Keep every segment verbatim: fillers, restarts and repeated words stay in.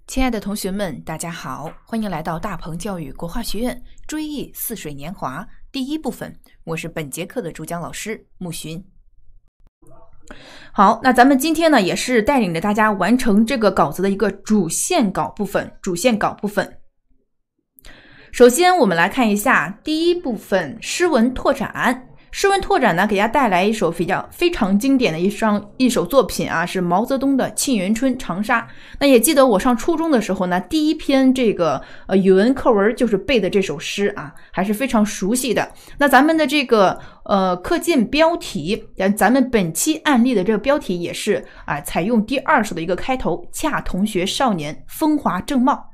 亲爱的同学们，大家好，欢迎来到大鹏教育国画学院追忆似水年华第一部分，我是本节课的主讲老师木寻。好，那咱们今天呢，也是带领着大家完成这个稿子的一个主线稿部分。主线稿部分，首先我们来看一下第一部分诗文拓展。诗文拓展呢，给大家带来一首比较非常经典的一张一首作品啊，是毛泽东的《沁园春·长沙》。那也记得我上初中的时候呢，第一篇这个呃语文课文就是背的这首诗啊，还是非常熟悉的。那咱们的这个呃课件标题，咱们本期案例的这个标题也是啊，采用第二首的一个开头，恰同学少年风华正茂。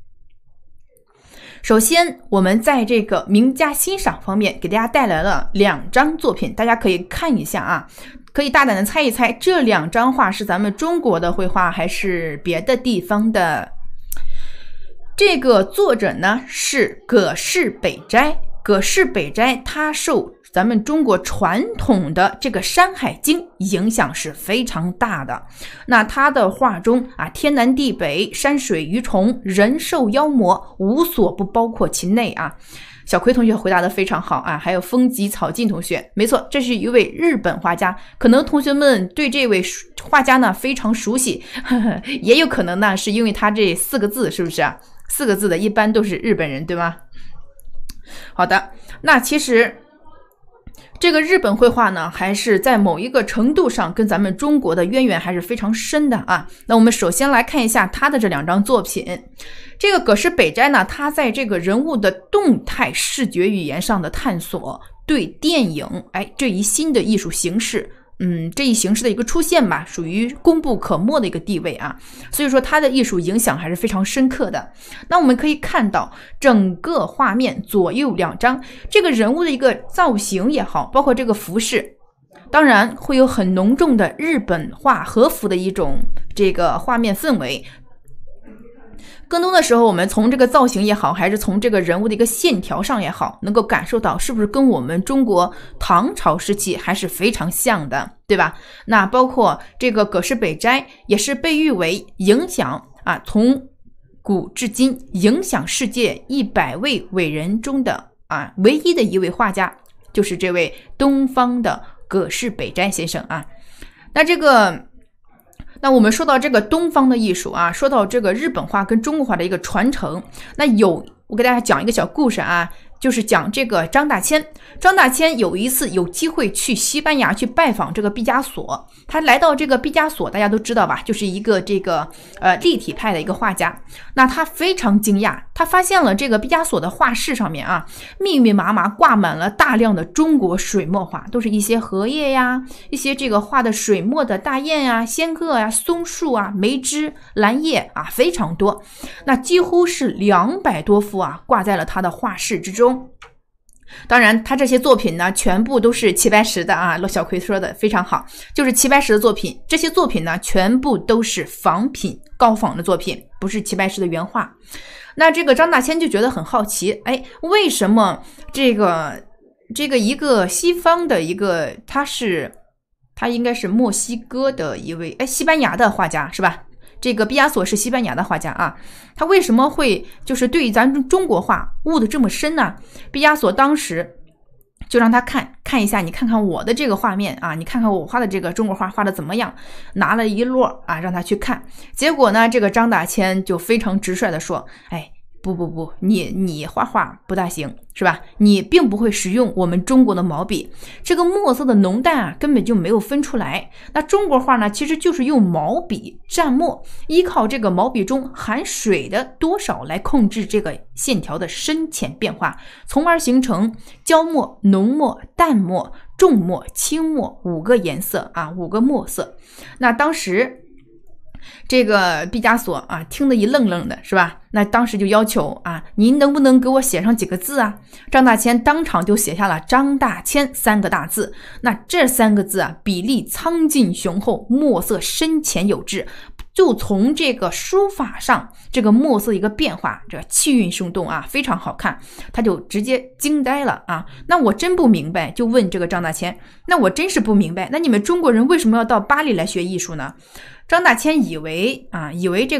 首先我们在这个名家欣赏方面给大家带来了两张作品，大家可以看一下啊，可以大胆的猜一猜这两张画是咱们中国的绘画还是别的地方的。这个作者呢是葛饰北斋，葛饰北斋他受咱们中国传统的这个《山海经》影响是非常大的。那他的画中啊，天南地北，山水鱼虫，人兽妖魔，无所不包括其内啊。小葵同学回答的非常好啊，还有风吉草尽同学，没错，这是一位日本画家，可能同学们对这位画家呢非常熟悉，呵呵，也有可能呢是因为他这四个字，是不是啊？四个字的一般都是日本人，对吗？好的，那其实这个日本绘画呢，还是在某一个程度上跟咱们中国的渊源还是非常深的啊。那我们首先来看一下他的这两张作品。这个葛饰北斋呢，他在这个人物的动态视觉语言上的探索，对电影哎这一新的艺术形式，嗯，这一形式的一个出现吧，属于功不可没的一个地位啊。所以说他的艺术影响还是非常深刻的。那我们可以看到整个画面左右两张，这个人物的一个造型也好，包括这个服饰，当然会有很浓重的日本画和服的一种这个画面氛围。更多的时候我们从这个造型也好，还是从这个人物的一个线条上也好，能够感受到是不是跟我们中国唐朝时期还是非常像的，对吧？那包括这个葛饰北斋也是被誉为影响啊，从古至今影响世界一百位伟人中的啊唯一的一位画家，就是这位东方的葛饰北斋先生啊。那这个那我们说到这个东方的艺术啊，说到这个日本画跟中国画的一个传承，那有我给大家讲一个小故事啊，就是讲这个张大千。张大千有一次有机会去西班牙去拜访这个毕加索，他来到这个毕加索，大家都知道吧，就是一个这个呃立体派的一个画家。那他非常惊讶，他发现了这个毕加索的画室上面啊，密密麻麻挂满了大量的中国水墨画，都是一些荷叶呀，一些这个画的水墨的大雁呀、仙鹤呀、松树啊、梅枝、兰叶啊，非常多。那几乎是两百多幅啊，挂在了他的画室之中。当然他这些作品呢全部都是齐白石的啊，小葵说的非常好，就是齐白石的作品。这些作品呢全部都是仿品，高仿的作品，不是齐白石的原画。那这个张大千就觉得很好奇，哎，为什么这个这个一个西方的一个他是他应该是墨西哥的一位哎西班牙的画家是吧？这个毕加索是西班牙的画家啊，他为什么会就是对咱中国画悟得这么深呢？毕加索当时就让他看看一下，你看看我的这个画面啊，你看看我画的这个中国画画的怎么样，拿了一摞啊让他去看。结果呢，这个张大千就非常直率的说，哎，不不不，你你画画不大行，是吧？你并不会使用我们中国的毛笔，这个墨色的浓淡啊根本就没有分出来。那中国画呢，其实就是用毛笔蘸墨，依靠这个毛笔中含水的多少来控制这个线条的深浅变化，从而形成焦墨、浓墨、淡墨、重墨、轻墨五个颜色啊，五个墨色。那当时这个毕加索啊听得一愣愣的，是吧？那当时就要求啊，您能不能给我写上几个字啊？张大千当场就写下了张大千三个大字。那这三个字啊，比例苍劲雄厚，墨色深浅有致，就从这个书法上这个墨色一个变化，这气韵生动啊，非常好看，他就直接惊呆了啊！那我真不明白，就问这个张大千，那我真是不明白，那你们中国人为什么要到巴黎来学艺术呢？张大千以为啊，以为这个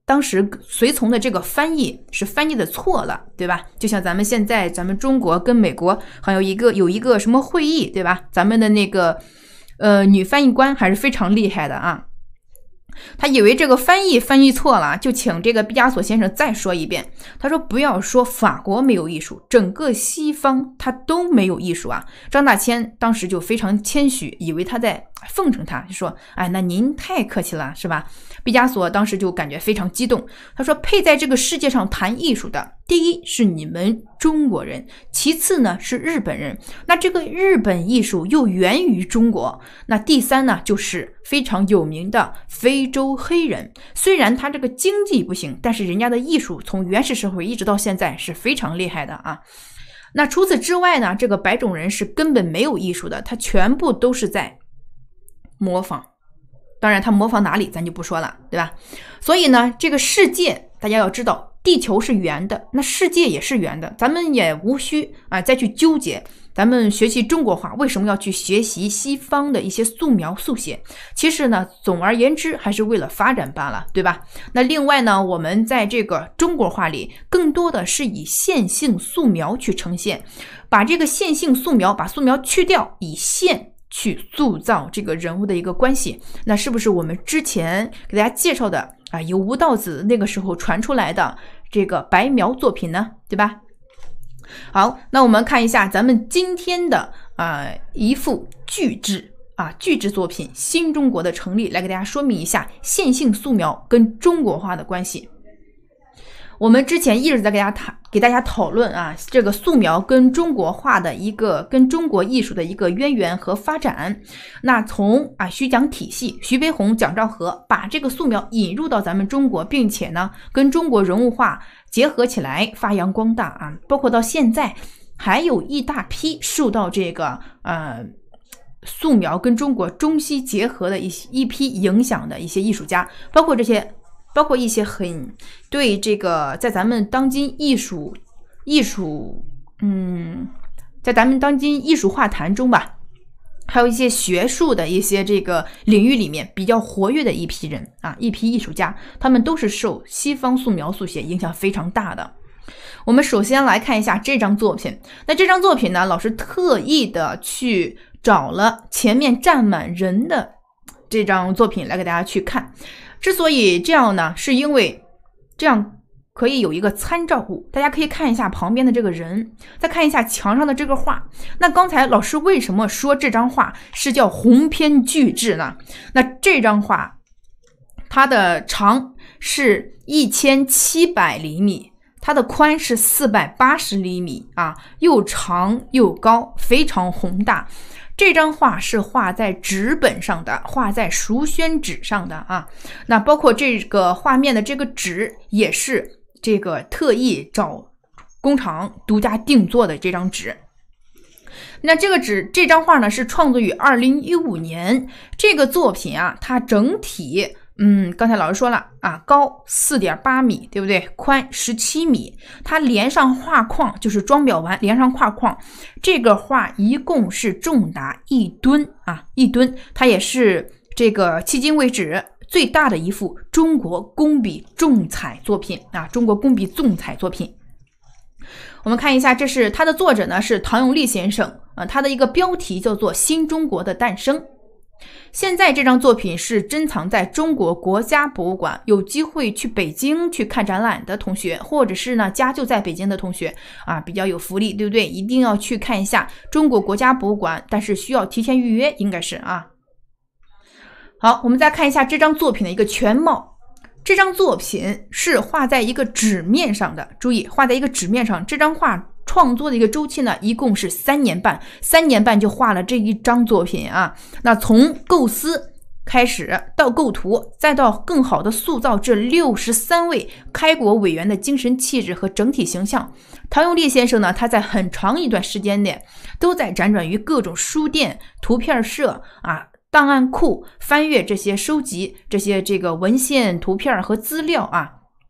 当时随从的这个翻译是翻译的错了，对吧？就像咱们现在咱们中国跟美国还有一个有一个什么会议，对吧？咱们的那个呃女翻译官还是非常厉害的啊。他以为这个翻译翻译错了，就请这个毕加索先生再说一遍。他说不要说法国没有艺术，整个西方他都没有艺术啊。张大千当时就非常谦虚，以为他在奉承他，就说哎，那您太客气了，是吧？毕加索当时就感觉非常激动，他说配在这个世界上谈艺术的，第一是你们中国人，其次呢是日本人，那这个日本艺术又源于中国，那第三呢就是非常有名的非洲黑人，虽然他这个经济不行，但是人家的艺术从原始社会一直到现在是非常厉害的啊。那除此之外呢，这个白种人是根本没有艺术的，他全部都是在模仿，当然他模仿哪里咱就不说了，对吧？所以呢，这个世界大家要知道，地球是圆的，那世界也是圆的，咱们也无需啊再去纠结。咱们学习中国画为什么要去学习西方的一些素描速写？其实呢，总而言之还是为了发展罢了，对吧？那另外呢，我们在这个中国画里更多的是以线性素描去呈现，把这个线性素描把素描去掉，以线去塑造这个人物的一个关系。那是不是我们之前给大家介绍的啊，由吴道子那个时候传出来的这个白描作品呢，对吧？好，那我们看一下咱们今天的啊一幅巨制啊巨制作品《新中国的成立》，来给大家说明一下线性素描跟中国画的关系。我们之前一直在给大家谈给大家讨论啊，这个素描跟中国画的一个跟中国艺术的一个渊源和发展。那从啊徐蒋体系，徐悲鸿、蒋兆和把这个素描引入到咱们中国，并且呢跟中国人物画结合起来，发扬光大啊。包括到现在还有一大批受到这个呃素描跟中国中西结合的一一批影响的一些艺术家，包括这些。包括一些很对这个在咱们当今艺术艺术嗯在咱们当今艺术画坛中吧，还有一些学术的一些这个领域里面比较活跃的一批人啊，一批艺术家，他们都是受西方素描速写影响非常大的。我们首先来看一下这张作品，那这张作品呢，老师特意的去找了前面站满人的这张作品来给大家去看。之所以这样呢，是因为这样可以有一个参照物，大家可以看一下旁边的这个人，再看一下墙上的这个画。那刚才老师为什么说这张画是叫鸿篇巨制呢？那这张画它的长是一千七百厘米，它的宽是四百八十厘米啊，又长又高，非常宏大。这张画是画在纸本上的，画在熟宣纸上的啊。那包括这个画面的这个纸也是这个特意找工厂独家定做的这张纸。那这个纸这张画呢是创作于二零一五年，这个作品啊，它整体嗯，刚才老师说了啊，高 四点八米，对不对？宽十七米，它连上画框，就是装裱完连上画框，这个画一共是重达一吨啊，一吨，它也是这个迄今为止最大的一幅中国工笔重彩作品啊，中国工笔重彩作品。我们看一下，这是它的作者呢是唐永利先生啊，他的一个标题叫做《新中国的诞生》。现在这张作品是珍藏在中国国家博物馆，有机会去北京去看展览的同学，或者是呢家就在北京的同学啊，比较有福利，对不对？一定要去看一下中国国家博物馆，但是需要提前预约，应该是啊。好，我们再看一下这张作品的一个全貌。这张作品是画在一个纸面上的，注意画在一个纸面上，这张画创作的一个周期呢，一共是三年半，三年半就画了这一张作品啊。那从构思开始到构图，再到更好的塑造这六十三位开国委员的精神气质和整体形象。唐永利先生呢，他在很长一段时间内都在辗转于各种书店、图片社啊、档案库，翻阅这些收集这些这个文献、图片和资料啊。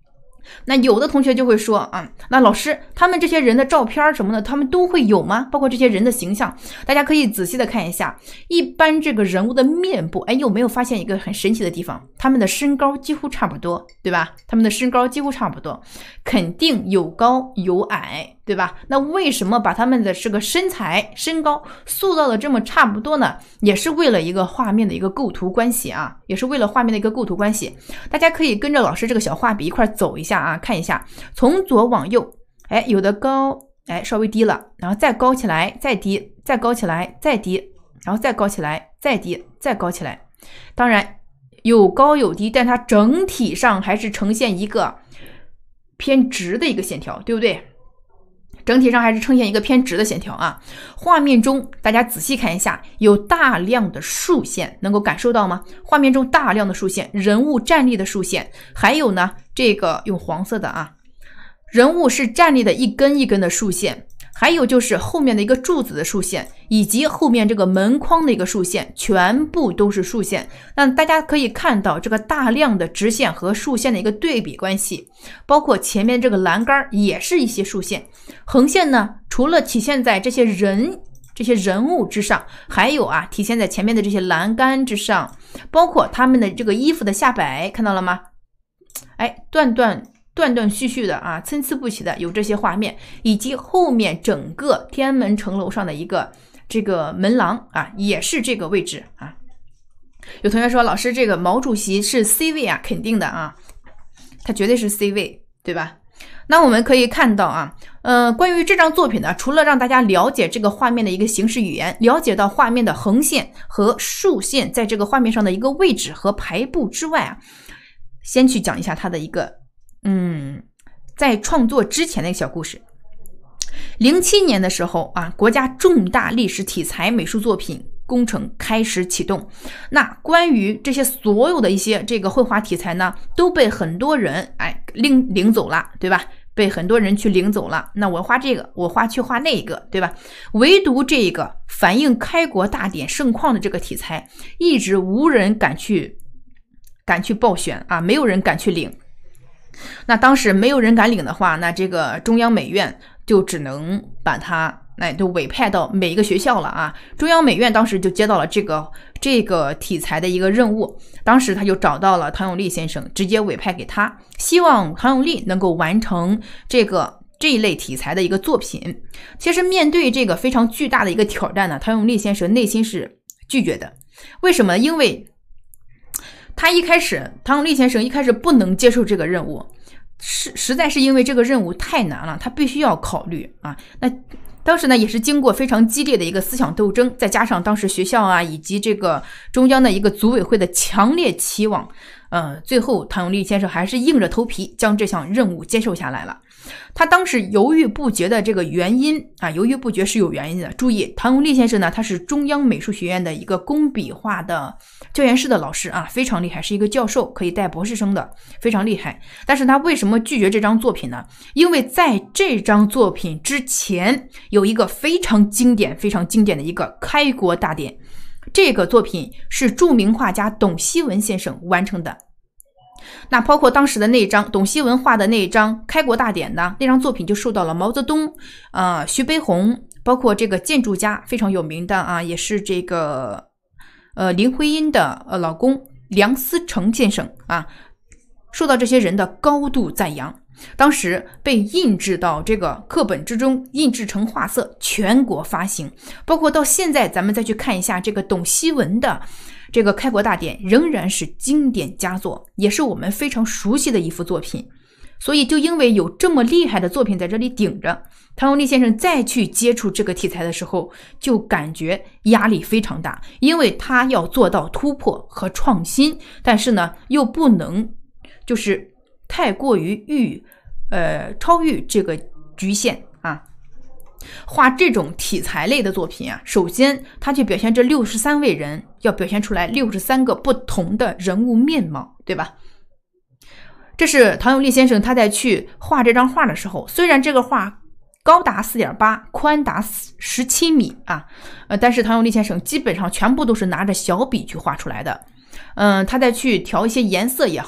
那有的同学就会说啊，那老师他们这些人的照片什么的，他们都会有吗？包括这些人的形象，大家可以仔细的看一下。一般这个人物的面部，哎，有没有发现一个很神奇的地方？他们的身高几乎差不多，对吧？他们的身高几乎差不多，肯定有高有矮，对吧？那为什么把他们的这个身材、身高塑造的这么差不多呢？也是为了一个画面的一个构图关系啊，也是为了画面的一个构图关系。大家可以跟着老师这个小画笔一块走一下啊，看一下，从左往右，哎，有的高，哎，稍微低了，然后再高起来，再低，再高起来，再低，然后再高起来，再低，再高起来。当然有高有低，但它整体上还是呈现一个偏直的一个线条，对不对？整体上还是呈现一个偏直的线条啊。画面中大家仔细看一下，有大量的竖线，能够感受到吗？画面中大量的竖线，人物站立的竖线，还有呢，这个用黄色的啊，人物是站立的一根一根的竖线，还有就是后面的一个柱子的竖线，以及后面这个门框的一个竖线，全部都是竖线。那大家可以看到这个大量的直线和竖线的一个对比关系，包括前面这个栏杆也是一些竖线。横线呢，除了体现在这些人这些人物之上，还有啊体现在前面的这些栏杆之上，包括他们的这个衣服的下摆，看到了吗？哎，断断断断续续的啊，参差不齐的有这些画面，以及后面整个天安门城楼上的一个这个门廊啊，也是这个位置啊。有同学说，老师这个毛主席是 C 位啊，肯定的啊，他绝对是 C 位，对吧？那我们可以看到啊，呃，关于这张作品呢，除了让大家了解这个画面的一个形式语言，了解到画面的横线和竖线在这个画面上的一个位置和排布之外啊，先去讲一下它的一个嗯，在创作之前的一个小故事。零七年的时候啊，国家重大历史题材美术作品工程开始启动。那关于这些所有的一些这个绘画题材呢，都被很多人哎领领走了，对吧？被很多人去领走了。那我画这个，我画去画那个，对吧？唯独这个反映开国大典盛况的这个题材，一直无人敢去敢去报选啊，没有人敢去领。那当时没有人敢领的话，那这个中央美院就只能把它那就委派到每一个学校了啊。中央美院当时就接到了这个这个题材的一个任务，当时他就找到了唐永利先生，直接委派给他，希望唐永利能够完成这个这一类题材的一个作品。其实面对这个非常巨大的一个挑战呢，唐永利先生内心是拒绝的。为什么？因为他一开始，唐永利先生一开始不能接受这个任务，实实在是因为这个任务太难了，他必须要考虑啊。那当时呢，也是经过非常激烈的一个思想斗争，再加上当时学校啊以及这个中央的一个组委会的强烈期望，呃，最后唐永利先生还是硬着头皮将这项任务接受下来了。他当时犹豫不决的这个原因啊，犹豫不决是有原因的。注意，唐永利先生呢，他是中央美术学院的一个工笔画的教研室的老师啊，非常厉害，是一个教授，可以带博士生的，非常厉害。但是他为什么拒绝这张作品呢？因为在这张作品之前有一个非常经典、非常经典的一个开国大典，这个作品是著名画家董希文先生完成的。那包括当时的那张董希文画的那一张开国大典呢，那张作品就受到了毛泽东、呃徐悲鸿，包括这个建筑家非常有名的啊，也是这个呃林徽因的呃老公梁思成先生啊，受到这些人的高度赞扬。当时被印制到这个课本之中，印制成画册，全国发行。包括到现在咱们再去看一下这个董希文的这个开国大典，仍然是经典佳作，也是我们非常熟悉的一幅作品。所以就因为有这么厉害的作品在这里顶着，唐永利先生再去接触这个题材的时候，就感觉压力非常大，因为他要做到突破和创新，但是呢又不能就是太过于逾呃超越这个局限啊。画这种题材类的作品啊，首先他去表现这六十三位人，要表现出来六十三个不同的人物面貌，对吧？这是唐永利先生他在去画这张画的时候，虽然这个画高达 四点八， 宽达十七米啊，呃，但是唐永利先生基本上全部都是拿着小笔去画出来的。嗯、呃，他在去调一些颜色也好，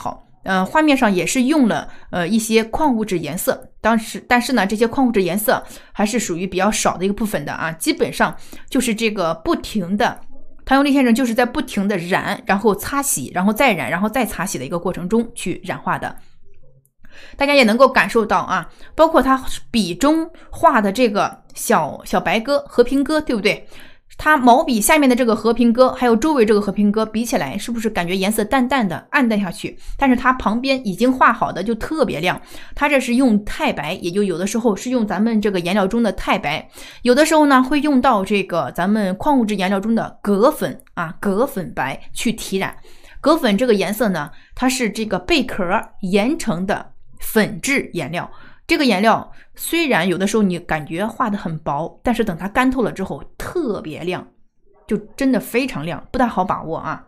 呃，画面上也是用了呃一些矿物质颜色，当时但是呢，这些矿物质颜色还是属于比较少的一个部分的啊，基本上就是这个不停的，唐永利先生就是在不停的染，然后擦洗，然后再染，然后再擦洗的一个过程中去染画的。大家也能够感受到啊，包括他笔中画的这个小小白鸽、和平鸽，对不对？它毛笔下面的这个和平鸽还有周围这个和平鸽比起来，是不是感觉颜色淡淡的暗淡下去？但是它旁边已经画好的就特别亮，它这是用钛白，也就有的时候是用咱们这个颜料中的钛白，有的时候呢会用到这个咱们矿物质颜料中的铬粉啊，铬粉白去提染。铬粉这个颜色呢，它是这个贝壳研成的粉质颜料，这个颜料虽然有的时候你感觉画的很薄，但是等它干透了之后特别亮，就真的非常亮，不太好把握啊。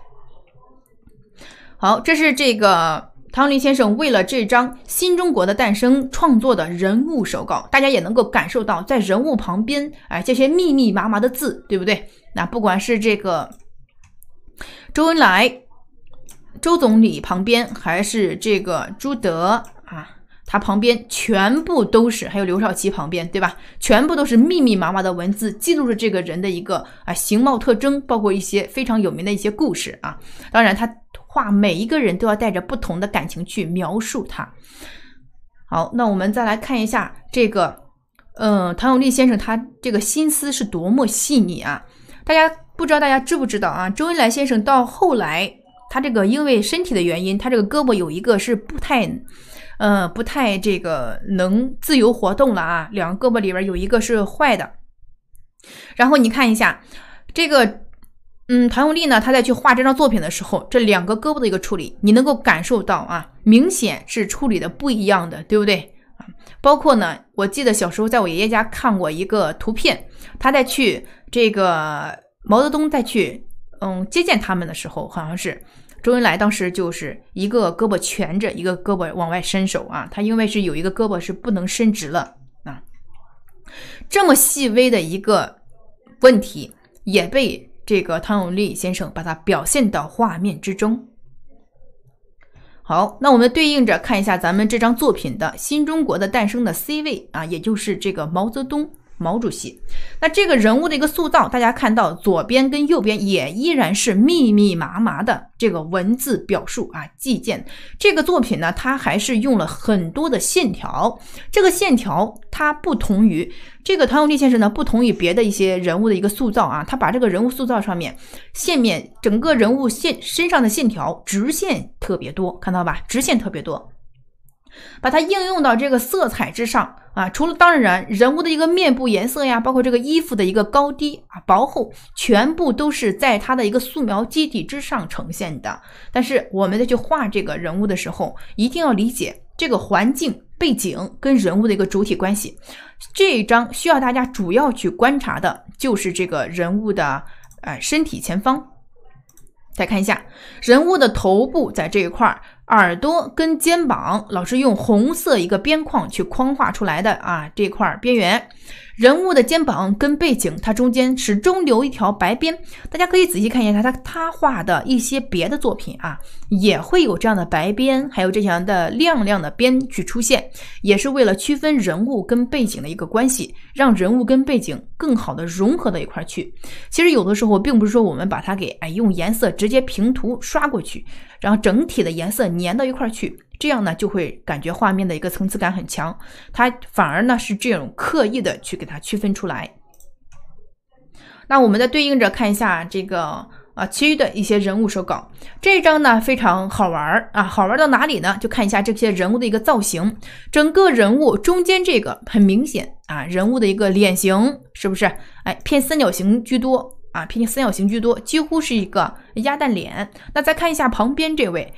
好，这是这个唐永利先生为了这张《新中国的诞生》创作的人物手稿，大家也能够感受到在人物旁边哎这些密密麻麻的字，对不对？那不管是这个周恩来周总理旁边，还是这个朱德啊，他旁边全部都是，还有刘少奇旁边，对吧？全部都是密密麻麻的文字，记录着这个人的一个啊形貌特征，包括一些非常有名的一些故事啊。当然，他画每一个人都要带着不同的感情去描述他。好，那我们再来看一下这个，呃，唐永利先生他这个心思是多么细腻啊！大家不知道大家知不知道啊？周恩来先生到后来，他这个因为身体的原因，他这个胳膊有一个是不太。呃，不太这个能自由活动了啊，两个胳膊里边有一个是坏的。然后你看一下这个，嗯，唐永利呢，他在去画这张作品的时候，这两个胳膊的一个处理，你能够感受到啊，明显是处理的不一样的，对不对？包括呢，我记得小时候在我爷爷家看过一个图片，他在去这个毛泽东在去嗯接见他们的时候，好像是。周恩来当时就是一个胳膊蜷着，一个胳膊往外伸手啊，他因为是有一个胳膊是不能伸直了啊，这么细微的一个问题也被这个唐永利先生把它表现到画面之中。好，那我们对应着看一下咱们这张作品的新中国的诞生的 C 位啊，也就是这个毛泽东毛主席。那这个人物的一个塑造，大家看到左边跟右边也依然是密密麻麻的这个文字表述啊，计件。这个作品呢，它还是用了很多的线条，这个线条它不同于这个唐永利先生呢，不同于别的一些人物的一个塑造啊，他把这个人物塑造上面线面整个人物线身上的线条直线特别多，看到吧？直线特别多。把它应用到这个色彩之上啊，除了当然人物的一个面部颜色呀，包括这个衣服的一个高低啊、薄厚，全部都是在它的一个素描基底之上呈现的。但是我们在去画这个人物的时候，一定要理解这个环境背景跟人物的一个主体关系。这一章需要大家主要去观察的就是这个人物的呃身体前方。再看一下人物的头部，在这一块耳朵跟肩膀老师用红色一个边框去框画出来的啊，这块边缘人物的肩膀跟背景它中间始终留一条白边，大家可以仔细看一下他他画的一些别的作品啊，也会有这样的白边，还有这样的亮亮的边去出现，也是为了区分人物跟背景的一个关系，让人物跟背景更好的融合到一块去。其实有的时候并不是说我们把它给哎用颜色直接平涂刷过去，然后整体的颜色粘到一块去，这样呢就会感觉画面的一个层次感很强，它反而呢是这种刻意的去给它区分出来。那我们再对应着看一下这个啊其余的一些人物手稿，这一章呢非常好玩啊，好玩到哪里呢？就看一下这些人物的一个造型，整个人物中间这个很明显啊，人物的一个脸型是不是哎偏三角形居多啊，偏三角形居多，几乎是一个鸭蛋脸。那再看一下旁边这位。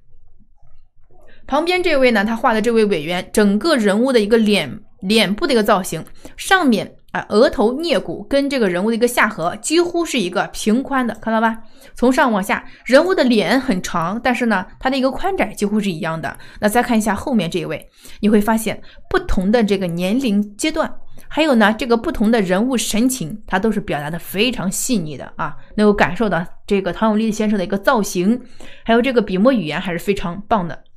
旁边这位呢，他画的这位委员，整个人物的一个脸脸部的一个造型，上面啊额头颞骨跟这个人物的一个下颌几乎是一个平宽的，看到吧？从上往下，人物的脸很长，但是呢，它的一个宽窄几乎是一样的。那再看一下后面这一位，你会发现不同的这个年龄阶段还有呢，这个不同的人物神情，它都是表达的非常细腻的啊，能够感受到这个唐永历先生的一个造型，还有这个笔墨语言还是非常棒的。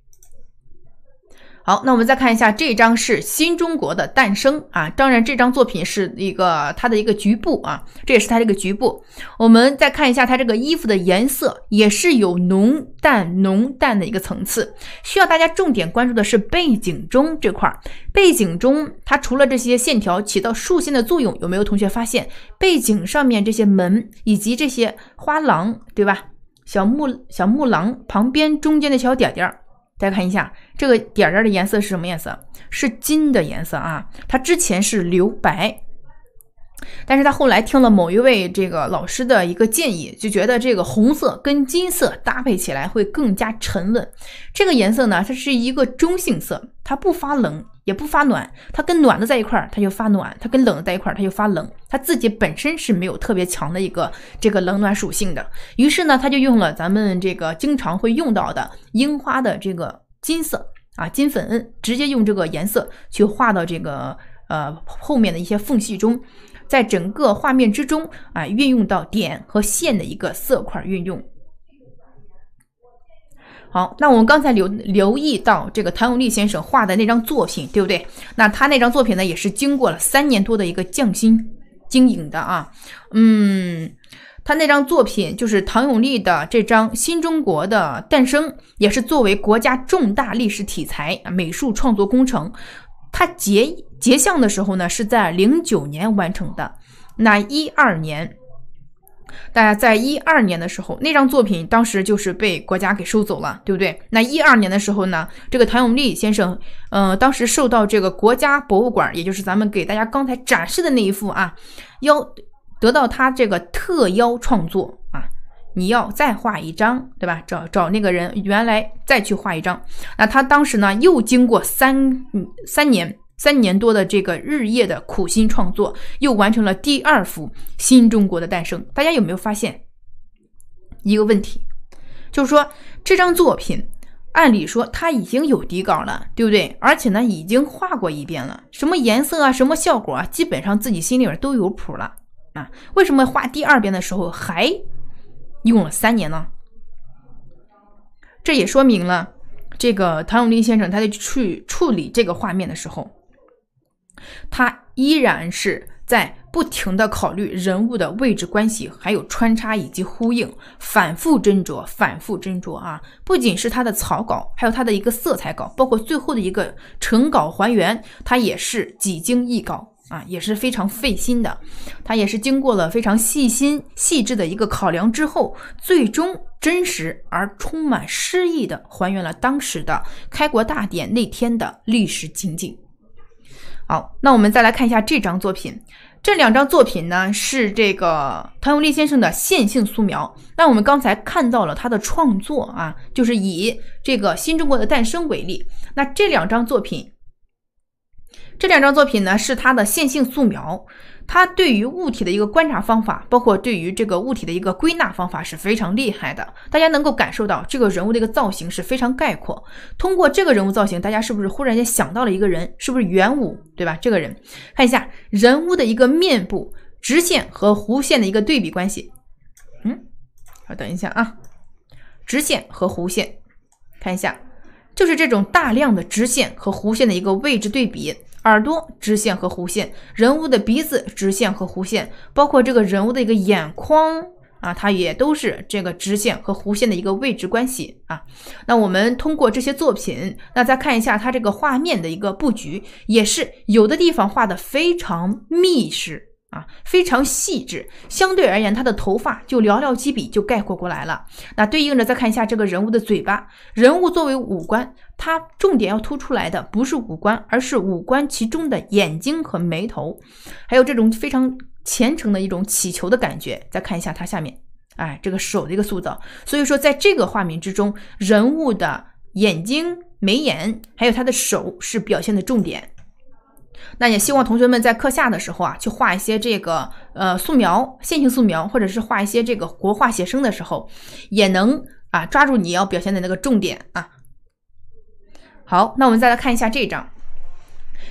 好，那我们再看一下这张是新中国的诞生啊，当然这张作品是一个它的一个局部啊，这也是它这个局部。我们再看一下它这个衣服的颜色，也是有浓淡浓淡的一个层次。需要大家重点关注的是背景中这块，背景中它除了这些线条起到竖线的作用，有没有同学发现背景上面这些门以及这些花廊，对吧？小木小木廊旁边中间的小点点。大家看一下这个点点的颜色是什么颜色？是金的颜色啊。它之前是留白，但是他后来听了某一位这个老师的一个建议，就觉得这个红色跟金色搭配起来会更加沉稳。这个颜色呢，它是一个中性色，它不发冷也不发暖，它跟暖的在一块儿它就发暖，它跟冷的在一块儿它就发冷，它自己本身是没有特别强的一个这个冷暖属性的。于是呢，他就用了咱们这个经常会用到的樱花的这个金色啊，金粉，直接用这个颜色去画到这个呃后面的一些缝隙中，在整个画面之中啊，运用到点和线的一个色块运用。好，那我们刚才留留意到这个唐永历先生画的那张作品，对不对？那他那张作品呢，也是经过了三年多的一个匠心经营的啊。嗯，他那张作品就是唐永历的这张《新中国的诞生》，也是作为国家重大历史题材美术创作工程。他结结项的时候呢，是在零九年完成的。那一二年。大家在一二年的时候，那张作品当时就是被国家给收走了，对不对？那一二年的时候呢，这个唐永历先生，呃，当时受到这个国家博物馆，也就是咱们给大家刚才展示的那一幅啊，邀得到他这个特邀创作啊，你要再画一张，对吧？找找那个人原来再去画一张。那他当时呢，又经过三三年。三年多的这个日夜的苦心创作，又完成了第二幅《新中国的诞生》。大家有没有发现一个问题？就是说这张作品按理说它已经有底稿了，对不对？而且呢已经画过一遍了，什么颜色啊，什么效果啊，基本上自己心里边都有谱了啊。为什么画第二遍的时候还用了三年呢？这也说明了这个唐永历先生他在去处理这个画面的时候，他依然是在不停的考虑人物的位置关系，还有穿插以及呼应，反复斟酌反复斟酌啊！不仅是他的草稿，还有他的一个色彩稿，包括最后的一个成稿还原，他也是几经易稿啊，也是非常费心的。他也是经过了非常细心细致的一个考量之后，最终真实而充满诗意的还原了当时的开国大典那天的历史情景。好，那我们再来看一下这张作品。这两张作品呢是这个唐永历先生的线性素描。那我们刚才看到了他的创作啊，就是以这个新中国的诞生为例。那这两张作品，这两张作品呢是他的线性素描。他对于物体的一个观察方法，包括对于这个物体的一个归纳方法是非常厉害的。大家能够感受到这个人物的一个造型是非常概括。通过这个人物造型，大家是不是忽然间想到了一个人？是不是元武，对吧？这个人，看一下人物的一个面部直线和弧线的一个对比关系。嗯，好，等一下啊，直线和弧线，看一下，就是这种大量的直线和弧线的一个位置对比。耳朵直线和弧线，人物的鼻子直线和弧线，包括这个人物的一个眼眶啊，它也都是这个直线和弧线的一个位置关系啊。那我们通过这些作品，那再看一下它这个画面的一个布局，也是有的地方画的非常密实啊，非常细致，相对而言它的头发就寥寥几笔就概括过来了。那对应着再看一下这个人物的嘴巴，人物作为五官，它重点要突出来的不是五官，而是五官其中的眼睛和眉头，还有这种非常虔诚的一种祈求的感觉。再看一下它下面，哎，这个手的一个塑造。所以说在这个画面之中，人物的眼睛、眉眼还有他的手是表现的重点。那也希望同学们在课下的时候啊，去画一些这个呃素描、线性素描，或者是画一些这个国画写生的时候，也能啊抓住你要表现的那个重点啊。好，那我们再来看一下这张。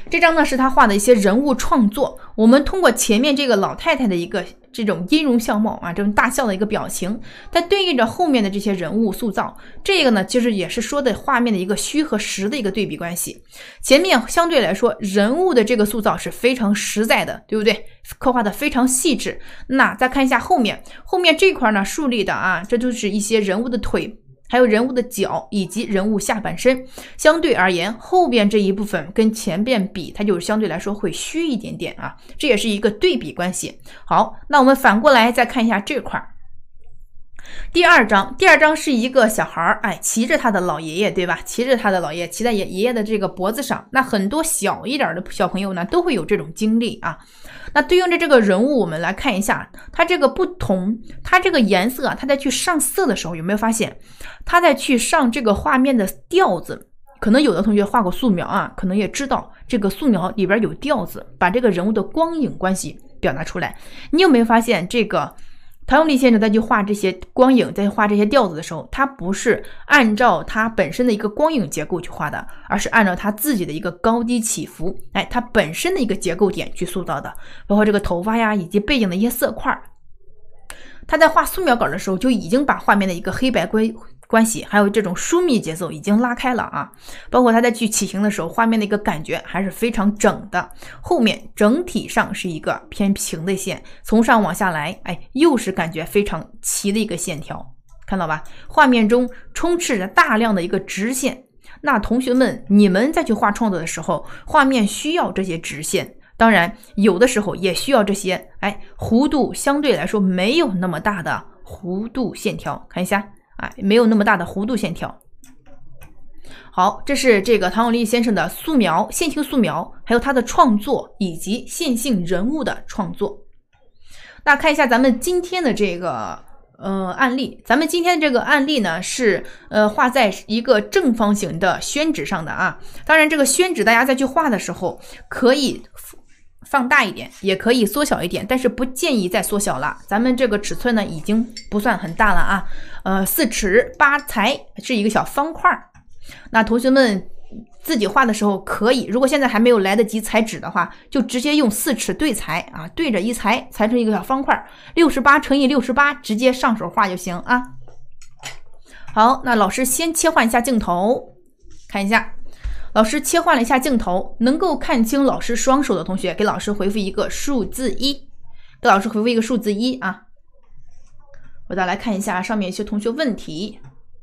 这张呢是他画的一些人物创作，我们通过前面这个老太太的一个这种音容相貌啊，这种大笑的一个表情，它对应着后面的这些人物塑造。这个呢，其实也是说的画面的一个虚和实的一个对比关系。前面相对来说，人物的这个塑造是非常实在的，对不对？刻画的非常细致。那再看一下后面，后面这块呢树立的啊，这就是一些人物的腿。还有人物的脚以及人物下半身，相对而言，后边这一部分跟前边比，它就相对来说会虚一点点啊，这也是一个对比关系。好，那我们反过来再看一下这块。第二章，第二章是一个小孩儿，哎，骑着他的老爷爷，对吧？骑着他的老爷爷，骑在爷爷爷的这个脖子上。那很多小一点的小朋友呢，都会有这种经历啊。那对应着这个人物，我们来看一下，它这个不同，它这个颜色啊，它在去上色的时候，有没有发现，它在去上这个画面的调子？可能有的同学画过素描啊，可能也知道这个素描里边有调子，把这个人物的光影关系表达出来。你有没有发现这个？唐永利先生在去画这些光影，在画这些调子的时候，他不是按照他本身的一个光影结构去画的，而是按照他自己的一个高低起伏，哎，他本身的一个结构点去塑造的，包括这个头发呀，以及背景的一些色块。他在画素描稿的时候，就已经把画面的一个黑白关关系，还有这种疏密节奏已经拉开了啊。包括他在去起形的时候，画面的一个感觉还是非常整的。后面整体上是一个偏平的线，从上往下来，哎，又是感觉非常齐的一个线条，看到吧？画面中充斥着大量的一个直线。那同学们，你们再去画创作的时候，画面需要这些直线。当然，有的时候也需要这些，哎，弧度相对来说没有那么大的弧度线条，看一下，哎，没有那么大的弧度线条。好，这是这个唐永利先生的素描、线性素描，还有他的创作以及线性人物的创作。那看一下咱们今天的这个呃案例，咱们今天这个案例呢是呃画在一个正方形的宣纸上的啊。当然，这个宣纸大家再去画的时候可以放大一点，也可以缩小一点，但是不建议再缩小了。咱们这个尺寸呢已经不算很大了啊，呃，四尺八裁是一个小方块。那同学们自己画的时候可以，如果现在还没有来得及裁纸的话，就直接用四尺对裁啊，对着一裁，裁成一个小方块，六十八乘以六十八，直接上手画就行啊。好，那老师先切换一下镜头，看一下。老师切换了一下镜头，能够看清老师双手的同学，给老师回复一个数字一，给老师回复一个数字一啊。我再来看一下上面一些同学问题。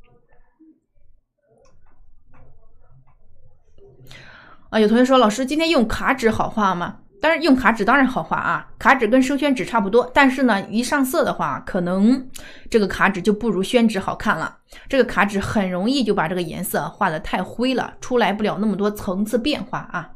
啊，有同学说老师今天用卡纸好画吗？当然用卡纸当然好画啊，卡纸跟生宣纸差不多，但是呢，一上色的话，可能这个卡纸就不如宣纸好看了。这个卡纸很容易就把这个颜色画得太灰了，出来不了那么多层次变化啊。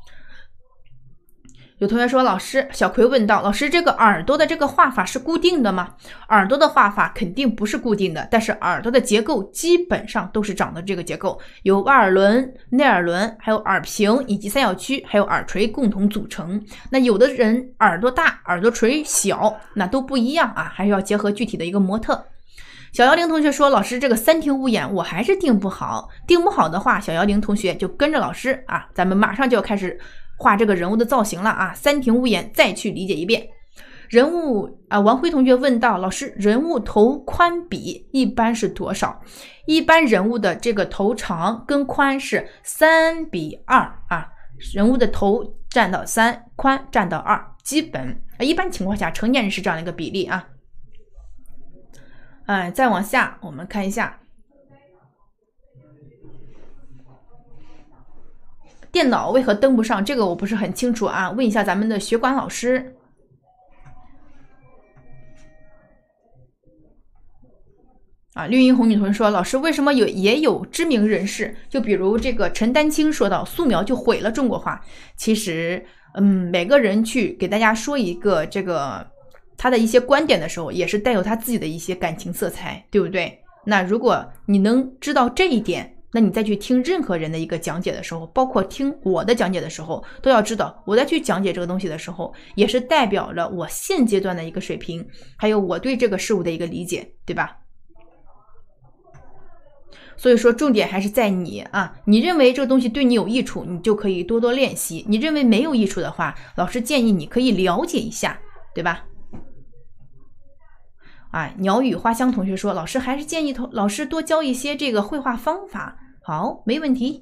有同学说，老师，小葵问道，老师这个耳朵的这个画法是固定的吗？耳朵的画法肯定不是固定的，但是耳朵的结构基本上都是长的这个结构，由外耳轮、内耳轮，还有耳屏以及三角区，还有耳垂共同组成。那有的人耳朵大，耳朵垂小，那都不一样啊，还是要结合具体的一个模特。小幺零同学说，老师这个三庭五眼我还是定不好，定不好的话，小幺零同学就跟着老师啊，咱们马上就要开始画这个人物的造型了啊！三庭五眼再去理解一遍。人物啊，王辉同学问到，老师，人物头宽比一般是多少？一般人物的这个头长跟宽是三比二啊，人物的头占到三，宽占到二，基本一般情况下成年人是这样的一个比例啊。哎，再往下我们看一下。电脑为何登不上？这个我不是很清楚啊，问一下咱们的学管老师。啊，绿茵红女同学说，老师为什么有也有知名人士，就比如这个陈丹青说到素描就毁了中国画。其实，嗯，每个人去给大家说一个这个他的一些观点的时候，也是带有他自己的一些感情色彩，对不对？那如果你能知道这一点，那你再去听任何人的一个讲解的时候，包括听我的讲解的时候，都要知道我在去讲解这个东西的时候，也是代表了我现阶段的一个水平，还有我对这个事物的一个理解，对吧？ 所以说重点还是在你啊，你认为这个东西对你有益处，你就可以多多练习；你认为没有益处的话，老师建议你可以了解一下，对吧？啊，鸟语花香同学说，老师还是建议老师多教一些这个绘画方法。好，没问题。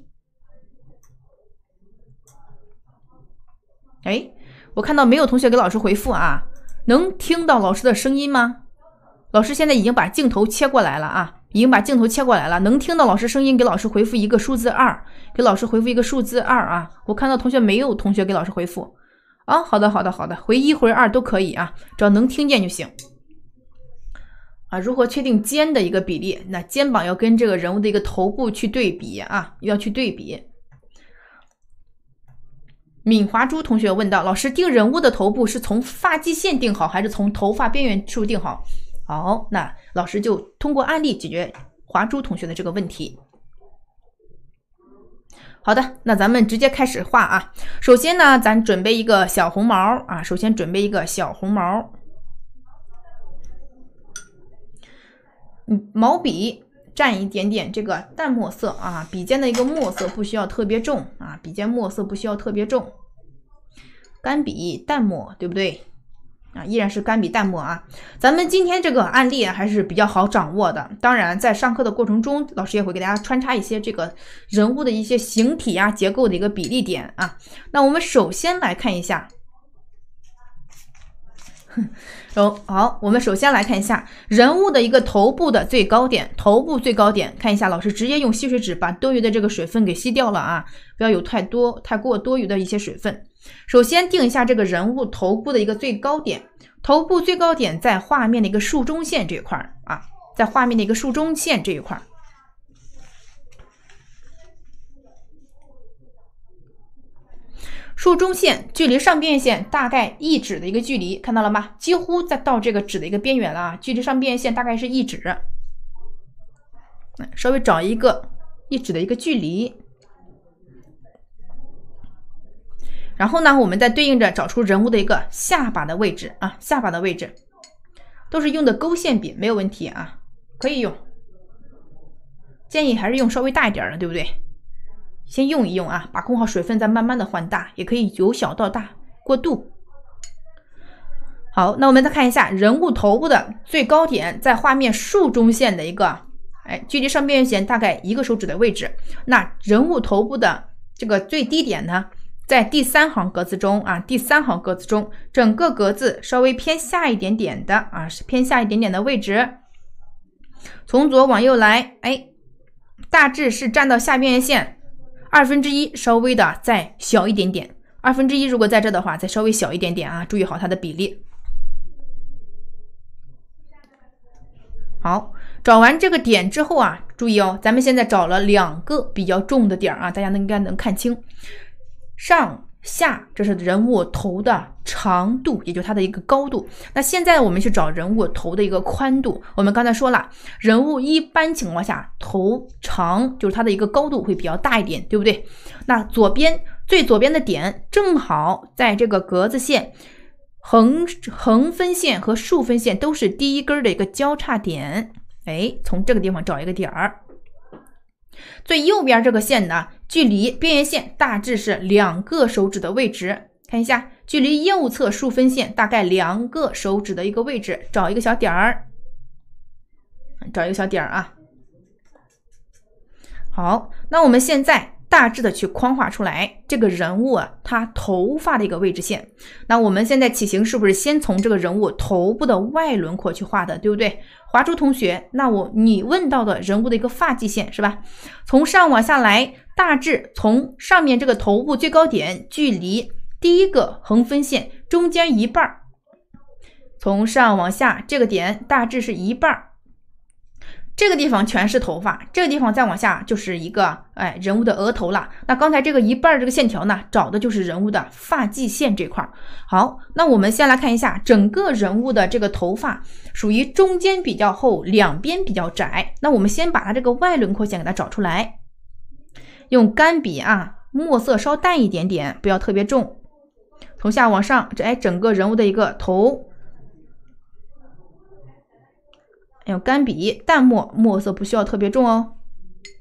哎，我看到没有同学给老师回复啊，能听到老师的声音吗？老师现在已经把镜头切过来了啊，已经把镜头切过来了，能听到老师声音，给老师回复一个数字二，给老师回复一个数字二啊。我看到同学没有同学给老师回复啊，好的好的好的，回一回二都可以啊，只要能听见就行。啊，如何确定肩的一个比例？那肩膀要跟这个人物的一个头部去对比啊，要去对比。敏华珠同学问到，老师定人物的头部是从发际线定好，还是从头发边缘处定好？好，那老师就通过案例解决华珠同学的这个问题。好的，那咱们直接开始画啊。首先呢，咱准备一个小红毛啊，首先准备一个小红毛。毛笔蘸一点点这个淡墨色啊，笔尖的一个墨色不需要特别重啊，笔尖墨色不需要特别重。干笔淡墨，对不对啊？依然是干笔淡墨啊。咱们今天这个案例还是比较好掌握的，当然在上课的过程中，老师也会给大家穿插一些这个人物的一些形体啊、结构的一个比例点啊。那我们首先来看一下。哦，好，我们首先来看一下人物的一个头部的最高点，头部最高点，看一下，老师直接用吸水纸把多余的这个水分给吸掉了啊，不要有太多太过多余的一些水分。首先定一下这个人物头部的一个最高点，头部最高点在画面的一个竖中线这一块啊，在画面的一个竖中线这一块。竖中线距离上边线大概一指的一个距离，看到了吗？几乎在到这个指的一个边缘了啊，距离上边线大概是一指，稍微找一个一指的一个距离。然后呢，我们再对应着找出人物的一个下巴的位置啊，下巴的位置都是用的勾线笔，没有问题啊，可以用。建议还是用稍微大一点的，对不对？先用一用啊，把空好水分再慢慢的换大，也可以由小到大过渡。好，那我们再看一下人物头部的最高点在画面竖中线的一个，哎，距离上边线大概一个手指的位置。那人物头部的这个最低点呢，在第三行格子中啊，第三行格子中，整个格子稍微偏下一点点的啊，是偏下一点点的位置。从左往右来，哎，大致是站到下边线。二分之一稍微的再小一点点，二分之一如果在这的话，再稍微小一点点啊，注意好它的比例。好，找完这个点之后啊，注意哦，咱们现在找了两个比较重的点啊，大家应该能看清。上下这是人物头的长度，也就是它的一个高度。那现在我们去找人物头的一个宽度。我们刚才说了，人物一般情况下头长，就是它的一个高度会比较大一点，对不对？那左边最左边的点正好在这个格子线横横分线和竖分线都是第一根的一个交叉点，哎，从这个地方找一个点儿。最右边这个线呢，距离边缘线大致是两个手指的位置，看一下，距离右侧竖分线大概两个手指的一个位置，找一个小点儿，找一个小点儿啊。好，那我们现在大致的去框画出来这个人物啊，他头发的一个位置线。那我们现在起形是不是先从这个人物头部的外轮廓去画的，对不对？华珠同学，那我你问到的人物的一个发际线是吧？从上往下来，大致从上面这个头部最高点距离第一个横分线中间一半，从上往下这个点大致是一半。这个地方全是头发，这个地方再往下就是一个哎人物的额头了。那刚才这个一半这个线条呢，找的就是人物的发际线这块。好，那我们先来看一下整个人物的这个头发属于中间比较厚，两边比较窄。那我们先把它这个外轮廓线给它找出来，用干笔啊，墨色稍淡一点点，不要特别重。从下往上，这哎整个人物的一个头。用干笔淡墨，墨色不需要特别重哦。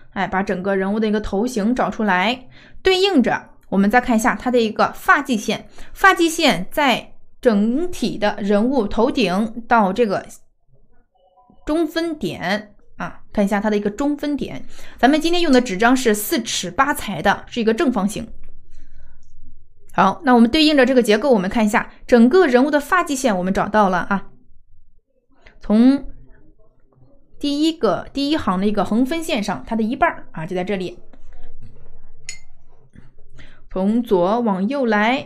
哎，把整个人物的一个头型找出来，对应着我们再看一下它的一个发际线，发际线在整体的人物头顶到这个中分点啊，看一下它的一个中分点。咱们今天用的纸张是四尺八裁的，是一个正方形。好，那我们对应着这个结构，我们看一下整个人物的发际线，我们找到了啊。从第一个第一行的一个横分线上，它的一半啊，就在这里。从左往右来，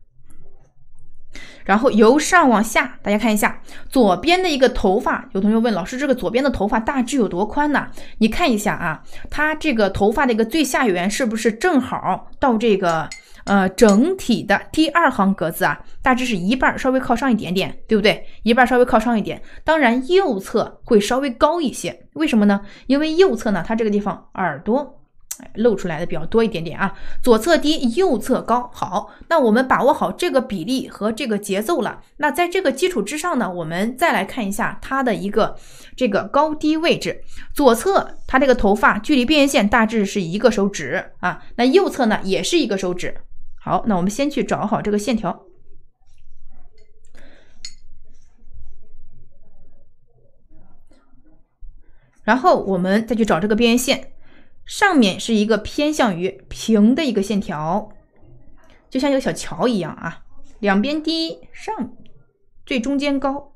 然后由上往下，大家看一下左边的一个头发。有同学问老师，这个左边的头发大致有多宽呢？你看一下啊，它这个头发的一个最下缘是不是正好到这个呃整体的第二行格子啊？大致是一半，稍微靠上一点点，对不对？一半稍微靠上一点。当然右侧会稍微高一些，为什么呢？因为右侧呢，它这个地方耳朵露出来的比较多一点点啊，左侧低，右侧高。好，那我们把握好这个比例和这个节奏了。那在这个基础之上呢，我们再来看一下它的一个这个高低位置。左侧它这个头发距离边缘线大致是一个手指啊，那右侧呢也是一个手指。好，那我们先去找好这个线条。然后我们再去找这个边缘线。上面是一个偏向于平的一个线条，就像一个小桥一样啊，两边低，上最中间高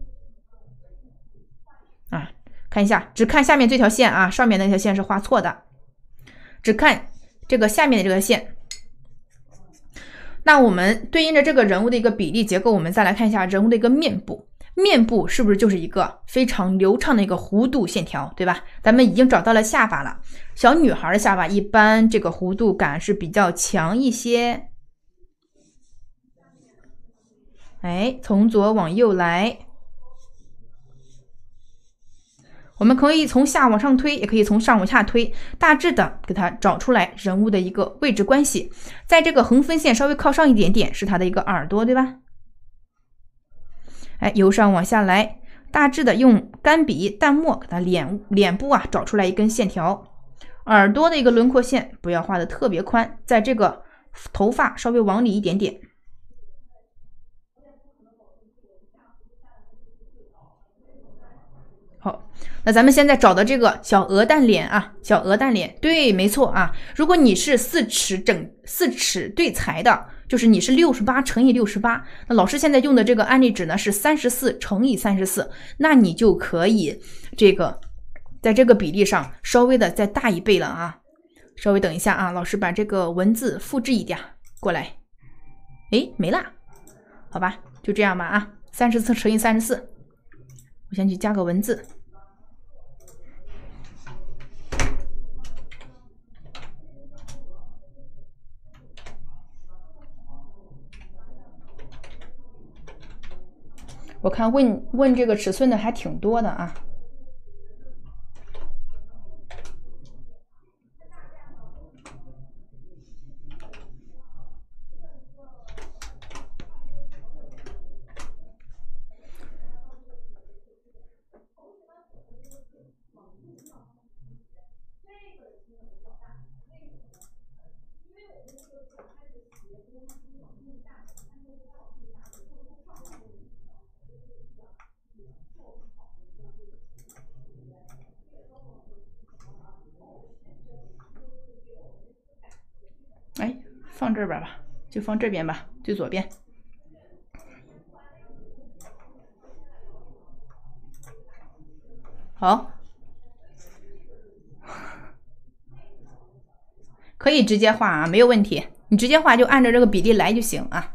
啊。看一下，只看下面这条线啊，上面那条线是画错的，只看这个下面的这个线。那我们对应着这个人物的一个比例结构，我们再来看一下人物的一个面部。面部是不是就是一个非常流畅的一个弧度线条，对吧？咱们已经找到了下巴了。小女孩的下巴一般这个弧度感是比较强一些。哎，从左往右来，我们可以从下往上推，也可以从上往下推，大致的给它找出来人物的一个位置关系。在这个横分线稍微靠上一点点是它的一个耳朵，对吧？哎，由上往下来，大致的用干笔淡墨给它脸脸部啊找出来一根线条。耳朵的一个轮廓线不要画的特别宽，在这个头发稍微往里一点点。好，那咱们现在找的这个小鹅蛋脸啊，小鹅蛋脸，对，没错啊。如果你是四尺整四尺对裁的，就是你是六十八乘以六十八，那老师现在用的这个案例纸呢是三十四乘以三十四，那你就可以这个在这个比例上稍微的再大一倍了啊。稍微等一下啊，老师把这个文字复制一点过来。诶，没啦，好吧，就这样吧啊，三十四乘以三十四，我先去加个文字。我看问问这个尺寸的还挺多的啊。哎，放这边吧，就放这边吧，最左边。好，可以直接画啊，没有问题。你直接画就按照这个比例来就行啊。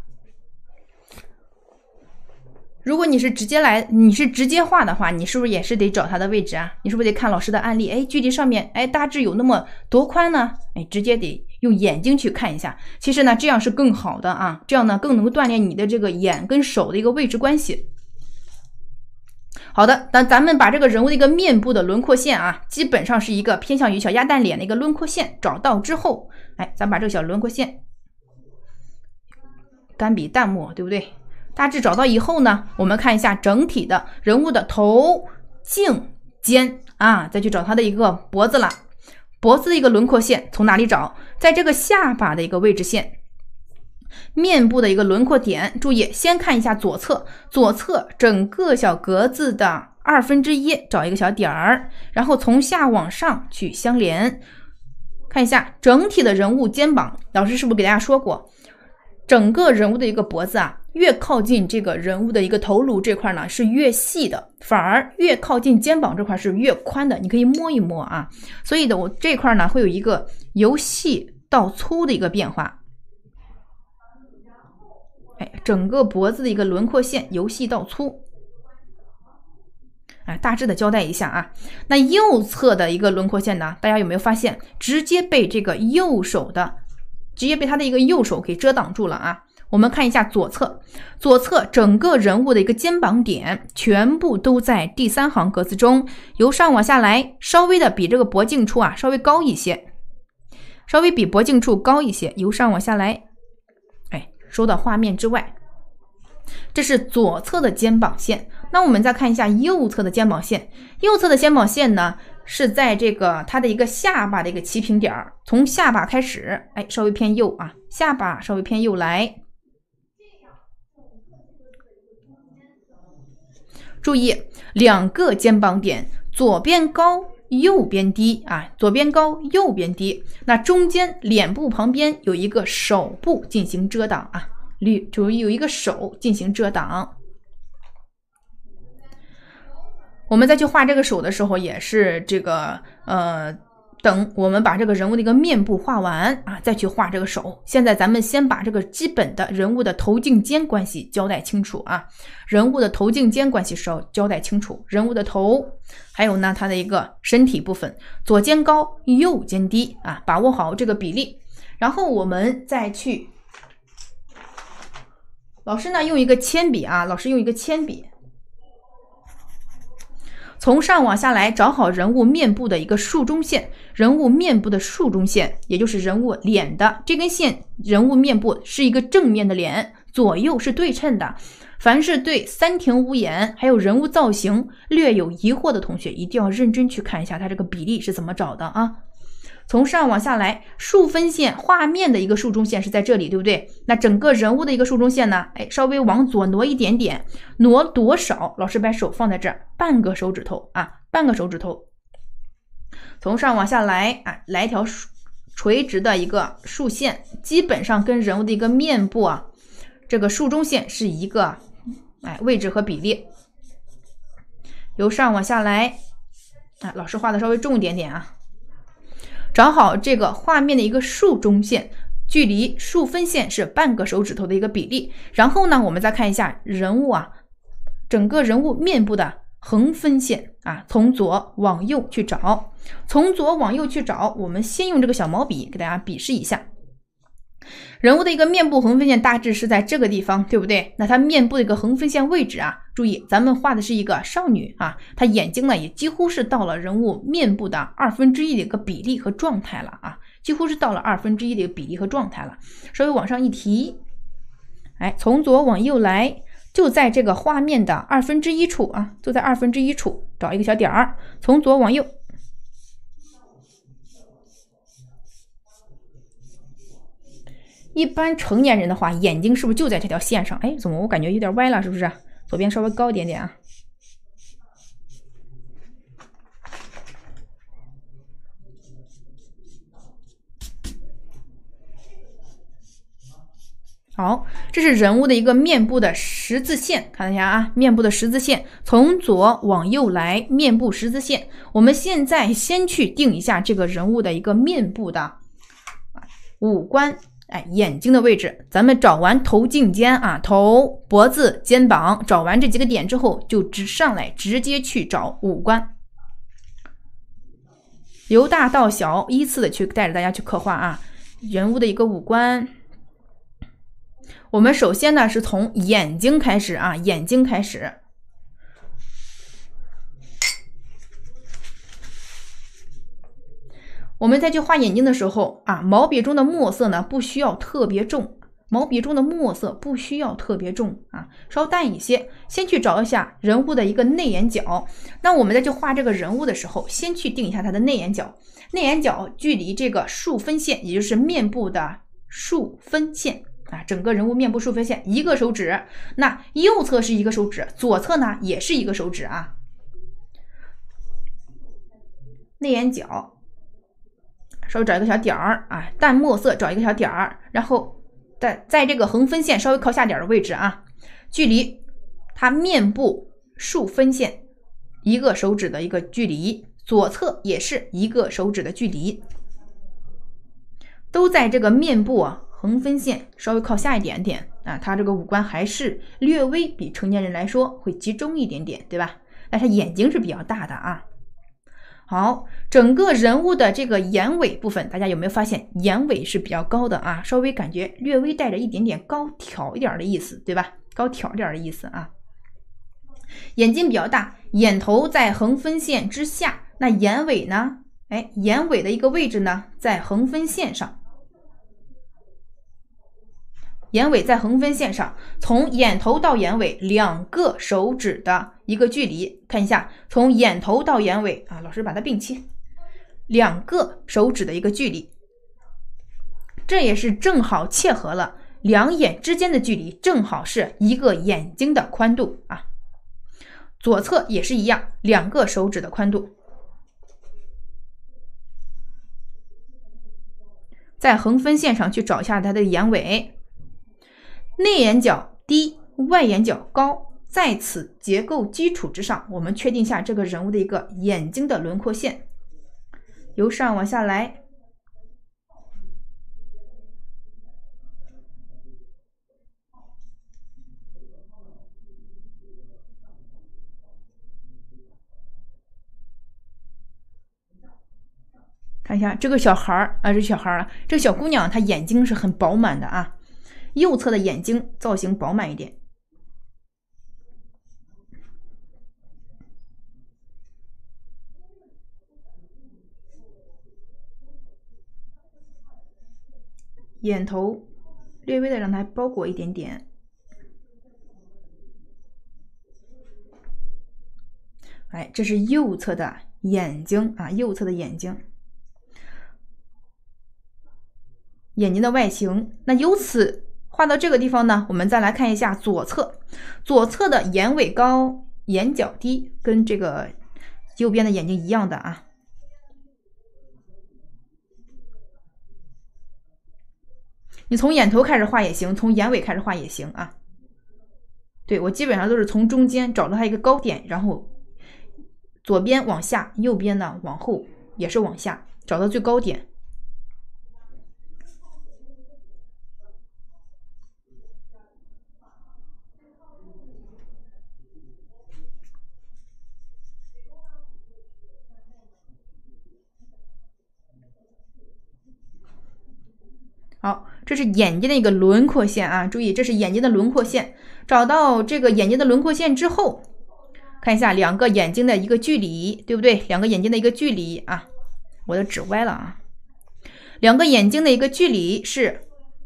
如果你是直接来，你是直接画的话，你是不是也是得找它的位置啊？你是不是得看老师的案例？哎，距离上面，哎，大致有那么多宽呢？哎，直接得用眼睛去看一下。其实呢，这样是更好的啊，这样呢更能够锻炼你的这个眼跟手的一个位置关系。好的，那咱们把这个人物的一个面部的轮廓线啊，基本上是一个偏向于小鸭蛋脸的一个轮廓线，找到之后，哎，咱把这个小轮廓线干笔淡墨，对不对？大致找到以后呢，我们看一下整体的人物的头、颈、肩啊，再去找它的一个脖子了。 脖子的一个轮廓线从哪里找？在这个下巴的一个位置线。面部的一个轮廓点，注意先看一下左侧，左侧整个小格子的二分之一找一个小点儿，然后从下往上去相连。看一下整体的人物肩膀，老师是不是给大家说过，整个人物的一个脖子啊，越靠近这个人物的一个头颅这块呢是越细的，反而越靠近肩膀这块是越宽的，你可以摸一摸啊。所以的我这块呢会有一个由细到粗的一个变化。哎，整个脖子的一个轮廓线由细到粗。哎，大致的交代一下啊。那右侧的一个轮廓线呢，大家有没有发现直接被这个右手的直接被他的一个右手给遮挡住了啊？我们看一下左侧，左侧整个人物的一个肩膀点全部都在第三行格子中，由上往下来，稍微的比这个脖颈处啊稍微高一些，稍微比脖颈处高一些，由上往下来，哎，收到画面之外。这是左侧的肩膀线。那我们再看一下右侧的肩膀线，右侧的肩膀线呢是在这个它的一个下巴的一个齐平点，从下巴开始，哎，稍微偏右啊，下巴稍微偏右来。注意两个肩膀点，左边高右边低啊，左边高右边低。那中间脸部旁边有一个手部进行遮挡啊，注意有一个手进行遮挡。我们再去画这个手的时候，也是这个呃，等我们把这个人物的一个面部画完啊，再去画这个手。现在咱们先把这个基本的人物的头颈肩关系交代清楚啊，人物的头颈肩关系是要交代清楚，人物的头，还有呢它的一个身体部分，左肩高右肩低啊，把握好这个比例。然后我们再去，老师呢用一个铅笔啊，老师用一个铅笔。从上往下来找好人物面部的一个竖中线，人物面部的竖中线，也就是人物脸的这根线，人物面部是一个正面的脸，左右是对称的。凡是对三庭五眼还有人物造型略有疑惑的同学，一定要认真去看一下它这个比例是怎么找的啊。从上往下来，竖分线画面的一个竖中线是在这里，对不对？那整个人物的一个竖中线呢，哎，稍微往左挪一点点，挪多少？老师把手放在这儿，半个手指头啊，半个手指头。从上往下来啊，来一条垂直的一个竖线，基本上跟人物的一个面部啊，这个竖中线是一个哎位置和比例。由上往下来啊，老师画的稍微重一点点啊。找好这个画面的一个竖中线，距离竖分线是半个手指头的一个比例。然后呢，我们再看一下人物啊，整个人物面部的横分线啊，从左往右去找，从左往右去找。我们先用这个小毛笔给大家比试一下。人物的一个面部横分线大致是在这个地方，对不对？那它面部的一个横分线位置啊，注意咱们画的是一个少女啊，她眼睛呢也几乎是到了人物面部的二分之一的一个比例和状态了啊，几乎是到了二分之一的一个比例和状态了。稍微往上一提，哎，从左往右来，就在这个画面的二分之一处啊，就在二分之一处找一个小点儿，从左往右。一般成年人的话，眼睛是不是就在这条线上？哎，怎么我感觉有点歪了？是不是？左边稍微高一点点啊。好，这是人物的一个面部的十字线，看一下啊，面部的十字线从左往右来，面部十字线。我们现在先去定一下这个人物的一个面部的五官。哎，眼睛的位置，咱们找完头颈肩啊，头、脖子、肩膀，找完这几个点之后，就直上来直接去找五官，由大到小依次的去带着大家去刻画啊，人物的一个五官。我们首先呢是从眼睛开始啊，眼睛开始。我们再去画眼睛的时候啊，毛笔中的墨色呢不需要特别重， 毛笔中的墨色不需要特别重啊，稍淡一些。先去找一下人物的一个内眼角。那我们再去画这个人物的时候，先去定一下他的内眼角。内眼角距离这个竖分线，也就是面部的竖分线啊，整个人物面部竖分线一个手指。那右侧是一个手指，左侧呢也是一个手指啊。内眼角稍微找一个小点儿啊，淡墨色找一个小点儿，然后。在在这个横分线稍微靠下点的位置啊，距离它面部竖分线一个手指的一个距离，左侧也是一个手指的距离，都在这个面部啊横分线稍微靠下一点点啊，它这个五官还是略微比成年人来说会集中一点点，对吧？但是眼睛是比较大的啊。好，整个人物的这个眼尾部分，大家有没有发现眼尾是比较高的啊？稍微感觉略微带着一点点高挑一点的意思，对吧？高挑一点的意思啊。眼睛比较大，眼头在横分线之下，那眼尾呢？哎，眼尾的一个位置呢，在横分线上。眼尾在横分线上，从眼头到眼尾两个手指的一个距离，看一下，从眼头到眼尾啊，老师把它并齐，两个手指的一个距离，这也是正好切合了两眼之间的距离，正好是一个眼睛的宽度啊。左侧也是一样，两个手指的宽度，在横分线上去找一下它的眼尾。内眼角低，外眼角高，在此结构基础之上，我们确定下这个人物的一个眼睛的轮廓线，由上往下来。看一下这个小孩儿啊，这小孩儿，这个小姑娘，她眼睛是很饱满的啊。右侧的眼睛造型饱满一点，眼头略微的让它包裹一点点。哎，这是右侧的眼睛啊，右侧的眼睛，眼睛的外形。那由此画到这个地方呢，我们再来看一下左侧，左侧的眼尾高，眼角低，跟这个右边的眼睛一样的啊。你从眼头开始画也行，从眼尾开始画也行啊。对，我基本上都是从中间找到它一个高点，然后左边往下，右边呢往后也是往下，找到最高点。好，这是眼睛的一个轮廓线啊，注意，这是眼睛的轮廓线。找到这个眼睛的轮廓线之后，看一下两个眼睛的一个距离，对不对？两个眼睛的一个距离啊，我的纸歪了啊。两个眼睛的一个距离是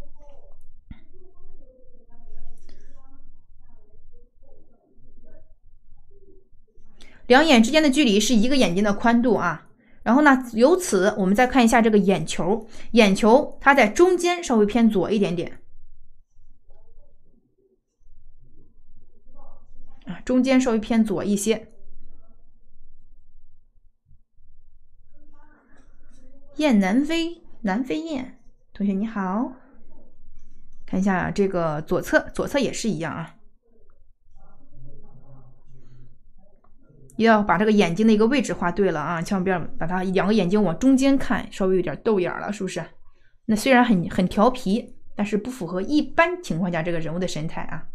两眼之间的距离是一个眼睛的宽度啊。然后呢，由此我们再看一下这个眼球，眼球它在中间稍微偏左一点点啊，中间稍微偏左一些。雁南飞，南飞雁，同学你好，看一下这个左侧，左侧也是一样啊。要把这个眼睛的一个位置画对了啊，千万不要把它两个眼睛往中间看，稍微有点逗眼了，是不是？那虽然很很调皮，但是不符合一般情况下这个人物的神态啊。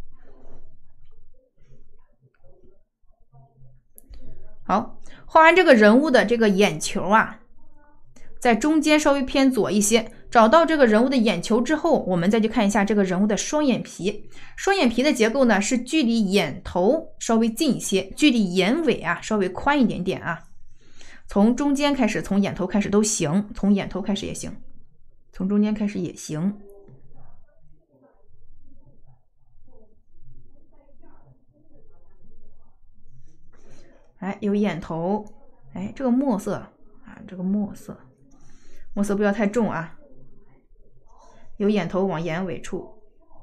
好，画完这个人物的这个眼球啊，在中间稍微偏左一些。找到这个人物的眼球之后，我们再去看一下这个人物的双眼皮。双眼皮的结构呢，是距离眼头稍微近一些，距离眼尾啊稍微宽一点点啊。从中间开始，从眼头开始都行，从眼头开始也行，从中间开始也行。 哎，有眼头，哎，这个墨色啊，这个墨色，墨色不要太重啊。有眼头往眼尾处，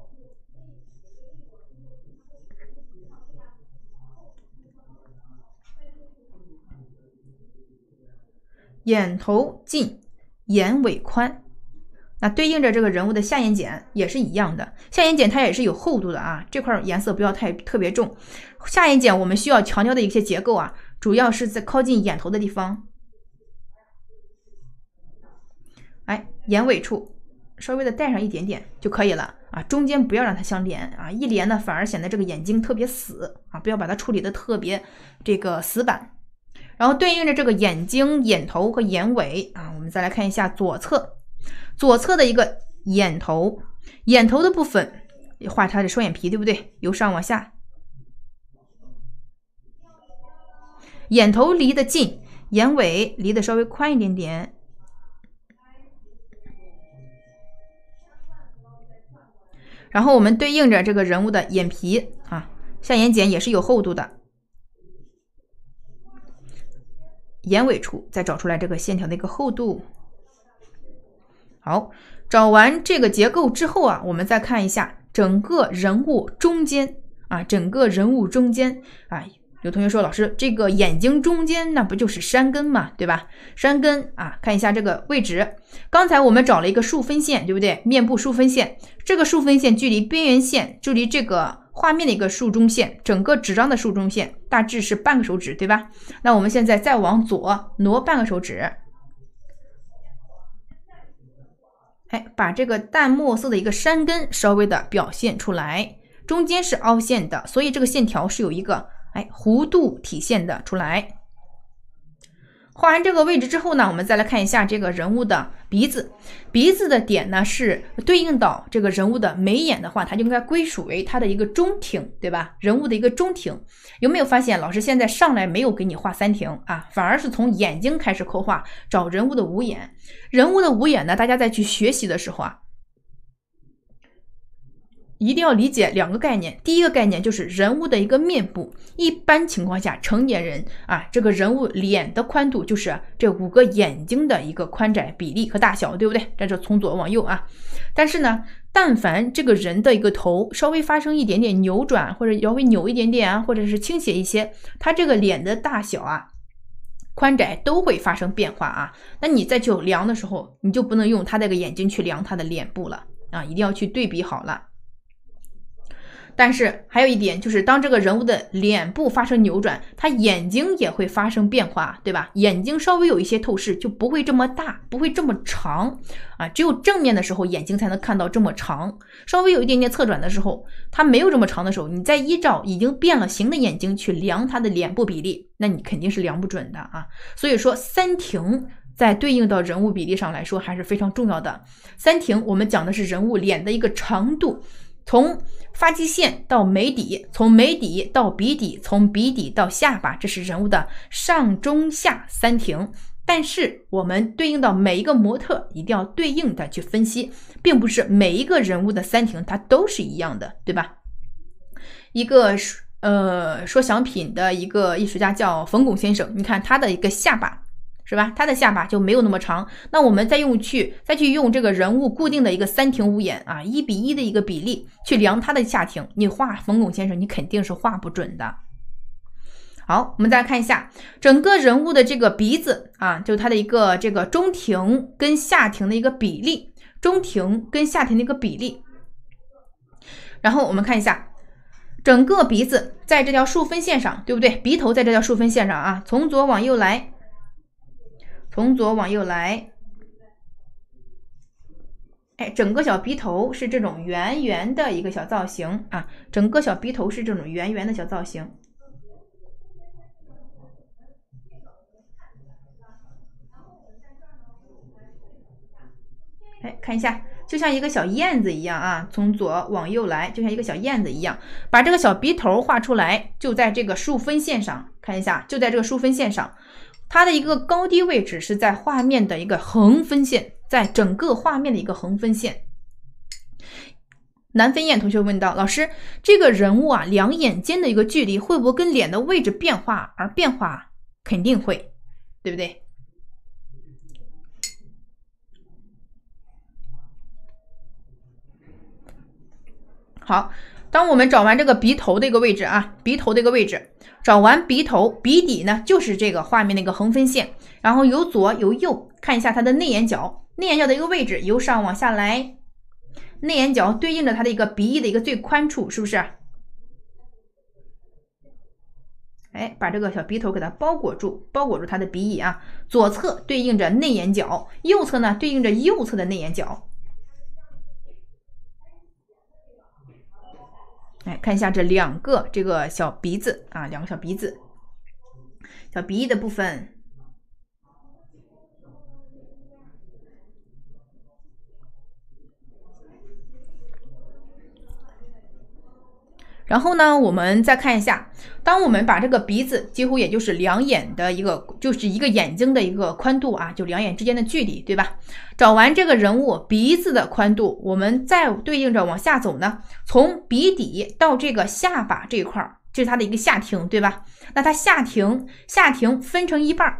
眼头近，眼尾宽。那对应着这个人物的下眼睑也是一样的，下眼睑它也是有厚度的啊，这块颜色不要太特别重。下眼睑我们需要强调的一些结构啊，主要是在靠近眼头的地方，哎，眼尾处稍微的带上一点点就可以了啊，中间不要让它相连啊，一连呢反而显得这个眼睛特别死啊，不要把它处理的特别这个死板。然后对应着这个眼睛、眼头和眼尾啊，我们再来看一下左侧，左侧的一个眼头，眼头的部分画它的双眼皮，对不对？由上往下，眼头离得近，眼尾离得稍微宽一点点。然后我们对应着这个人物的眼皮啊，下眼睑也是有厚度的，眼尾处再找出来这个线条的一个厚度。好，找完这个结构之后啊，我们再看一下整个人物中间啊，整个人物中间啊，有同学说老师，这个眼睛中间那不就是山根嘛，对吧？山根啊，看一下这个位置。刚才我们找了一个竖分线，对不对？面部竖分线，这个竖分线距离边缘线，距离这个画面的一个竖中线，整个纸张的竖中线大致是半个手指，对吧？那我们现在再往左挪半个手指，哎，把这个淡墨色的一个山根稍微的表现出来，中间是凹陷的，所以这个线条是有一个哎弧度体现的出来。画完这个位置之后呢，我们再来看一下这个人物的鼻子，鼻子的点呢是对应到这个人物的眉眼的话，它就应该归属为它的一个中庭，对吧？人物的一个中庭。有没有发现老师现在上来没有给你画三庭啊，反而是从眼睛开始抠画，找人物的五眼。人物的五眼呢，大家在去学习的时候啊，一定要理解两个概念。第一个概念就是人物的一个面部，一般情况下成年人啊，这个人物脸的宽度就是这五个眼睛的一个宽窄比例和大小，对不对？这是从左往右啊。但是呢，但凡这个人的一个头稍微发生一点点扭转，或者稍微扭一点点啊，或者是倾斜一些，他这个脸的大小啊宽窄都会发生变化啊。那你再去量的时候，你就不能用他这个眼睛去量他的脸部了啊，一定要去对比好了。但是还有一点就是，当这个人物的脸部发生扭转，他眼睛也会发生变化，对吧？眼睛稍微有一些透视，就不会这么大，不会这么长啊。只有正面的时候，眼睛才能看到这么长。稍微有一点点侧转的时候，它没有这么长的时候，你再依照已经变了形的眼睛去量它的脸部比例，那你肯定是量不准的啊。所以说三庭在对应到人物比例上来说还是非常重要的。三庭我们讲的是人物脸的一个长度，从发际线到眉底，从眉底到鼻底，从鼻底到下巴，这是人物的上中下三庭。但是我们对应到每一个模特一定要对应的去分析，并不是每一个人物的三庭它都是一样的，对吧？一个呃说小品的一个艺术家叫冯巩先生，你看他的一个下巴是吧？他的下巴就没有那么长。那我们再用去再去用这个人物固定的一个三庭五眼啊，一比一的一个比例去量他的下庭，你画冯巩先生你肯定是画不准的。好，我们再来看一下整个人物的这个鼻子啊，就是它的一个这个中庭跟下庭的一个比例，中庭跟下庭的一个比例。然后我们看一下整个鼻子在这条竖分线上，对不对？鼻头在这条竖分线上啊，从左往右来，从左往右来，哎，整个小鼻头是这种圆圆的一个小造型啊，整个小鼻头是这种圆圆的小造型。哎，看一下，就像一个小燕子一样啊，从左往右来，就像一个小燕子一样，把这个小鼻头画出来，就在这个竖分线上，看一下，就在这个竖分线上。它的一个高低位置是在画面的一个横分线，在整个画面的一个横分线。 南飞燕同学问到，老师，这个人物啊，两眼间的一个距离会不会跟脸的位置变化而变化？肯定会，对不对？好，当我们找完这个鼻头的一个位置啊，鼻头的一个位置，找完鼻头，鼻底呢就是这个画面的一个横分线，然后由左由右看一下它的内眼角，内眼角的一个位置，由上往下来，内眼角对应着它的一个鼻翼的一个最宽处，是不是？哎，把这个小鼻头给它包裹住，包裹住它的鼻翼啊。左侧对应着内眼角，右侧呢对应着右侧的内眼角。哎，看一下这两个这个小鼻子啊，两个小鼻子，小鼻翼的部分。然后呢，我们再看一下，当我们把这个鼻子几乎也就是两眼的一个，就是一个眼睛的一个宽度啊，就两眼之间的距离，对吧？找完这个人物鼻子的宽度，我们再对应着往下走呢，从鼻底到这个下巴这一块，这是它的一个下庭，对吧？那它下庭，下庭分成一半，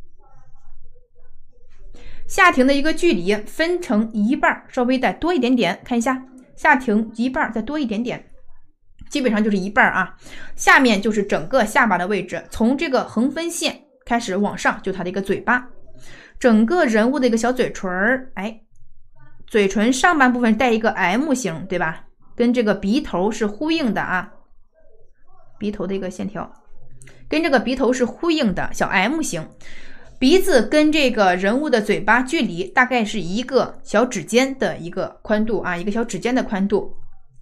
下庭的一个距离分成一半，稍微再多一点点，看一下下庭一半再多一点点。基本上就是一半啊，下面就是整个下巴的位置，从这个横分线开始往上，就它的一个嘴巴，整个人物的一个小嘴唇儿，哎，嘴唇上半部分带一个 M 型，对吧？跟这个鼻头是呼应的啊，鼻头的一个线条，跟这个鼻头是呼应的小 M 型，鼻子跟这个人物的嘴巴距离大概是一个小指尖的一个宽度啊，一个小指尖的宽度。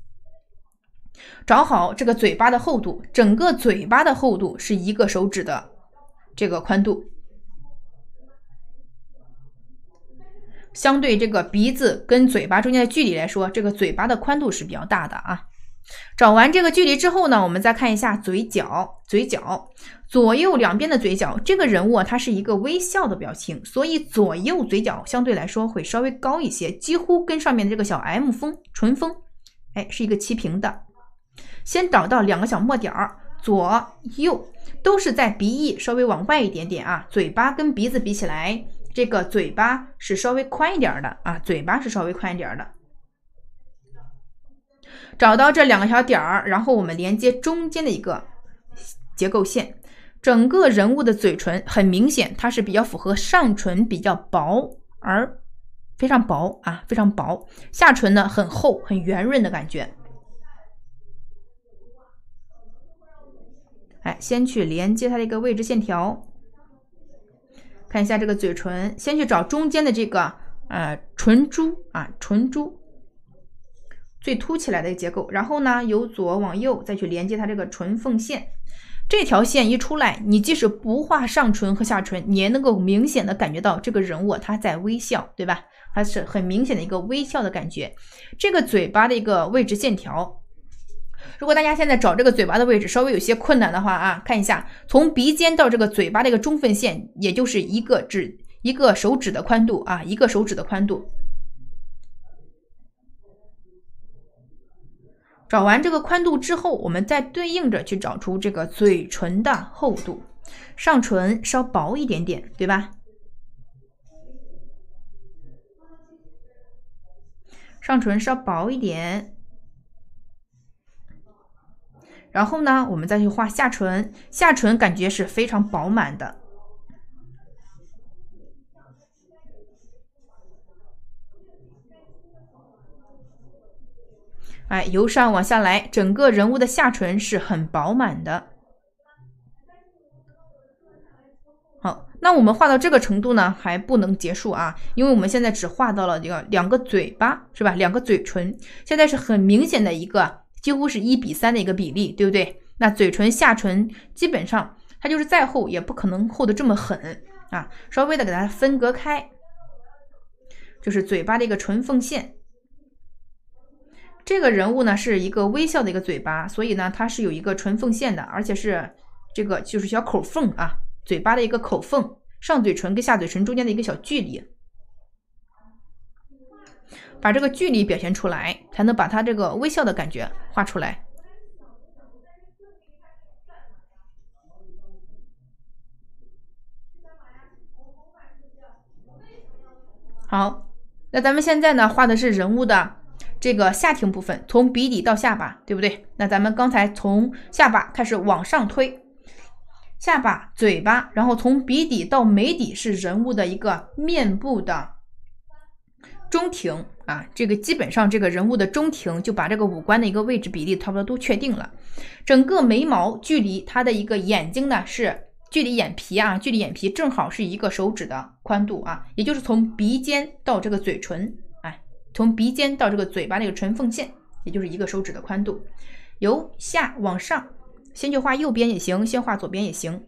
找好这个嘴巴的厚度，整个嘴巴的厚度是一个手指的这个宽度，相对这个鼻子跟嘴巴中间的距离来说，这个嘴巴的宽度是比较大的啊。找完这个距离之后呢，我们再看一下嘴角，嘴角左右两边的嘴角，这个人物啊，它是一个微笑的表情，所以左右嘴角相对来说会稍微高一些，几乎跟上面的这个小 M 峰唇峰，哎，是一个齐平的。先找到两个小墨点儿，左右都是在鼻翼稍微往外一点点啊，嘴巴跟鼻子比起来，这个嘴巴是稍微宽一点的啊，嘴巴是稍微宽一点的。找到这两个小点儿，然后我们连接中间的一个结构线，整个人物的嘴唇很明显，它是比较符合上唇比较薄而非常薄啊，非常薄，下唇呢很厚很圆润的感觉。哎，先去连接它的一个位置线条，看一下这个嘴唇，先去找中间的这个呃唇珠啊，唇珠最凸起来的结构，然后呢由左往右再去连接它这个唇缝线，这条线一出来，你即使不画上唇和下唇，你也能够明显的感觉到这个人物他在微笑，对吧？它是很明显的一个微笑的感觉。这个嘴巴的一个位置线条，如果大家现在找这个嘴巴的位置稍微有些困难的话啊，看一下从鼻尖到这个嘴巴的一个中分线，也就是一个指一个手指的宽度啊，一个手指的宽度。找完这个宽度之后，我们再对应着去找出这个嘴唇的厚度，上唇稍薄一点点，对吧？上唇稍薄一点。然后呢，我们再去画下唇，下唇感觉是非常饱满的。哎，由上往下来，整个人物的下唇是很饱满的。好，那我们画到这个程度呢，还不能结束啊，因为我们现在只画到了这个两个嘴巴，是吧？两个嘴唇，现在是很明显的一个。几乎是一比三的一个比例，对不对？那嘴唇下唇基本上它就是再厚也不可能厚的这么狠啊，稍微的给它分隔开，就是嘴巴的一个唇缝线。这个人物呢是一个微笑的一个嘴巴，所以呢它是有一个唇缝线的，而且是这个就是小口缝啊，嘴巴的一个口缝，上嘴唇跟下嘴唇中间的一个小距离。 把这个距离表现出来，才能把它这个微笑的感觉画出来。好，那咱们现在呢画的是人物的这个下庭部分，从鼻底到下巴，对不对？那咱们刚才从下巴开始往上推，下巴、嘴巴，然后从鼻底到眉底是人物的一个面部的中庭啊，这个基本上这个人物的中庭就把这个五官的一个位置比例差不多都确定了。整个眉毛距离它的一个眼睛呢是距离眼皮啊，距离眼皮正好是一个手指的宽度啊，也就是从鼻尖到这个嘴唇，哎，从鼻尖到这个嘴巴那个唇缝线，也就是一个手指的宽度。由下往上，先就画右边也行，先画左边也行。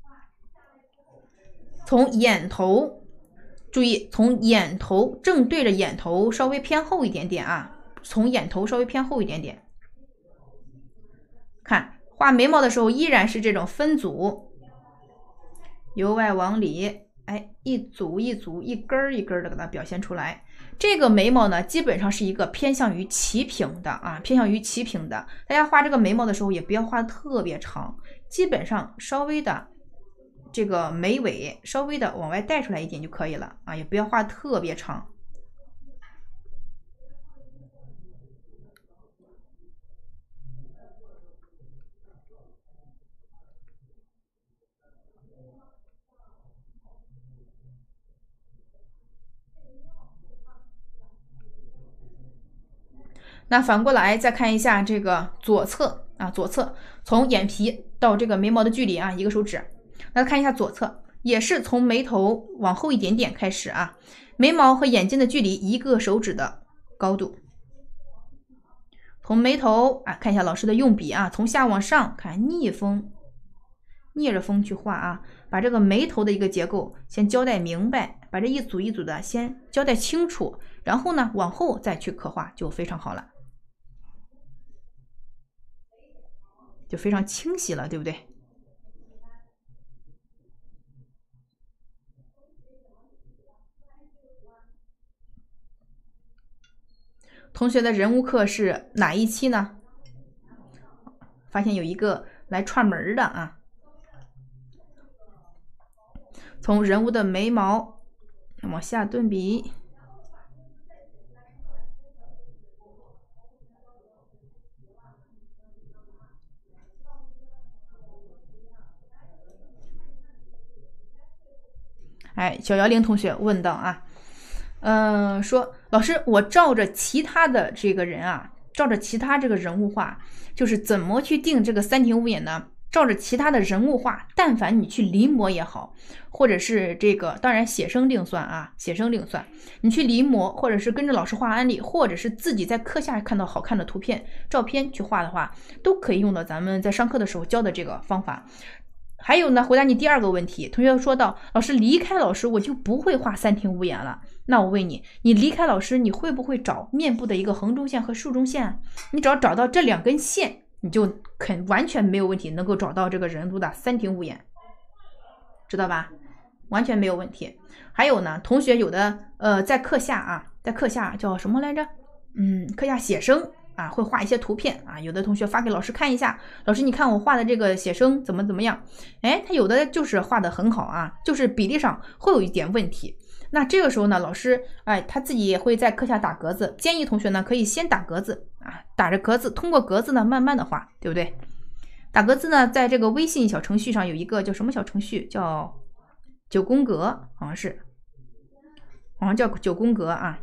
从眼头，注意从眼头正对着眼头稍微偏后一点点啊，从眼头稍微偏后一点点。看画眉毛的时候依然是这种分组。由外往里，哎，一组一组，一根一根的给它表现出来。这个眉毛呢，基本上是一个偏向于齐平的啊，偏向于齐平的。大家画这个眉毛的时候，也不要画的特别长，基本上稍微的这个眉尾稍微的往外带出来一点就可以了啊，也不要画特别长。那反过来再看一下这个左侧啊，左侧从眼皮到这个眉毛的距离啊，一个手指。那看一下左侧，也是从眉头往后一点点开始啊，眉毛和眼睛的距离一个手指的高度。从眉头啊，看一下老师的用笔啊，从下往上看逆风，逆着风去画啊，把这个眉头的一个结构先交代明白，把这一组一组的先交代清楚，然后呢往后再去刻画就非常好了。就非常清晰了，对不对？同学的人物课是哪一期呢？发现有一个来串门的啊。从人物的眉毛往下顿笔。哎，小姚玲同学问到啊，嗯、呃，说老师，我照着其他的这个人啊，照着其他这个人物画，就是怎么去定这个三庭五眼呢？照着其他的人物画，但凡你去临摹也好，或者是这个，当然写生另算啊，写生另算。你去临摹，或者是跟着老师画案例，或者是自己在课下看到好看的图片、照片去画的话，都可以用到咱们在上课的时候教的这个方法。还有呢，回答你第二个问题，同学说到，老师离开老师我就不会画三庭五眼了。那我问你，你离开老师，你会不会找面部的一个横中线和竖中线？你只要找到这两根线，你就肯完全没有问题，能够找到这个人物的三庭五眼，知道吧？完全没有问题。还有呢，同学有的呃在课下啊，在课下叫什么来着？嗯，课下写生。啊，会画一些图片啊，有的同学发给老师看一下，老师你看我画的这个写生怎么怎么样？哎，他有的就是画的很好啊，就是比例上会有一点问题。那这个时候呢，老师哎他自己也会在课下打格子，建议同学呢可以先打格子啊，打着格子，通过格子呢慢慢的画，对不对？打格子呢，在这个微信小程序上有一个叫什么小程序，叫九宫格，好像是，好像叫九宫格啊。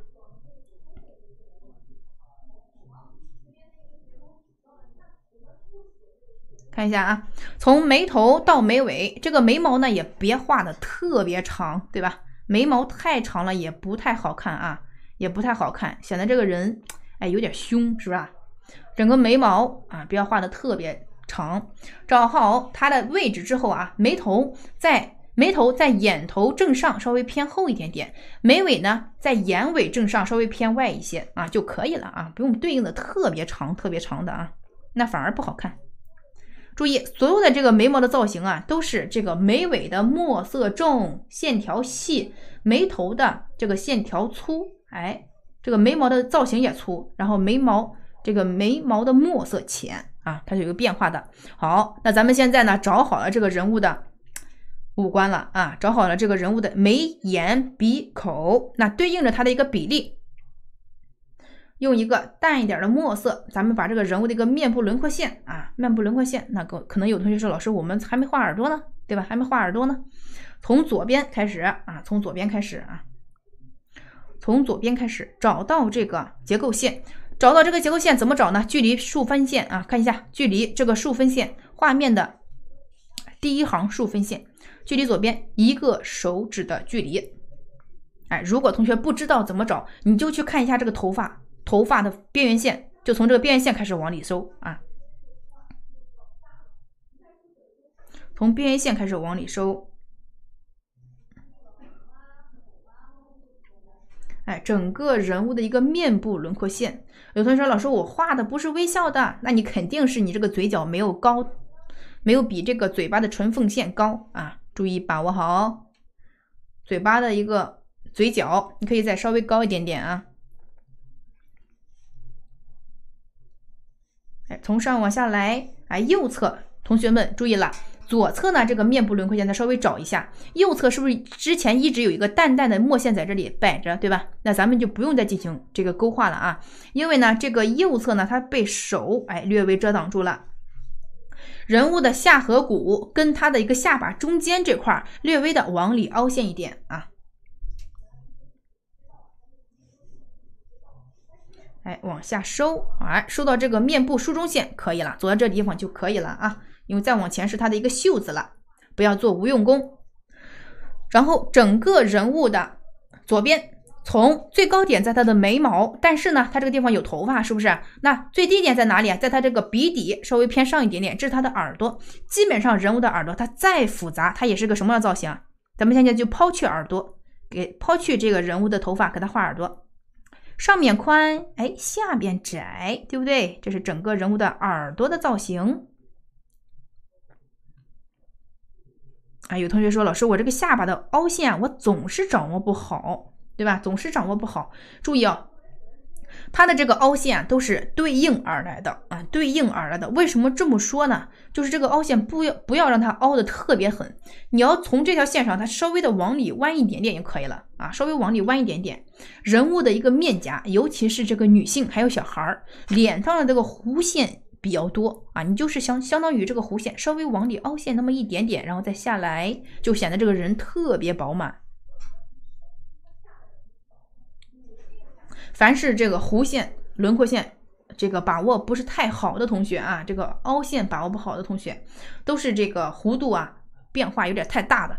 看一下啊，从眉头到眉尾，这个眉毛呢也别画的特别长，对吧？眉毛太长了也不太好看啊，也不太好看，显得这个人哎有点凶，是吧？整个眉毛啊不要画的特别长，找好它的位置之后啊，眉头在眉头在眼头正上稍微偏后一点点，眉尾呢在眼尾正上稍微偏外一些啊就可以了啊，不用对应的特别长特别长的啊，那反而不好看。注意，所有的这个眉毛的造型啊，都是这个眉尾的墨色重，线条细，眉头的这个线条粗，哎， 这个眉毛的造型也粗，然后眉毛这个眉毛的墨色浅啊，它是有个变化的。好，那咱们现在呢找好了这个人物的五官了啊，找好了这个人物的眉、眼、鼻、口，那对应着它的一个比例，用一个淡一点的墨色，咱们把这个人物的一个面部轮廓线啊，面部轮廓线，那个可能有同学说，老师我们还没画耳朵呢，对吧？还没画耳朵呢，从左边开始啊，从左边开始啊，从左边开始找到这个结构线，找到这个结构线怎么找呢？距离竖分线啊，看一下距离这个竖分线画面的第一行竖分线。距离左边一个手指的距离，哎，如果同学不知道怎么找，你就去看一下这个头发，头发的边缘线，就从这个边缘线开始往里收啊，从边缘线开始往里收，哎，整个人物的一个面部轮廓线。有同学说，老师我画的不是微笑的，那你肯定是你这个嘴角没有高，没有比这个嘴巴的唇缝线高啊。注意把握好嘴巴的一个嘴角，你可以再稍微高一点点啊。哎，从上往下来，哎，右侧同学们注意了，左侧呢这个面部轮廓线再稍微找一下，右侧是不是之前一直有一个淡淡的墨线在这里摆着，对吧？那咱们就不用再进行这个勾画了啊，因为呢这个右侧呢它被手哎略微遮挡住了。人物的下颌骨跟他的一个下巴中间这块略微的往里凹陷一点啊，哎，往下收，哎，收到这个面部梳中线可以了，走到这地方就可以了啊，因为再往前是它的一个袖子了，不要做无用功。然后整个人物的左边。从最高点在它的眉毛，但是呢，它这个地方有头发，是不是？那最低点在哪里啊？在它这个鼻底稍微偏上一点点，这是它的耳朵。基本上人物的耳朵，它再复杂，它也是个什么样的造型啊？咱们现在就抛去耳朵，给抛去这个人物的头发，给它画耳朵。上面宽，哎，下面窄，对不对？这是整个人物的耳朵的造型。啊，有同学说，老师，我这个下巴的凹陷，我总是掌握不好。对吧？总是掌握不好。注意啊，它的这个凹陷都是对应而来的啊，对应而来的。为什么这么说呢？就是这个凹陷不要不要让它凹的特别狠，你要从这条线上它稍微的往里弯一点点就可以了啊，稍微往里弯一点点。人物的一个面颊，尤其是这个女性还有小孩脸上的这个弧线比较多啊，你就是相相当于这个弧线稍微往里凹陷那么一点点，然后再下来，就显得这个人特别饱满。凡是这个弧线、轮廓线这个把握不是太好的同学啊，这个凹陷把握不好的同学，都是这个弧度啊变化有点太大的。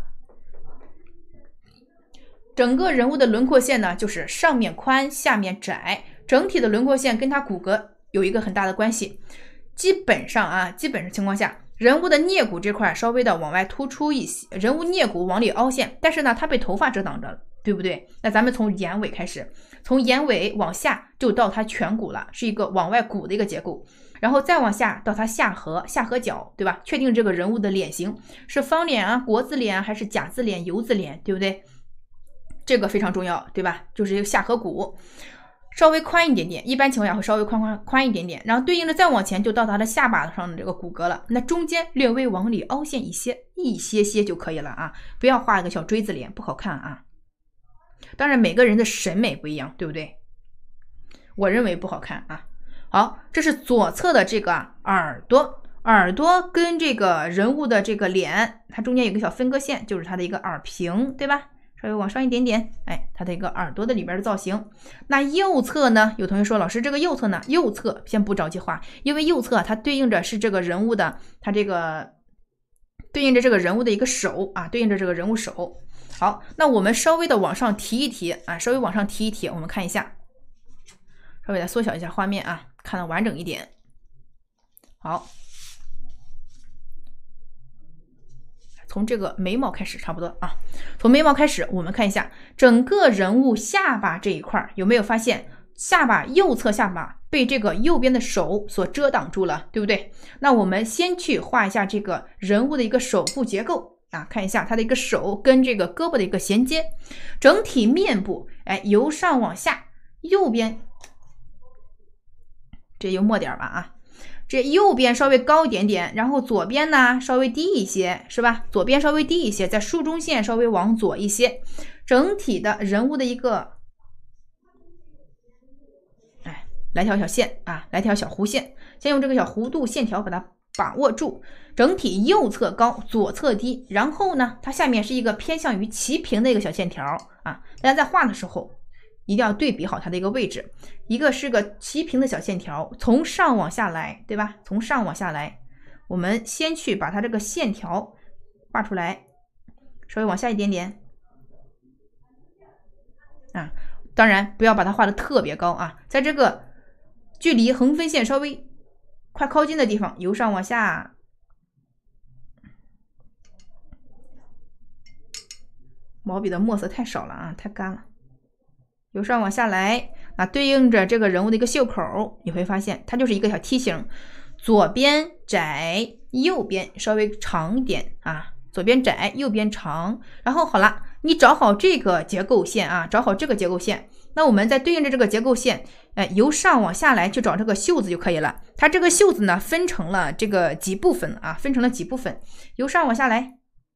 整个人物的轮廓线呢，就是上面宽，下面窄，整体的轮廓线跟它骨骼有一个很大的关系。基本上啊，基本上情况下，人物的颞骨这块稍微的往外突出一些，人物颞骨往里凹陷，但是呢，它被头发遮挡着了。对不对？那咱们从眼尾开始，从眼尾往下就到它颧骨了，是一个往外鼓的一个结构，然后再往下到它下颌、下颌角，对吧？确定这个人物的脸型是方脸啊、国字脸还是甲字脸、油字脸，对不对？这个非常重要，对吧？就是一个下颌骨稍微宽一点点，一般情况下会稍微宽宽宽一点点，然后对应着再往前就到它的下巴上的这个骨骼了，那中间略微往里凹陷一些，一些些就可以了啊，不要画一个小锥子脸，不好看啊。当然每个人的审美不一样，对不对？我认为不好看啊。好，这是左侧的这个耳朵，耳朵跟这个人物的这个脸，它中间有个小分割线，就是它的一个耳屏，对吧？稍微往上一点点，哎，它的一个耳朵的里边的造型。那右侧呢？有同学说，老师这个右侧呢？右侧先不着急画，因为右侧它对应着是这个人物的，它这个对应着这个人物的一个手啊，对应着这个人物手。好，那我们稍微的往上提一提啊，稍微往上提一提，我们看一下，稍微来缩小一下画面啊，看得完整一点。好，从这个眉毛开始，差不多啊，从眉毛开始，我们看一下整个人物下巴这一块，有没有发现下巴右侧下巴被这个右边的手所遮挡住了，对不对？那我们先去画一下这个人物的一个手部结构。啊，看一下它的一个手跟这个胳膊的一个衔接，整体面部，哎，由上往下右边这有墨点吧啊，这右边稍微高一点点，然后左边呢稍微低一些，是吧？左边稍微低一些，在竖中线稍微往左一些，整体的人物的一个，哎，来条小线啊，来条小弧线，先用这个小弧度线条把它把握住，整体右侧高，左侧低，然后呢，它下面是一个偏向于齐平的一个小线条啊。大家在画的时候一定要对比好它的一个位置，一个是个齐平的小线条，从上往下来，对吧？从上往下来，我们先去把它这个线条画出来，稍微往下一点点啊。当然不要把它画的特别高啊，在这个距离横分线稍微快靠近的地方，由上往下，毛笔的墨色太少了啊，太干了。由上往下来，那对应着这个人物的一个袖口，你会发现它就是一个小梯形，左边窄，右边稍微长一点啊，左边窄，右边长。然后好了，你找好这个结构线啊，找好这个结构线，那我们再对应着这个结构线，哎，由上往下来去找这个袖子就可以了。它这个袖子呢，分成了这个几部分啊，分成了几部分，由上往下来，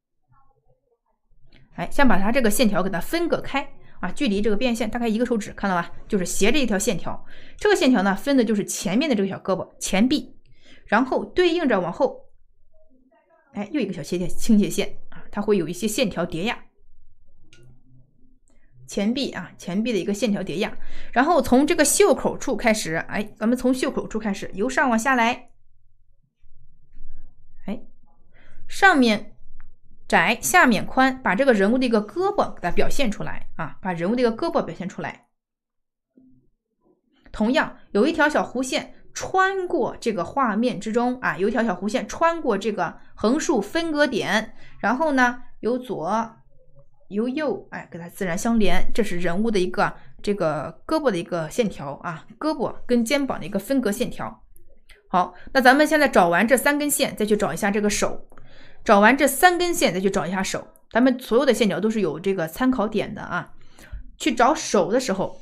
哎，先把它这个线条给它分隔开。啊，距离这个边线大概一个手指，看到吧？就是斜着一条线条。这个线条呢，分的就是前面的这个小胳膊前臂，然后对应着往后，哎，又一个小斜倾斜线啊，它会有一些线条叠压。前臂啊，前臂的一个线条叠压，然后从这个袖口处开始，哎，咱们从袖口处开始，由上往下来，哎，上面窄，下面宽，把这个人物的一个胳膊给它表现出来啊，把人物的一个胳膊表现出来。同样有一条小弧线穿过这个画面之中啊，有一条小弧线穿过这个横竖分割点，然后呢由左由右，哎，给它自然相连，这是人物的一个这个胳膊的一个线条啊，胳膊跟肩膀的一个分割线条。好，那咱们现在找完这三根线，再去找一下这个手。找完这三根线，再去找一下手。咱们所有的线条都是有这个参考点的啊。去找手的时候，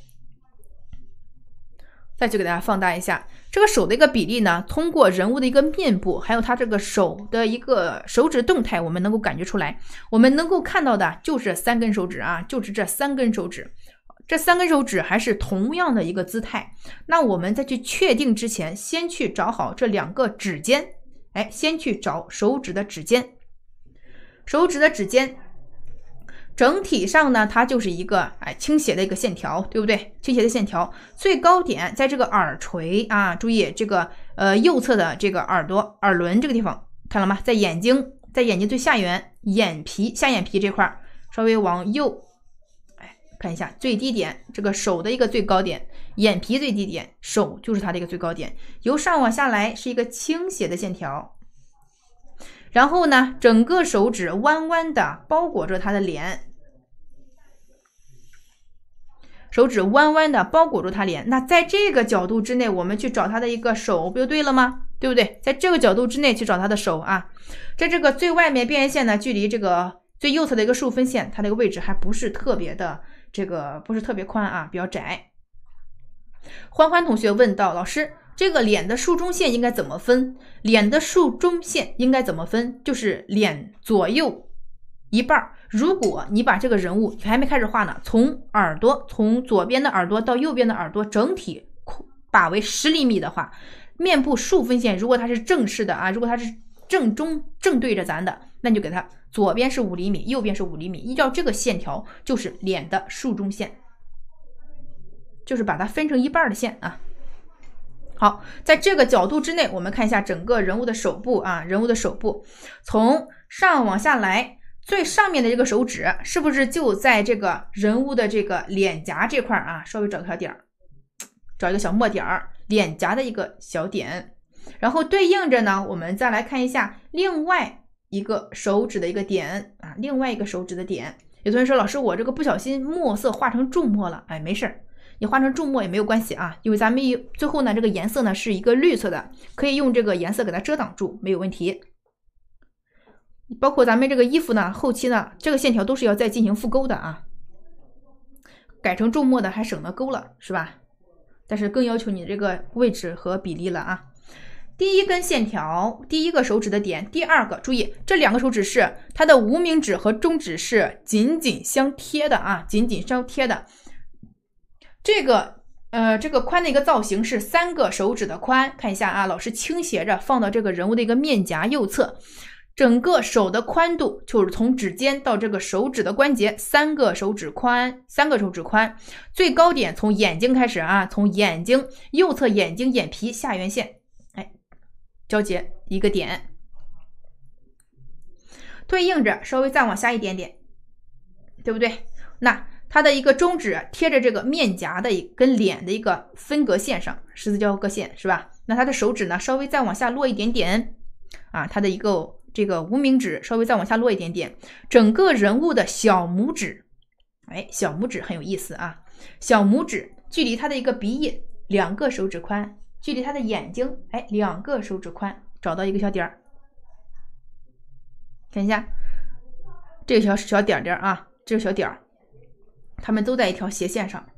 再去给大家放大一下这个手的一个比例呢。通过人物的一个面部，还有它这个手的一个手指动态，我们能够感觉出来。我们能够看到的就是三根手指啊，就是这三根手指。这三根手指还是同样的一个姿态。那我们再去确定之前，先去找好这两个指尖。哎，先去找手指的指尖，手指的指尖，整体上呢，它就是一个哎倾斜的一个线条，对不对？倾斜的线条，最高点在这个耳垂啊，注意这个呃右侧的这个耳朵耳轮这个地方，看了吗？在眼睛，在眼睛最下缘，眼皮下眼皮这块稍微往右，哎，看一下最低点，这个手的一个最高点。眼皮最低点，手就是它的一个最高点，由上往下来是一个倾斜的线条，然后呢，整个手指弯弯的包裹着它的脸，手指弯弯的包裹住它脸。那在这个角度之内，我们去找它的一个手，不就对了吗？对不对？在这个角度之内去找它的手啊，在这个最外面边缘线呢，距离这个最右侧的一个竖分线，它的一个位置还不是特别的，这个不是特别宽啊，比较窄。欢欢同学问到，老师，这个脸的竖中线应该怎么分？脸的竖中线应该怎么分？就是脸左右一半。如果你把这个人物，你还没开始画呢，从耳朵，从左边的耳朵到右边的耳朵，整体把为十厘米的话，面部竖分线如果它是正式的啊，如果它是正中正对着咱的，那你就给它左边是五厘米，右边是五厘米，依照这个线条就是脸的竖中线。就是把它分成一半的线啊。好，在这个角度之内，我们看一下整个人物的手部啊，人物的手部从上往下来，最上面的这个手指是不是就在这个人物的这个脸颊这块啊？稍微找个小点儿，找一个小墨点儿，脸颊的一个小点，然后对应着呢，我们再来看一下另外一个手指的一个点啊，另外一个手指的点。有同学说，老师，我这个不小心墨色画成重墨了，哎，没事儿。你画成重墨也没有关系啊，因为咱们最后呢，这个颜色呢是一个绿色的，可以用这个颜色给它遮挡住，没有问题。包括咱们这个衣服呢，后期呢，这个线条都是要再进行复勾的啊。 改成周末的还省得勾了，是吧？但是更要求你这个位置和比例了啊。第一根线条，第一个手指的点，第二个，注意这两个手指是它的无名指和中指是紧紧相贴的啊，紧紧相贴的。这个呃这个髋的一个造型是三个手指的宽，看一下啊，老师倾斜着放到这个人物的一个面颊右侧。整个手的宽度就是从指尖到这个手指的关节，三个手指宽，三个手指宽。最高点从眼睛开始啊，从眼睛右侧眼睛眼皮下缘线，哎，交接一个点，对应着稍微再往下一点点，对不对？那它的一个中指贴着这个面颊的跟脸的一个分隔线上，十字交割线是吧？那它的手指呢，稍微再往下落一点点啊，它的一个。这个无名指稍微再往下落一点点，整个人物的小拇指，哎，小拇指很有意思啊。小拇指距离他的一个鼻翼两个手指宽，距离他的眼睛，哎，两个手指宽，找到一个小点儿，看一下这个小小点点啊，这个小点儿，它们都在一条斜线上。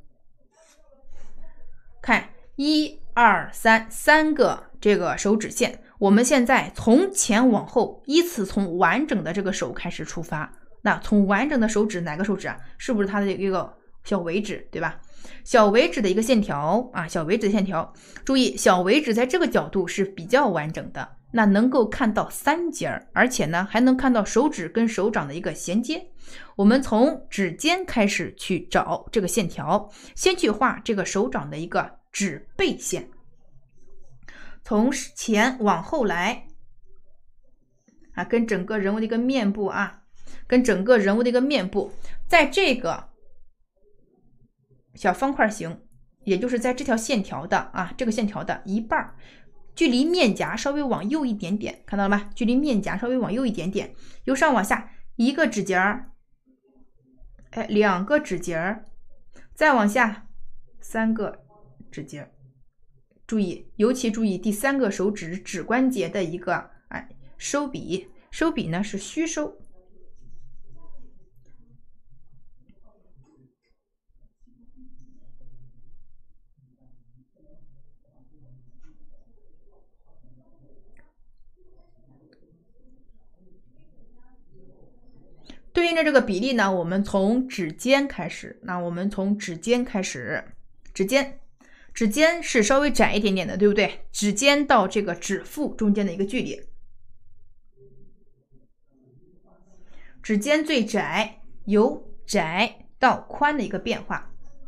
看，一二三，三个这个手指线。我们现在从前往后依次从完整的这个手开始出发，那从完整的手指哪个手指啊？是不是它的一个小尾指，对吧？小尾指的一个线条啊，小尾指的线条，注意小尾指在这个角度是比较完整的，那能够看到三节，而且呢还能看到手指跟手掌的一个衔接。我们从指尖开始去找这个线条，先去画这个手掌的一个指背线。从前往后来啊，跟整个人物的一个面部啊，跟整个人物的一个面部，在这个小方块形，也就是在这条线条的啊，这个线条的一半，距离面颊稍微往右一点点，看到了吗？距离面颊稍微往右一点点，由上往下一个指节儿，哎，两个指节儿，再往下三个指节儿。注意，尤其注意第三个手指指关节的一个哎收笔，收笔呢是虚收。对应着这个比例呢，我们从指尖开始，那我们从指尖开始，指尖。指尖是稍微窄一点点的，对不对？指尖到这个指腹中间的一个距离，指尖最窄，由窄到宽的一个变化。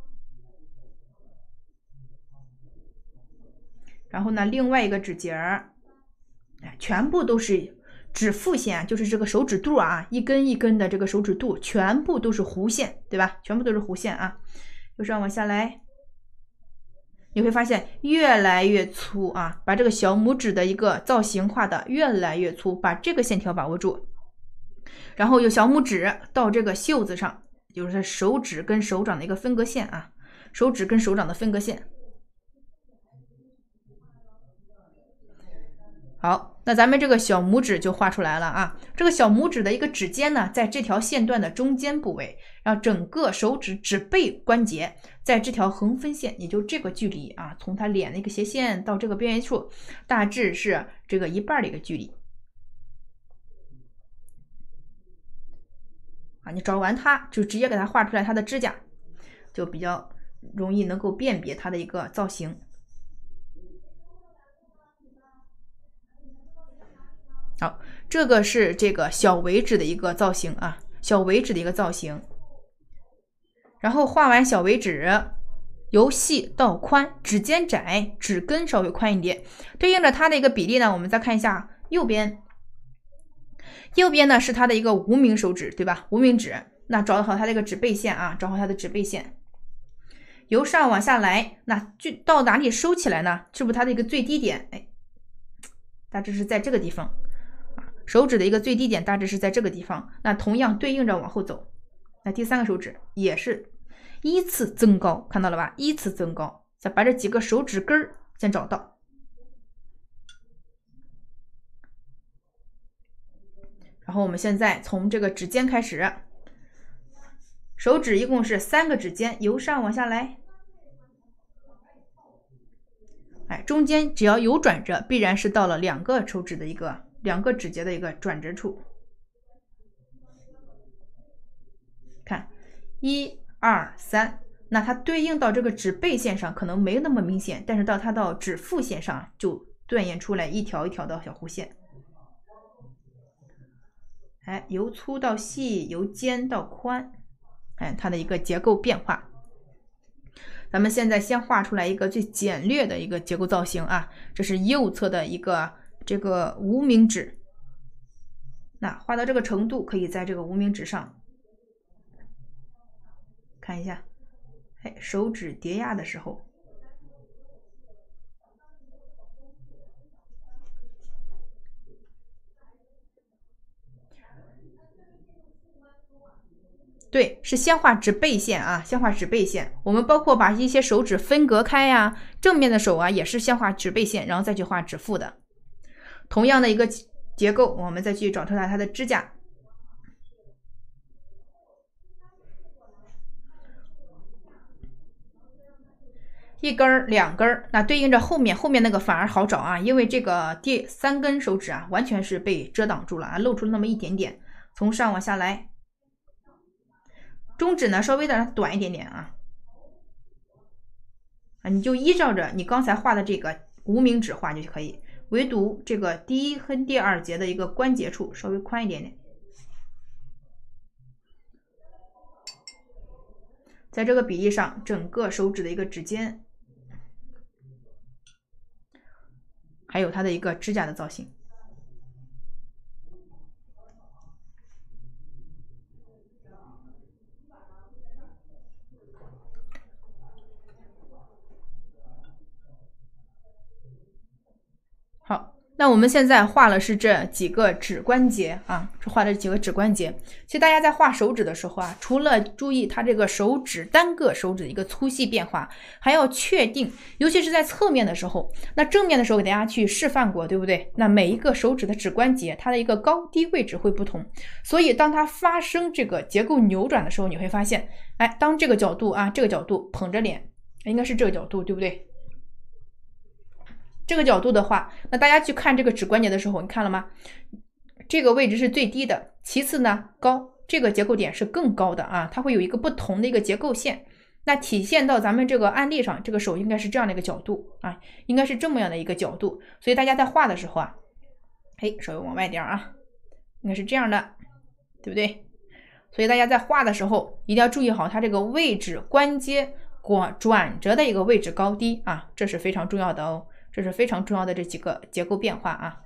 然后呢，另外一个指节儿，全部都是指腹线，就是这个手指肚啊，一根一根的这个手指肚，全部都是弧线，对吧？全部都是弧线啊。由上往下来。你会发现越来越粗啊，把这个小拇指的一个造型画的越来越粗，把这个线条把握住，然后由小拇指到这个袖子上，就是手指跟手掌的一个分隔线啊，手指跟手掌的分隔线。好，那咱们这个小拇指就画出来了啊。这个小拇指的一个指尖呢，在这条线段的中间部位，然后整个手指指背关节在这条横分线，也就这个距离啊，从它脸的一个斜线到这个边缘处，大致是这个一半的一个距离。啊，你找完它就直接给它画出来它的指甲，就比较容易能够辨别它的一个造型。好，这个是这个小尾指的一个造型啊，小尾指的一个造型。然后画完小尾指，由细到宽，指尖窄，指根稍微宽一点。对应着它的一个比例呢，我们再看一下右边，右边呢是它的一个无名手指，对吧？无名指，那找好它的一个指背线啊，找好它的指背线。由上往下来，那就到哪里收起来呢？是不是它的一个最低点？哎，大致是在这个地方。手指的一个最低点大致是在这个地方，那同样对应着往后走，那第三个手指也是依次增高，看到了吧？依次增高，再把这几个手指根儿先找到，然后我们现在从这个指尖开始， 手指一共是三个指尖，由上往下来。哎，中间只要有转折，必然是到了两个手指的一个两个指节的一个转折处。看，一二三，那它对应到这个指背线上可能没那么明显，但是到它到指腹线上就断言出来一条一条的小弧线。哎，由粗到细，由尖到宽，哎，它的一个结构变化。咱们现在先画出来一个最简略的一个结构造型啊，这是右侧的一个这个无名指。那画到这个程度，可以在这个无名指上看一下，哎，手指叠压的时候，对，是先画指背线啊，先画指背线。我们包括把一些手指分隔开呀、啊，正面的手啊，也是先画指背线，然后再去画指腹的。同样的一个结构，我们再去找出来它的指甲。一根儿、两根儿，那对应着后面，后面那个反而好找啊，因为这个第三根手指啊，完全是被遮挡住了啊，露出了那么一点点。从上往下来。中指呢稍微的短一点点啊，啊，你就依照着你刚才画的这个无名指画就可以，唯独这个第一和第二节的一个关节处稍微宽一点点，在这个比例上，整个手指的一个指尖，还有它的一个指甲的造型。好，那我们现在画了是这几个指关节啊，这画的几个指关节。其实大家在画手指的时候啊，除了注意它这个手指单个手指的一个粗细变化，还要确定，尤其是在侧面的时候，那正面的时候给大家去示范过，对不对？那每一个手指的指关节，它的一个高低位置会不同，所以当它发生这个结构扭转的时候，你会发现，哎，当这个角度啊，这个角度捧着脸，应该是这个角度，对不对？这个角度的话，那大家去看这个指关节的时候，你看了吗？这个位置是最低的，其次呢高，这个结构点是更高的啊，它会有一个不同的一个结构线。那体现到咱们这个案例上，这个手应该是这样的一个角度啊，应该是这么样的一个角度。所以大家在画的时候啊，嘿，稍微往外点啊，应该是这样的，对不对？所以大家在画的时候一定要注意好它这个位置关节转转折的一个位置高低啊，这是非常重要的哦。这是非常重要的这几个结构变化啊。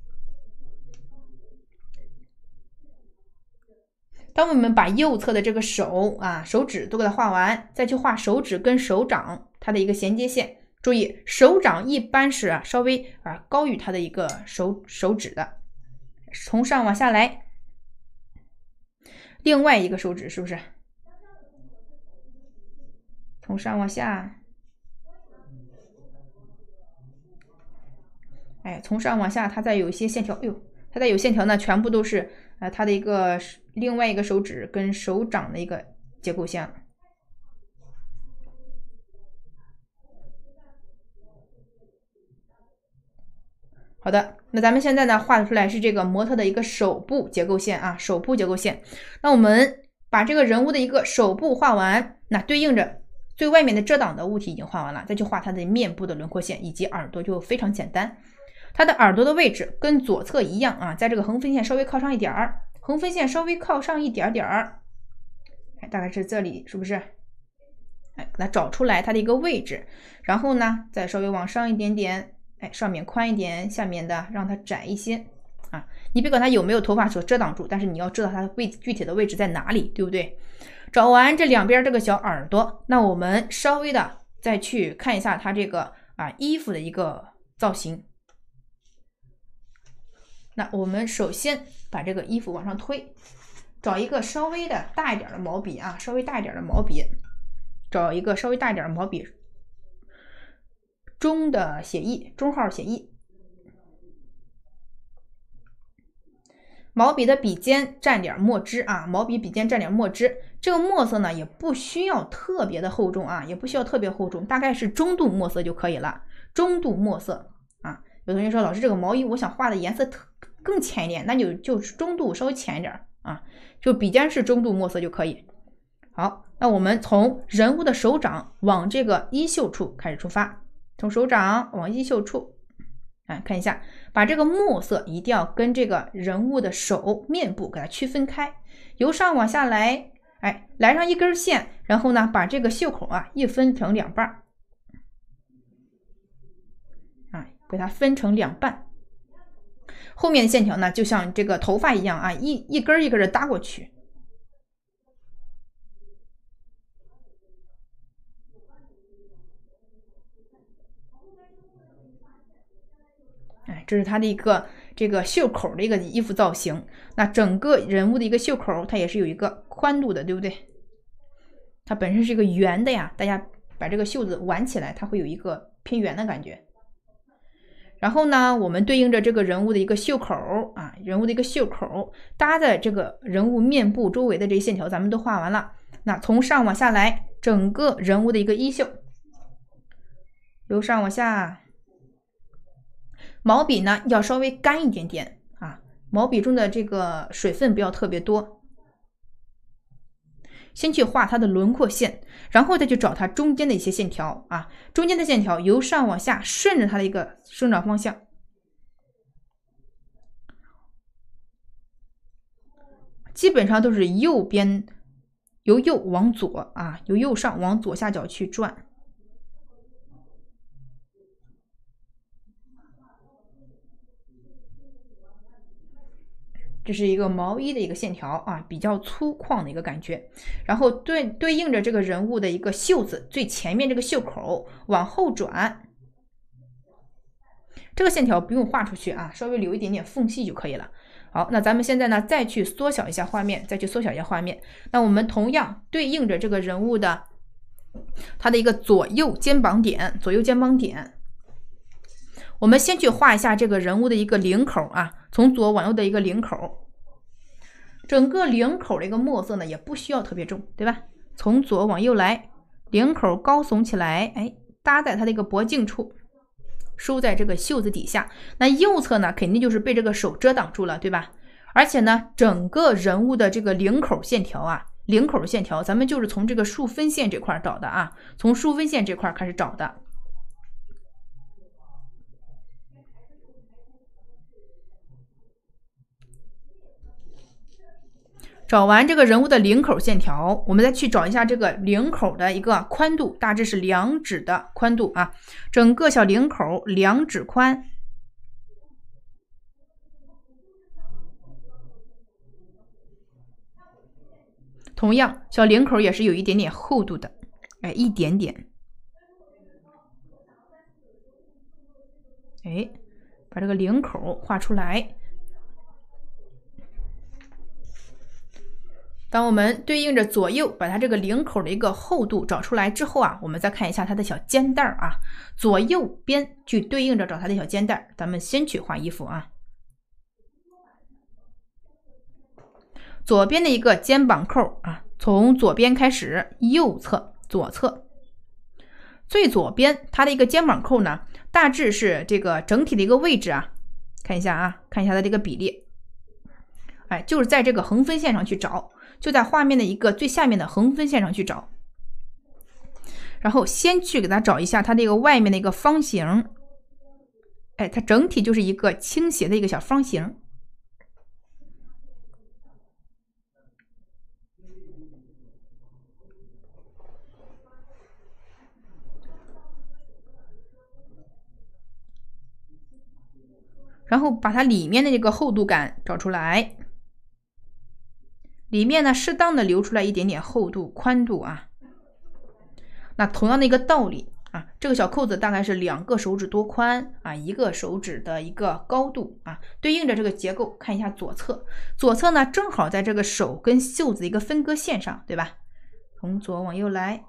当我们把右侧的这个手啊手指都给它画完，再去画手指跟手掌它的一个衔接线。注意，手掌一般是啊稍微啊高于它的一个手手指的。从上往下来，另外一个手指是不是？从上往下。哎，从上往下，它再有一些线条，哎呦，它再有线条呢，全部都是呃它的一个另外一个手指跟手掌的一个结构线。好的，那咱们现在呢画出来是这个模特的一个手部结构线啊，手部结构线。那我们把这个人物的一个手部画完，那对应着最外面的遮挡的物体已经画完了，再去画它的面部的轮廓线以及耳朵就非常简单。它的耳朵的位置跟左侧一样啊，在这个横分线稍微靠上一点儿，横分线稍微靠上一点点儿，哎，大概是这里，是不是？哎，给它找出来它的一个位置，然后呢，再稍微往上一点点，哎，上面宽一点，下面的让它窄一些啊。你别管它有没有头发所遮挡住，但是你要知道它的位具体的位置在哪里，对不对？找完这两边这个小耳朵，那我们稍微的再去看一下它这个啊衣服的一个造型。那我们首先把这个衣服往上推，找一个稍微的大一点的毛笔啊，稍微大一点的毛笔，找一个稍微大一点的毛笔，中的写意，中号写意。毛笔的笔尖蘸点墨汁啊，毛笔笔尖蘸点墨汁。这这个墨色呢也不需要特别的厚重啊，也不需要特别厚重，大概是中度墨色就可以了。中度墨色啊，有同学说老师这个毛衣我想画的颜色特更浅一点，那就就是中度稍微浅一点啊，就笔尖是中度墨色就可以。好，那我们从人物的手掌往这个衣袖处开始出发，从手掌往衣袖处，哎，看一下，把这个墨色一定要跟这个人物的手、面部给它区分开，由上往下来，哎，来上一根线，然后呢，把这个袖口啊一分成两半，哎，给它分成两半。后面的线条呢，就像这个头发一样啊，一一根一根的搭过去。哎，这是它的一个这个袖口的一个衣服造型。那整个人物的一个袖口，它也是有一个宽度的，对不对？它本身是一个圆的呀，大家把这个袖子挽起来，它会有一个偏圆的感觉。然后呢，我们对应着这个人物的一个袖口啊，人物的一个袖口搭在这个人物面部周围的这些线条，咱们都画完了。那从上往下来，整个人物的一个衣袖，由上往下。毛笔呢要稍微干一点点啊，毛笔中的这个水分不要特别多。先去画它的轮廓线，然后再去找它中间的一些线条啊，中间的线条由上往下顺着它的一个生长方向，基本上都是右边由右往左啊，由右上往左下角去转。这是一个毛衣的一个线条啊，比较粗犷的一个感觉。然后对对应着这个人物的一个袖子，最前面这个袖口往后转，这个线条不用画出去啊，稍微留一点点缝隙就可以了。好，那咱们现在呢，再去缩小一下画面，再去缩小一下画面。那我们同样对应着这个人物的它的一个左右肩膀点，左右肩膀点。我们先去画一下这个人物的一个领口啊，从左往右的一个领口，整个领口的一个墨色呢也不需要特别重，对吧？从左往右来，领口高耸起来，哎，搭在它的一个脖颈处，收在这个袖子底下。那右侧呢，肯定就是被这个手遮挡住了，对吧？而且呢，整个人物的这个领口线条啊，领口线条，咱们就是从这个竖分线这块找的啊，从竖分线这块开始找的。找完这个人物的领口线条，我们再去找一下这个领口的一个宽度，大致是两指的宽度啊，整个小领口两指宽。同样，小领口也是有一点点厚度的，哎，一点点。哎，把这个领口画出来。当我们对应着左右把它这个领口的一个厚度找出来之后啊，我们再看一下它的小肩带啊，左右边去对应着找它的小肩带。咱们先去画衣服啊，左边的一个肩膀扣啊，从左边开始，右侧左侧，最左边它的一个肩膀扣呢，大致是这个整体的一个位置啊，看一下啊，看一下它这个比例，哎，就是在这个横分线上去找。就在画面的一个最下面的横分线上去找，然后先去给它找一下它这个外面的一个方形，哎，它整体就是一个倾斜的一个小方形。然后把它里面的这个厚度感找出来。里面呢，适当的留出来一点点厚度、宽度啊。那同样的一个道理啊，这个小扣子大概是两个手指多宽啊，一个手指的一个高度啊，对应着这个结构，看一下左侧，左侧呢正好在这个手跟袖子的一个分割线上，对吧？从左往右来，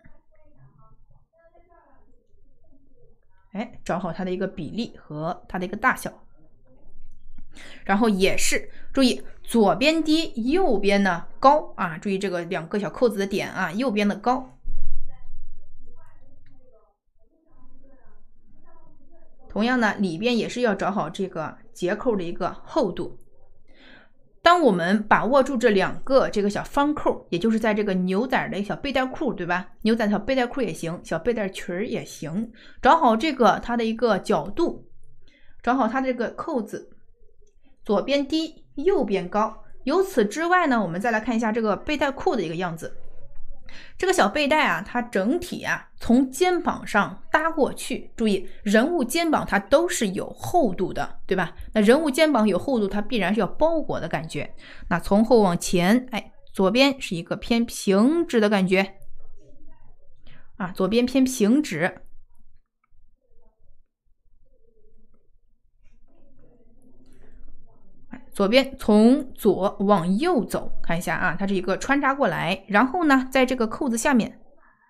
哎，找好它的一个比例和它的一个大小。然后也是注意左边低，右边呢高啊，注意这个两个小扣子的点啊，右边的高。同样呢，里边也是要找好这个结扣的一个厚度。当我们把握住这两个这个小方扣，也就是在这个牛仔的小背带裤，对吧？牛仔小背带裤也行，小背带裙也行，找好这个它的一个角度，找好它这个扣子，左边低，右边高。由此之外呢，我们再来看一下这个背带裤的一个样子。这个小背带啊，它整体啊从肩膀上搭过去，注意人物肩膀它都是有厚度的，对吧？那人物肩膀有厚度，它必然是要包裹的感觉。那从后往前，哎，左边是一个偏平直的感觉啊，左边偏平直。左边从左往右走，看一下啊，它是一个穿插过来，然后呢，在这个扣子下面，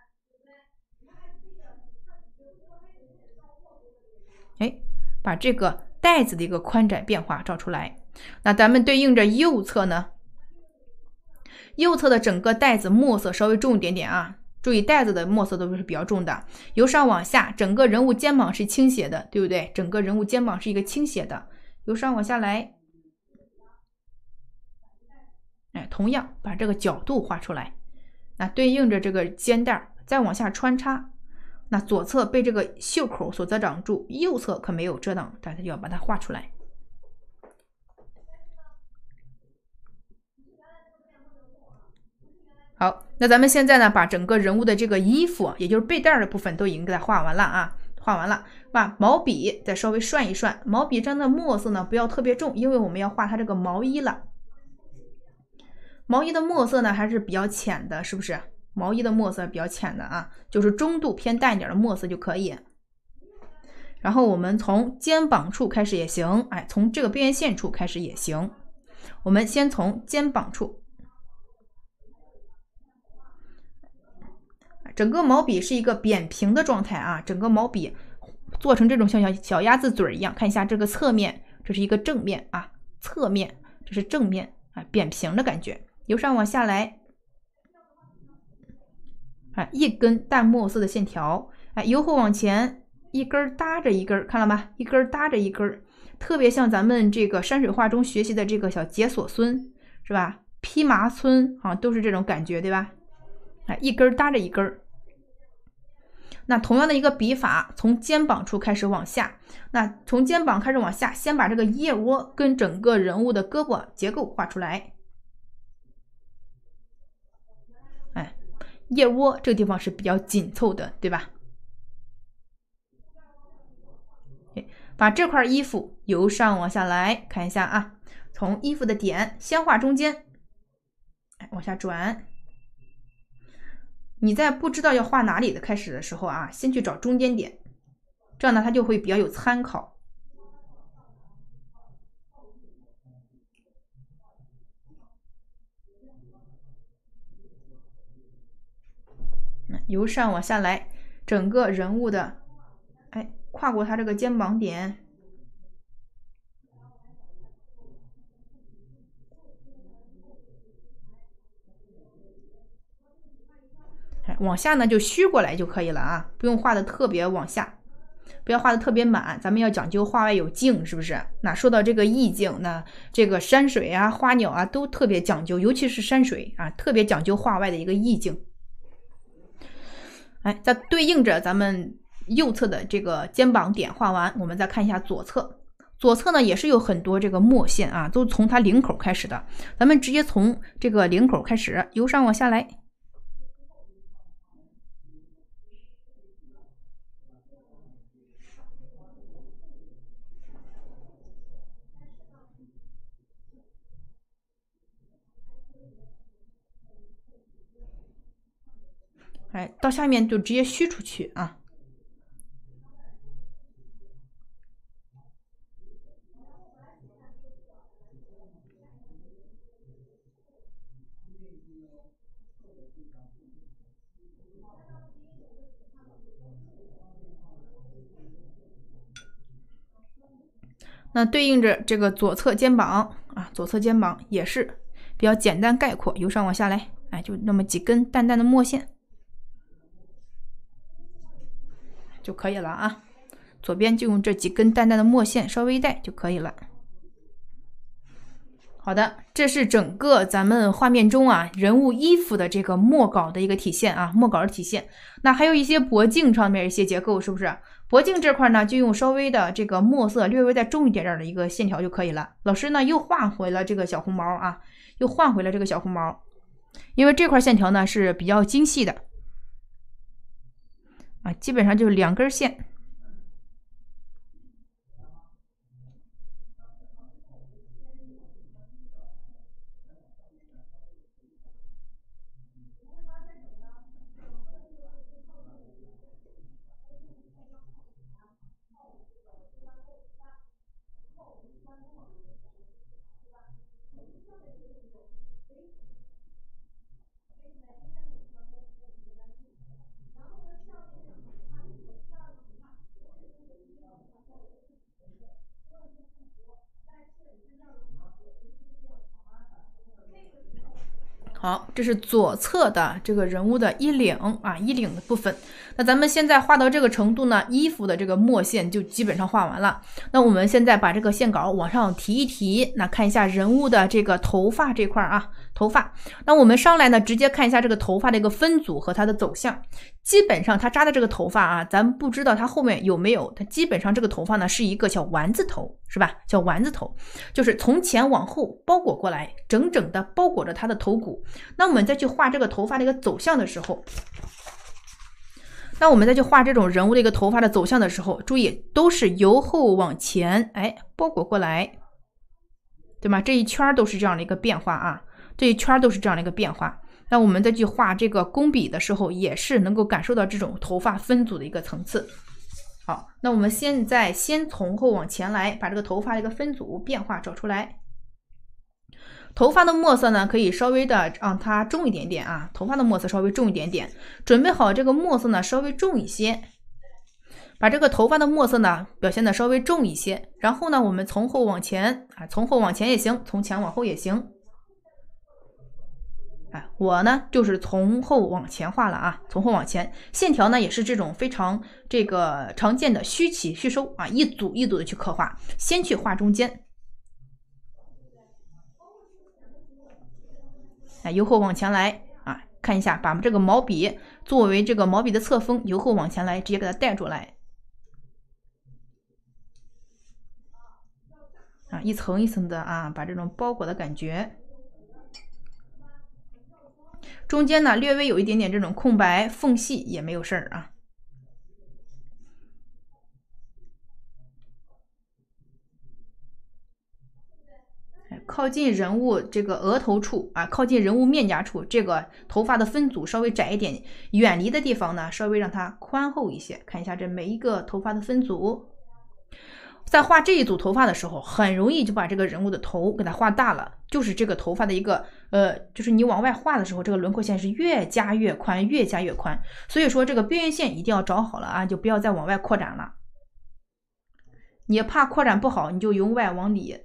哎，把这个带子的一个宽窄变化照出来。那咱们对应着右侧呢，右侧的整个带子墨色稍微重一点点啊，注意带子的墨色都是比较重的。由上往下，整个人物肩膀是倾斜的，对不对？整个人物肩膀是一个倾斜的，由上往下来。哎，同样把这个角度画出来，那对应着这个肩带再往下穿插，那左侧被这个袖口所遮挡住，右侧可没有遮挡，大家就要把它画出来。好，那咱们现在呢，把整个人物的这个衣服，也就是背带的部分都已经给它画完了啊，画完了，把毛笔再稍微涮一涮，毛笔上的墨色呢不要特别重，因为我们要画它这个毛衣了。毛衣的墨色呢还是比较浅的，是不是？毛衣的墨色比较浅的啊，就是中度偏淡一点的墨色就可以。然后我们从肩膀处开始也行，哎，从这个边缘线处开始也行。我们先从肩膀处，整个毛笔是一个扁平的状态啊，整个毛笔做成这种像小小鸭子嘴一样。看一下这个侧面，这是一个正面啊，侧面这是正面啊，扁平的感觉。由上往下来，啊，一根淡墨色的线条，哎，由后往前，一根搭着一根，看了吗？一根搭着一根，特别像咱们这个山水画中学习的这个小解锁孙，是吧？披麻皴啊，都是这种感觉，对吧？哎，一根搭着一根。那同样的一个笔法，从肩膀处开始往下，那从肩膀开始往下，先把这个腋窝跟整个人物的胳膊结构画出来。哎，腋窝这个地方是比较紧凑的，对吧？把这块衣服由上往下来看一下啊，从衣服的点先画中间，往下转。你在不知道要画哪里的开始的时候啊，先去找中间点，这样呢它就会比较有参考。由上往下来，整个人物的，哎，跨过它这个肩膀点，哎，往下呢就虚过来就可以了啊，不用画的特别往下，不要画的特别满，咱们要讲究画外有静，是不是？那说到这个意境，那这个山水啊、花鸟啊都特别讲究，尤其是山水啊，特别讲究画外的一个意境。哎，再对应着咱们右侧的这个肩膀点画完，我们再看一下左侧。左侧呢也是有很多这个墨线啊，都从它领口开始的。咱们直接从这个领口开始，由上往下来。哎，到下面就直接虚出去啊。那对应着这个左侧肩膀啊，左侧肩膀也是比较简单概括，由上往下来，哎，就那么几根淡淡的墨线就可以了啊。左边就用这几根淡淡的墨线稍微一带就可以了。好的，这是整个咱们画面中啊人物衣服的这个墨稿的一个体现啊，墨稿的体现。那还有一些脖颈上面一些结构，是不是？脖颈这块呢，就用稍微的这个墨色略微再重一点点的一个线条就可以了。老师呢又换回了这个小红毛啊，又换回了这个小红毛，因为这块线条呢是比较精细的啊，基本上就是两根线。好，这是左侧的这个人物的衣领啊，衣领的部分。那咱们现在画到这个程度呢，衣服的这个墨线就基本上画完了。那我们现在把这个线稿往上提一提，那看一下人物的这个头发这块啊，头发。那我们上来呢，直接看一下这个头发的一个分组和它的走向。基本上它扎的这个头发啊，咱不知道它后面有没有，它基本上这个头发呢是一个小丸子头，是吧？叫丸子头，就是从前往后包裹过来，整整的包裹着它的头骨。那我们再去画这个头发的一个走向的时候，那我们再去画这种人物的一个头发的走向的时候，注意都是由后往前，哎，包裹过来，对吗？这一圈都是这样的一个变化啊，这一圈都是这样的一个变化。那我们再去画这个工笔的时候，也是能够感受到这种头发分组的一个层次。好，那我们现在先从后往前来，把这个头发的一个分组变化找出来。头发的墨色呢，可以稍微的让它重一点点啊，头发的墨色稍微重一点点。准备好这个墨色呢，稍微重一些，把这个头发的墨色呢表现的稍微重一些。然后呢，我们从后往前啊，从后往前也行，从前往后也行。哎，我呢就是从后往前画了啊，从后往前，线条呢也是这种非常这个常见的虚起虚收啊，一组一组的去刻画，先去画中间。哎，由后往前来啊，看一下，把这个毛笔作为这个毛笔的侧锋，由后往前来，直接给它带出来啊，一层一层的啊，把这种包裹的感觉。中间呢略微有一点点这种空白缝隙也没有事儿啊。靠近人物这个额头处啊，靠近人物面颊处，这个头发的分组稍微窄一点，远离的地方呢稍微让它宽厚一些。看一下这每一个头发的分组。在画这一组头发的时候，很容易就把这个人物的头给它画大了，就是这个头发的一个呃，就是你往外画的时候，这个轮廓线是越加越宽，越加越宽。所以说这个边缘线一定要找好了啊，就不要再往外扩展了。你怕扩展不好，你就由外往里，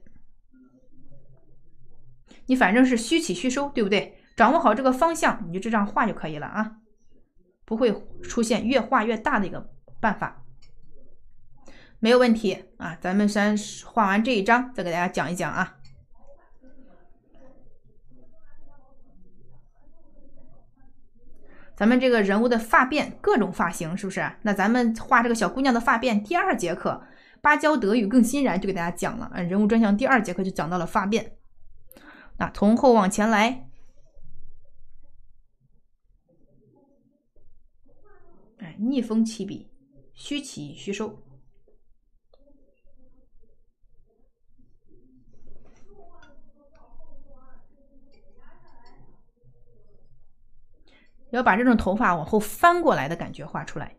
你反正是虚起虚收，对不对？掌握好这个方向，你就这样画就可以了啊，不会出现越画越大的一个办法。没有问题啊，咱们先画完这一张，再给大家讲一讲啊。咱们这个人物的发辫，各种发型是不是？那咱们画这个小姑娘的发辫，第二节课芭蕉德语更欣然就给大家讲了，人物专项第二节课就讲到了发辫。那从后往前来，哎，逆风起笔，虚起虚收。要把这种头发往后翻过来的感觉画出来。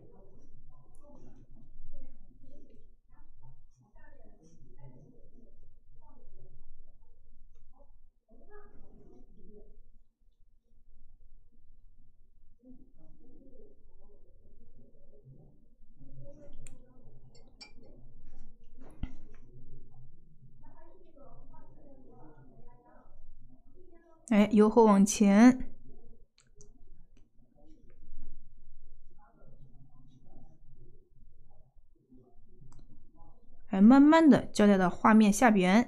哎，由后往前，哎，慢慢的交代到画面下边，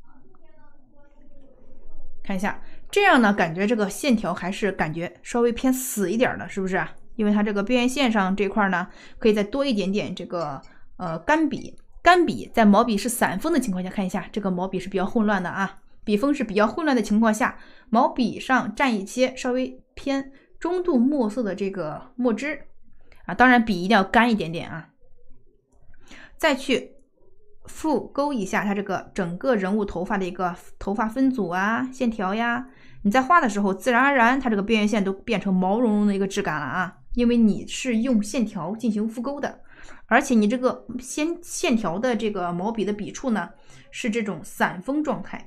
看一下，这样呢，感觉这个线条还是感觉稍微偏死一点的，是不是？因为它这个边缘线上这块呢，可以再多一点点这个呃干笔，干笔在毛笔是散锋的情况下，看一下这个毛笔是比较混乱的啊。笔锋是比较混乱的情况下，毛笔上蘸一些稍微偏中度墨色的这个墨汁啊，当然笔一定要干一点点啊。再去复勾一下它这个整个人物头发的一个头发分组啊、线条呀，你在画的时候，自然而然它这个边缘线都变成毛茸茸的一个质感了啊，因为你是用线条进行复勾的，而且你这个线线条的这个毛笔的笔触呢，是这种散锋状态。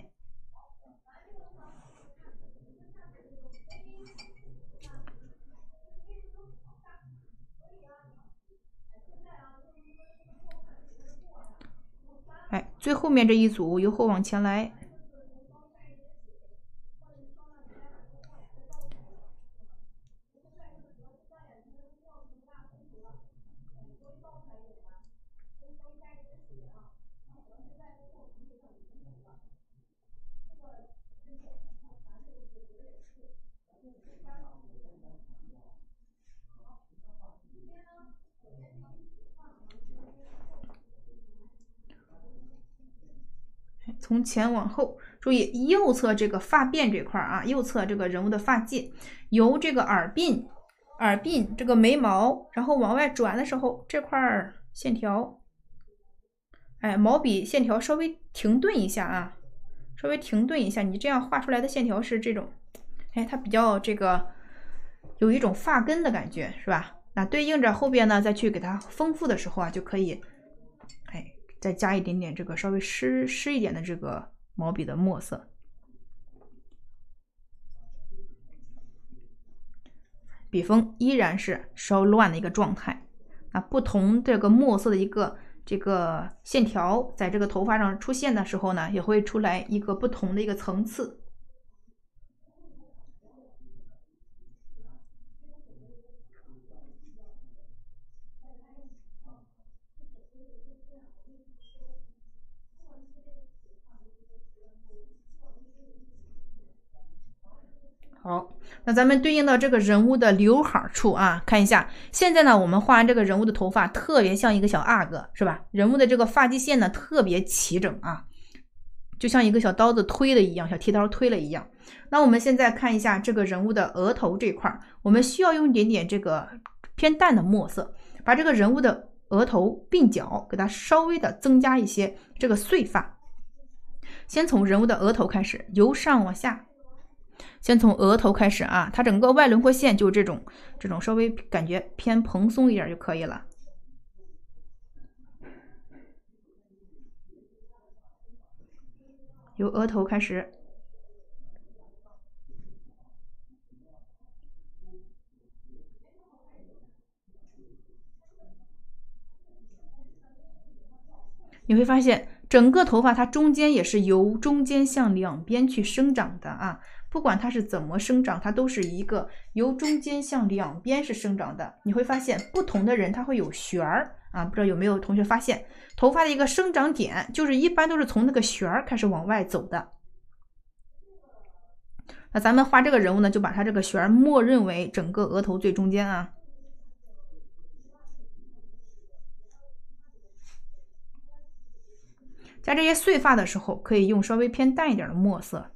哎，最后面这一组由后往前来，从前往后，注意右侧这个发辫这块啊，右侧这个人物的发髻，由这个耳鬓、耳鬓这个眉毛，然后往外转的时候，这块线条，哎，毛笔线条稍微停顿一下啊，稍微停顿一下，你这样画出来的线条是这种，哎，它比较这个有一种发根的感觉，是吧？那对应着后边呢，再去给它丰富的时候啊，就可以，哎。再加一点点这个稍微湿湿一点的这个毛笔的墨色，笔锋依然是稍乱的一个状态。那不同这个墨色的一个这个线条，在这个头发上出现的时候呢，也会出来一个不同的一个层次。好，那咱们对应到这个人物的刘海处啊，看一下。现在呢，我们画完这个人物的头发，特别像一个小阿哥，是吧？人物的这个发际线呢，特别齐整啊，就像一个小刀子推了一样，小剃刀推了一样。那我们现在看一下这个人物的额头这块，我们需要用一点点这个偏淡的墨色，把这个人物的额头鬓角给它稍微的增加一些这个碎发。先从人物的额头开始，由上往下。先从额头开始啊，它整个外轮廓线就这种这种稍微感觉偏蓬松一点就可以了。由额头开始，你会发现整个头发它中间也是由中间向两边去生长的啊。不管它是怎么生长，它都是一个由中间向两边是生长的。你会发现不同的人他会有旋儿啊，不知道有没有同学发现，头发的一个生长点就是一般都是从那个旋儿开始往外走的。那咱们画这个人物呢，就把它这个旋儿默认为整个额头最中间啊。加这些碎发的时候，可以用稍微偏淡一点的墨色。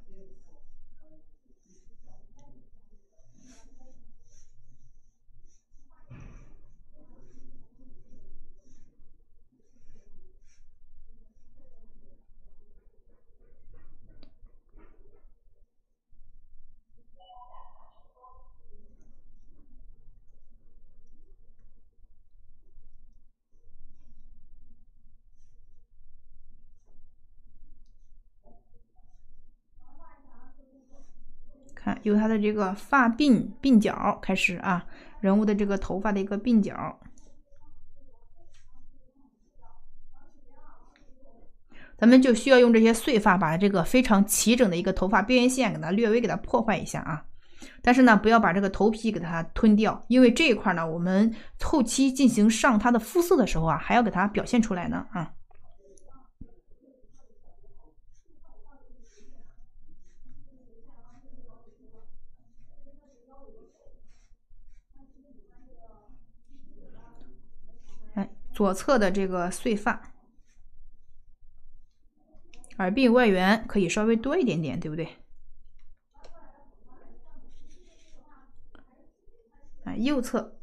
看，由它的这个发鬓鬓角开始啊，人物的这个头发的一个鬓角。 咱们就需要用这些碎发把这个非常齐整的一个头发边缘线给它略微给它破坏一下啊。但是呢，不要把这个头皮给它吞掉，因为这一块呢，我们后期进行上它的肤色的时候啊，还要给它表现出来呢啊。哎，左侧的这个碎发，耳鬓外缘可以稍微多一点点，对不对？啊，右侧。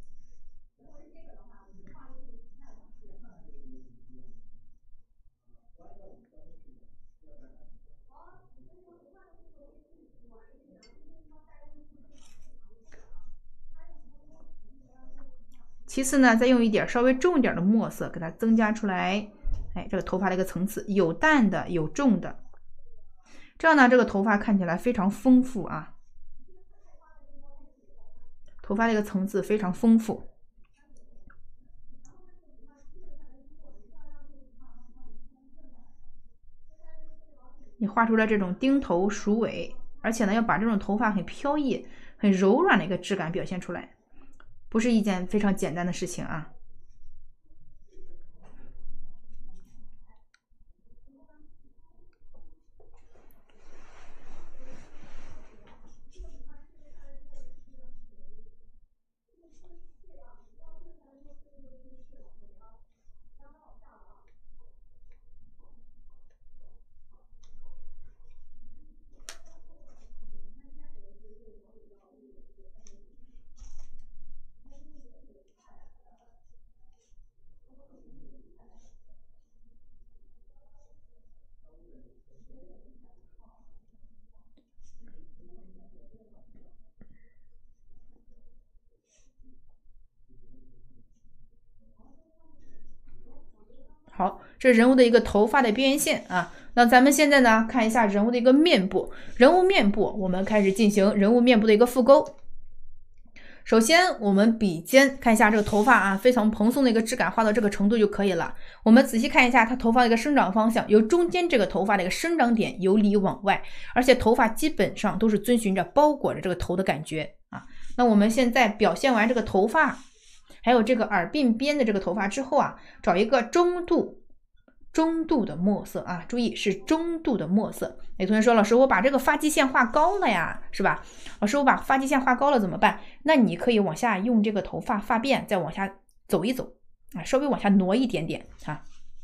其次呢，再用一点稍微重一点的墨色给它增加出来，哎，这个头发的一个层次，有淡的，有重的，这样呢，这个头发看起来非常丰富啊，头发的一个层次非常丰富。你画出来这种丁头鼠尾，而且呢，要把这种头发很飘逸、很柔软的一个质感表现出来，不是一件非常简单的事情啊。好，这是人物的一个头发的边缘线啊。那咱们现在呢，看一下人物的一个面部。人物面部，我们开始进行人物面部的一个复勾。首先，我们笔尖看一下这个头发啊，非常蓬松的一个质感，画到这个程度就可以了。我们仔细看一下它头发的一个生长方向，由中间这个头发的一个生长点由里往外，而且头发基本上都是遵循着包裹着这个头的感觉啊。那我们现在表现完这个头发。还有这个耳鬓边的这个头发之后啊，找一个中度、中度的墨色啊，注意是中度的墨色。有同学说，老师，我把这个发际线画高了呀，是吧？老师，我把发际线画高了怎么办？那你可以往下用这个头发发辫再往下走一走啊，稍微往下挪一点点啊。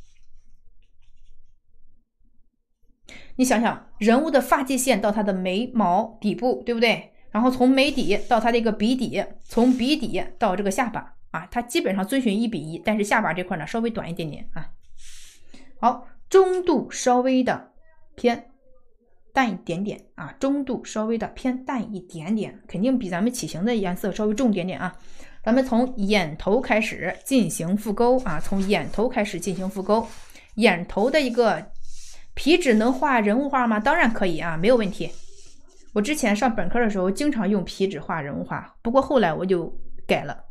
你想想，人物的发际线到他的眉毛底部，对不对？然后从眉底到他的一个鼻底，从鼻底到这个下巴。啊，它基本上遵循一比一，但是下巴这块呢稍微短一点点啊。好，中度稍微的偏淡一点点啊，中度稍微的偏淡一点点，肯定比咱们起形的颜色稍微重一点点啊。咱们从眼头开始进行复勾啊，从眼头开始进行复勾。眼头的一个皮脂能画人物画吗？当然可以啊，没有问题。我之前上本科的时候经常用皮脂画人物画，不过后来我就改了。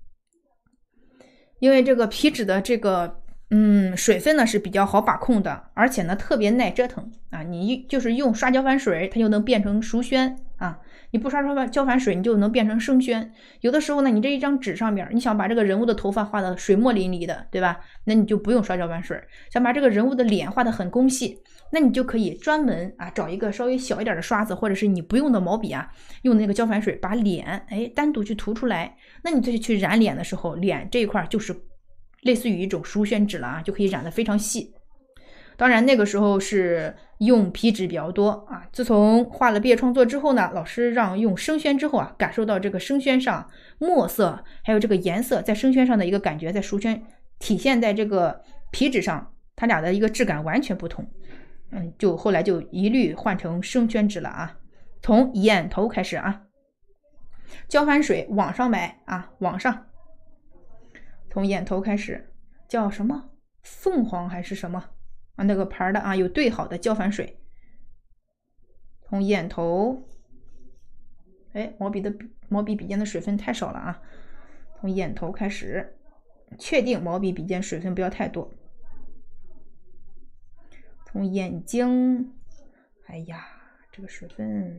因为这个皮脂的这个嗯水分呢是比较好把控的，而且呢特别耐折腾啊。你就是用刷胶反水，它就能变成熟宣啊；你不刷胶反水，你就能变成生宣。有的时候呢，你这一张纸上面，你想把这个人物的头发画的水墨淋漓的，对吧？那你就不用刷胶反水。想把这个人物的脸画的很工细，那你就可以专门啊找一个稍微小一点的刷子，或者是你不用的毛笔啊，用那个胶反水把脸哎单独去涂出来。那你再去染脸的时候，脸这一块就是类似于一种熟宣纸了啊，就可以染得非常细。当然那个时候是用皮脂比较多啊。自从画了毕业创作之后呢，老师让用生宣之后啊，感受到这个生宣上墨色还有这个颜色在生宣上的一个感觉，在熟宣体现在这个皮脂上，它俩的一个质感完全不同。嗯，就后来就一律换成生宣纸了啊。从眼头开始啊，胶反水往上买啊，往上，从眼头开始，叫什么凤凰还是什么啊？那个牌的啊，有对好的胶反水，从眼头，哎，毛笔的毛笔笔尖的水分太少了啊，从眼头开始，确定毛笔笔尖水分不要太多。 从眼睛，哎呀，这个水分，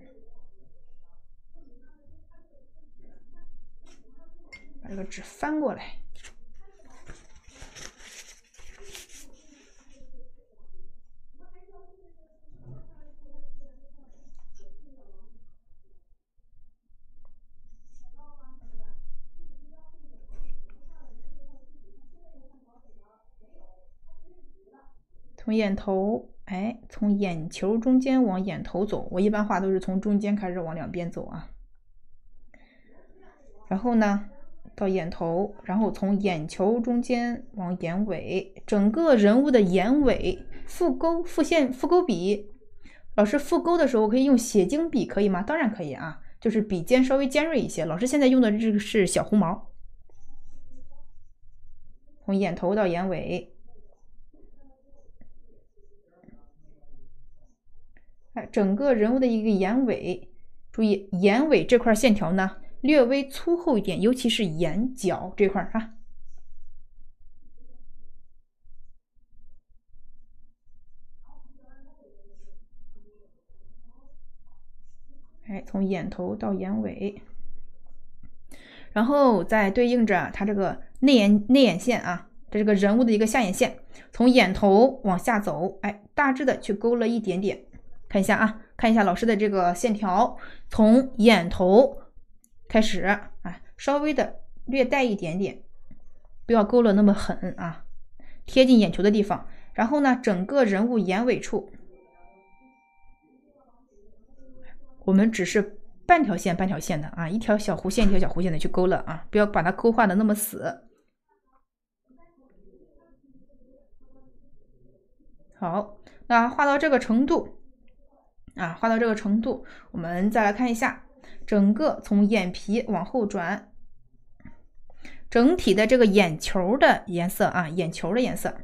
把这个纸翻过来。从眼头，哎，从眼球中间往眼头走。我一般画都是从中间开始往两边走啊。然后呢，到眼头，然后从眼球中间往眼尾，整个人物的眼尾复勾、复线、复勾笔。老师复勾的时候可以用写经笔，可以吗？当然可以啊，就是笔尖稍微尖锐一些。老师现在用的这个是小红毛。从眼头到眼尾。整个人物的一个眼尾，注意眼尾这块线条呢略微粗厚一点，尤其是眼角这块啊。哎，从眼头到眼尾，然后再对应着它这个内眼内眼线啊，这个人物的一个下眼线，从眼头往下走，哎，大致的去勾了一点点。看一下啊，看一下老师的这个线条，从眼头开始，哎，稍微的略带一点点，不要勾了那么狠啊，贴近眼球的地方。然后呢，整个人物眼尾处，我们只是半条线半条线的啊，一条小弧线一条小弧线的去勾了啊，不要把它勾画的那么死。好，那画到这个程度。啊，画到这个程度，我们再来看一下，整个从眼皮往后转，整体的这个眼球的颜色啊，眼球的颜色，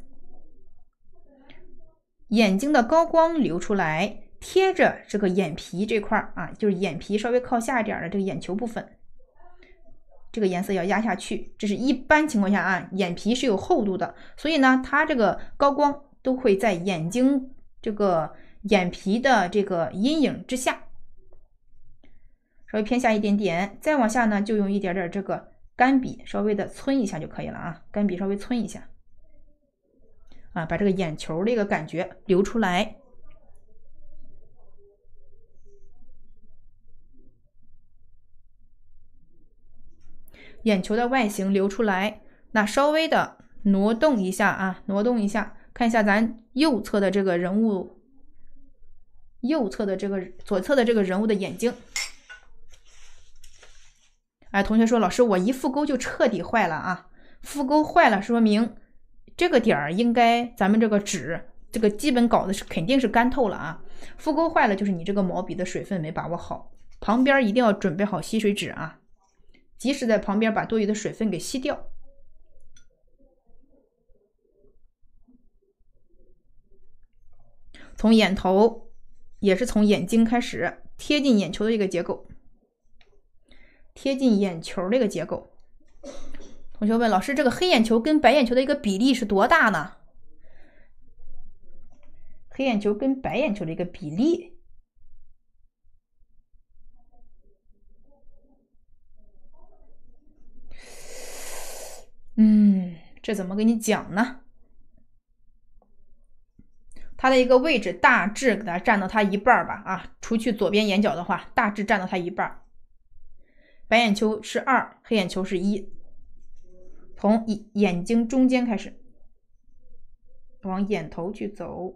眼睛的高光流出来，贴着这个眼皮这块啊，就是眼皮稍微靠下一点的这个眼球部分，这个颜色要压下去。这是一般情况下啊，眼皮是有厚度的，所以呢，它这个高光都会在眼睛这个眼皮的这个阴影之下，稍微偏下一点点，再往下呢，就用一点点这个干笔稍微的皴一下就可以了啊，干笔稍微皴一下，啊，把这个眼球的一个感觉留出来。眼球的外形留出来，那稍微的挪动一下啊，挪动一下，看一下咱右侧的这个人物。右侧的这个左侧的这个人物的眼睛，哎，同学说老师，我一复勾就彻底坏了啊！复勾坏了，说明这个点儿应该咱们这个纸这个基本稿子是肯定是干透了啊。复勾坏了就是你这个毛笔的水分没把握好，旁边一定要准备好吸水纸啊，及时在旁边把多余的水分给吸掉。从眼头。也是从眼睛开始贴近眼球的一个结构，贴近眼球的一个结构。同学问老师，这个黑眼球跟白眼球的一个比例是多大呢？黑眼球跟白眼球的一个比例，嗯，这怎么给你讲呢？它的一个位置大致给它占到它一半吧，啊，除去左边眼角的话，大致占到它一半。白眼球是二，黑眼球是一。从眼睛中间开始，往眼头去走，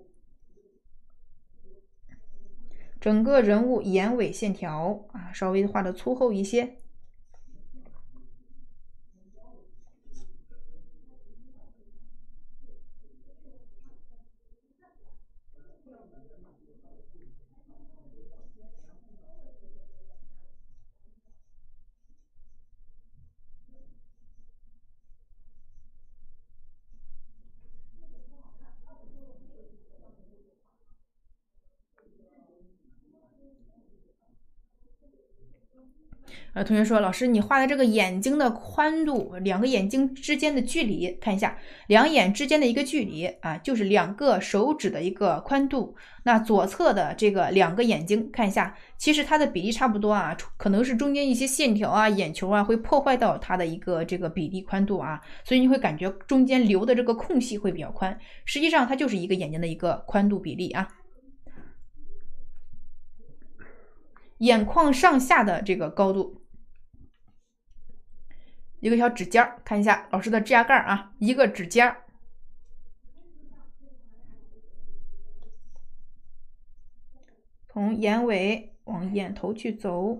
整个人物眼尾线条啊，稍微画的粗厚一些。 呃，同学说，老师，你画的这个眼睛的宽度，两个眼睛之间的距离，看一下，两眼之间的一个距离啊，就是两个手指的一个宽度。那左侧的这个两个眼睛，看一下，其实它的比例差不多啊，可能是中间一些线条啊、眼球啊，会破坏到它的一个这个比例宽度啊，所以你会感觉中间留的这个空隙会比较宽。实际上，它就是一个眼睛的一个宽度比例啊。眼眶上下的这个高度，一个小指尖儿，看一下老师的指甲盖啊，一个指尖儿，从眼尾往眼头去走，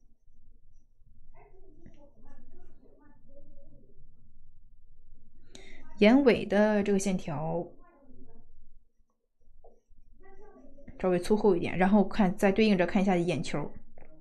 眼尾的这个线条稍微粗厚一点，然后看再对应着看一下眼球，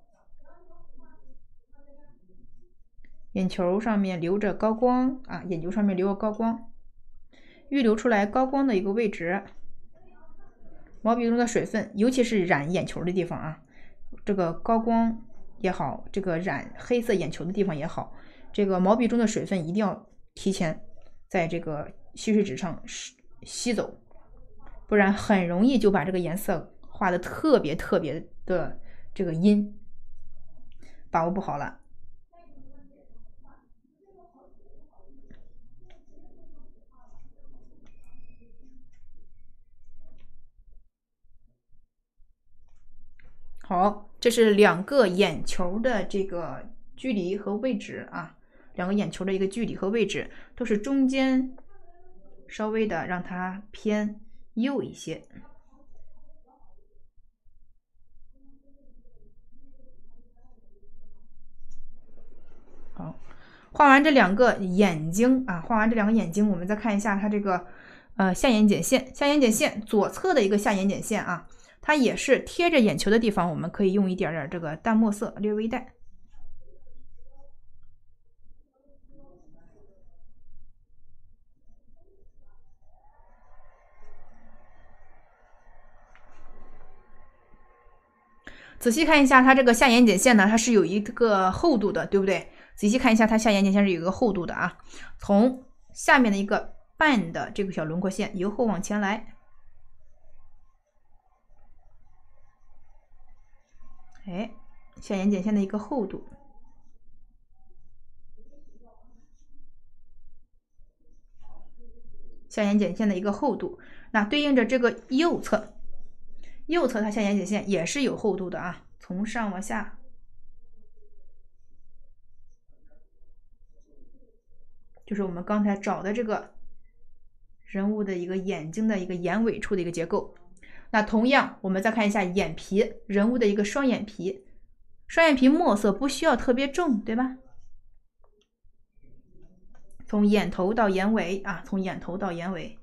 眼球上面留着高光啊，眼球上面留着高光，预留出来高光的一个位置，毛笔中的水分，尤其是染眼球的地方啊，这个高光也好，这个染黑色眼球的地方也好，这个毛笔中的水分一定要提前在这个吸水纸上吸走，不然很容易就把这个颜色画的特别特别的这个阴，把握不好了。好，这是两个眼球的这个距离和位置啊，两个眼球的一个距离和位置都是中间稍微的让它偏右一些。好，画完这两个眼睛啊，画完这两个眼睛，我们再看一下它这个呃下眼睑线，下眼睑线左侧的一个下眼睑线啊。它也是贴着眼球的地方，我们可以用一点点这个淡墨色略微带。仔细看一下它这个下眼睑线呢，它是有一个厚度的，对不对？仔细看一下它下眼睑线是有一个厚度的啊，从下面的一个半的这个小轮廓线由后往前来。哎，下眼睑线的一个厚度，下眼睑线的一个厚度，那对应着这个右侧，右侧它下眼睑线也是有厚度的啊，从上往下，就是我们刚才找的这个人物的一个眼睛的一个眼尾处的一个结构。那同样，我们再看一下眼皮，人物的一个双眼皮，双眼皮墨色不需要特别重，对吧？从眼头到眼尾啊，从眼头到眼尾。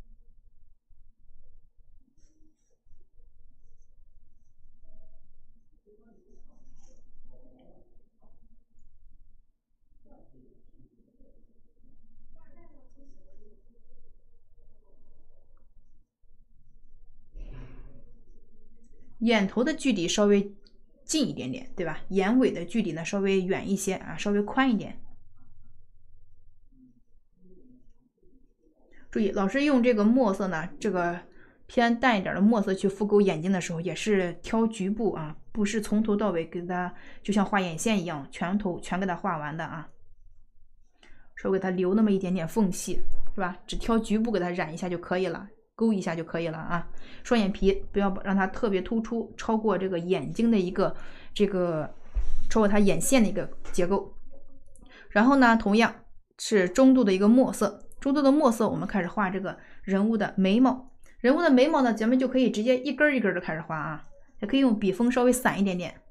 眼头的距离稍微近一点点，对吧？眼尾的距离呢稍微远一些啊，稍微宽一点。注意，老师用这个墨色呢，这个偏淡一点的墨色去敷勾眼睛的时候，也是挑局部啊，不是从头到尾给它就像画眼线一样，全头全给它画完的啊，稍微给它留那么一点点缝隙，是吧？只挑局部给它染一下就可以了。勾一下就可以了啊，双眼皮不要让它特别突出，超过这个眼睛的一个这个超过它眼线的一个结构。然后呢，同样是中度的一个墨色，中度的墨色，我们开始画这个人物的眉毛。人物的眉毛呢，咱们就可以直接一根一根的开始画啊，也可以用笔锋稍微散一点点，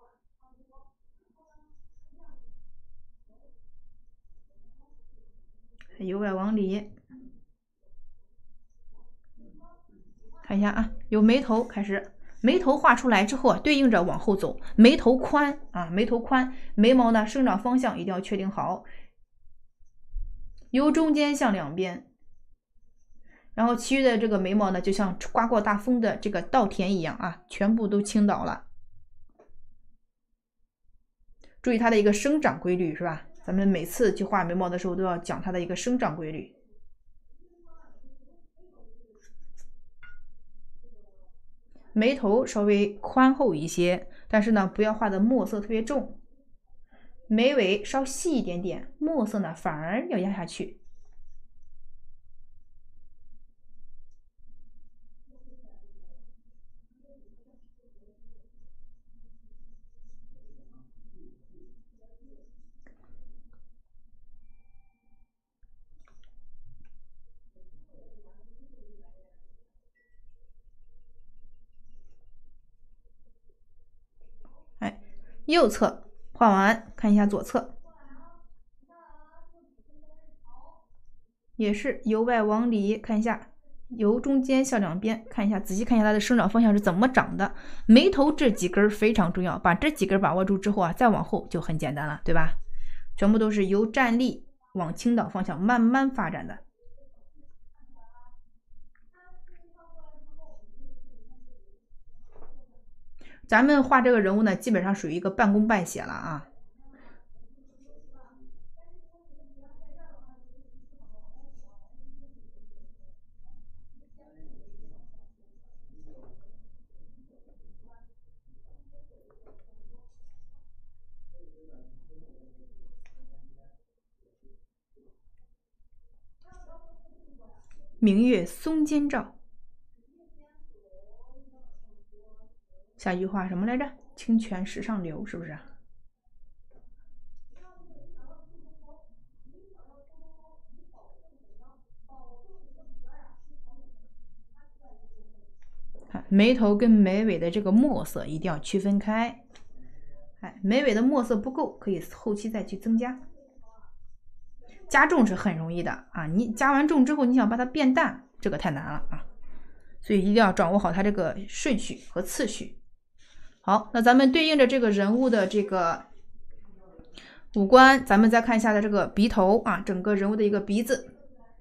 由外往里。看一下啊，由眉头开始，眉头画出来之后啊，对应着往后走，眉头宽啊，眉头宽，眉毛呢生长方向一定要确定好，由中间向两边，然后其余的这个眉毛呢，就像刮过大风的这个稻田一样啊，全部都倾倒了。 注意它的一个生长规律，是吧？咱们每次去画眉毛的时候都要讲它的一个生长规律。眉头稍微宽厚一些，但是呢，不要画的墨色特别重。眉尾稍细一点点，墨色呢反而要压下去。哎，右侧画完，看一下左侧。也是由外往里看一下，由中间向两边看一下，仔细看一下它的生长方向是怎么长的。眉头这几根非常重要，把这几根把握住之后啊，再往后就很简单了，对吧？全部都是由站立往倾倒方向慢慢发展的。咱们画这个人物呢，基本上属于一个半工半写了啊。明月松间照。下一句话什么来着？清泉石上流，是不是？眉头跟眉尾的这个墨色一定要区分开。哎，眉尾的墨色不够，可以后期再去增加。加重是很容易的啊，你加完重之后，你想把它变淡，这个太难了啊。所以一定要掌握好它这个顺序和次序。好，那咱们对应着这个人物的这个五官，咱们再看一下它这个鼻头啊，整个人物的一个鼻子，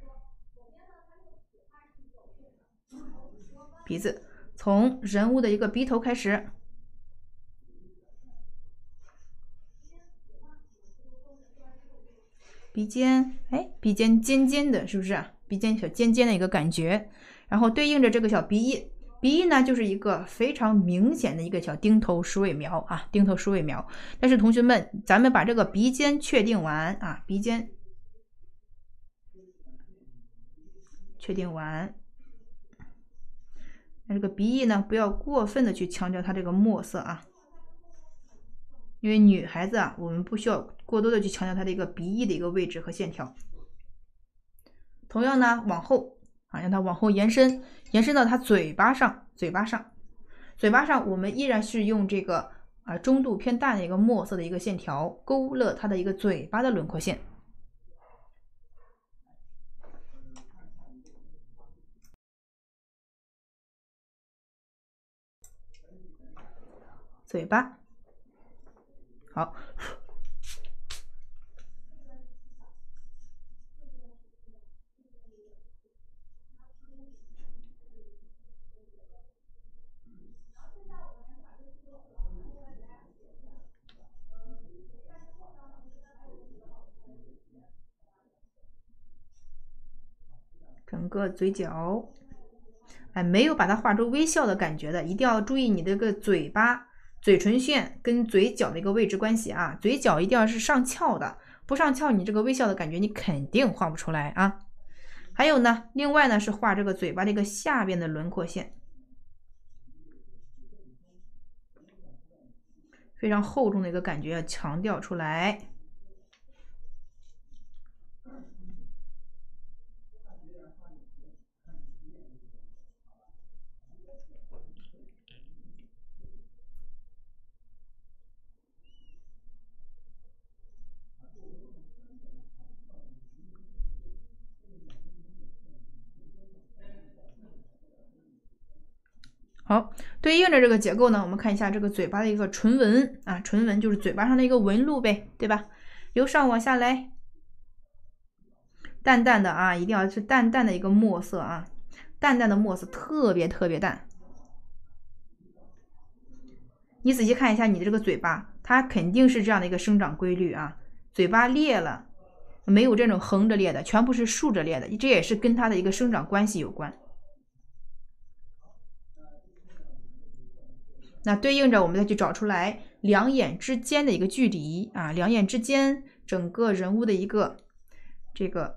鼻子从人物的一个鼻头开始，鼻尖，哎，鼻尖尖尖的，是不是？鼻尖小尖尖的一个感觉，然后对应着这个小鼻翼。鼻翼呢，就是一个非常明显的一个小钉头鼠尾苗啊，钉头鼠尾苗。但是同学们，咱们把这个鼻尖确定完啊，鼻尖确定完，那这个鼻翼呢，不要过分的去强调它这个墨色啊，因为女孩子啊，我们不需要过多的去强调它的一个鼻翼的一个位置和线条。同样呢，往后。啊，让它往后延伸，延伸到它嘴巴上，嘴巴上，嘴巴上，我们依然是用这个啊中度偏淡的一个墨色的一个线条，勾勒它的一个嘴巴的轮廓线。嘴巴，好。整个嘴角，哎，没有把它画出微笑的感觉的，一定要注意你的这个嘴巴、嘴唇线跟嘴角的一个位置关系啊。嘴角一定要是上翘的，不上翘，你这个微笑的感觉你肯定画不出来啊。还有呢，另外呢是画这个嘴巴的一个下边的轮廓线，非常厚重的一个感觉要强调出来。好，对应着这个结构呢，我们看一下这个嘴巴的一个唇纹啊，唇纹就是嘴巴上的一个纹路呗，对吧？由上往下来，淡淡的啊，一定要是淡淡的一个墨色啊，淡淡的墨色，特别特别淡。你仔细看一下你的这个嘴巴，它它肯定是这样的一个生长规律啊。嘴巴裂了，没有这种横着裂的，全部是竖着裂的，这也是跟它的一个生长关系有关。那对应着我们再去找出来两眼之间的一个距离啊，两眼之间整个人物的一个这个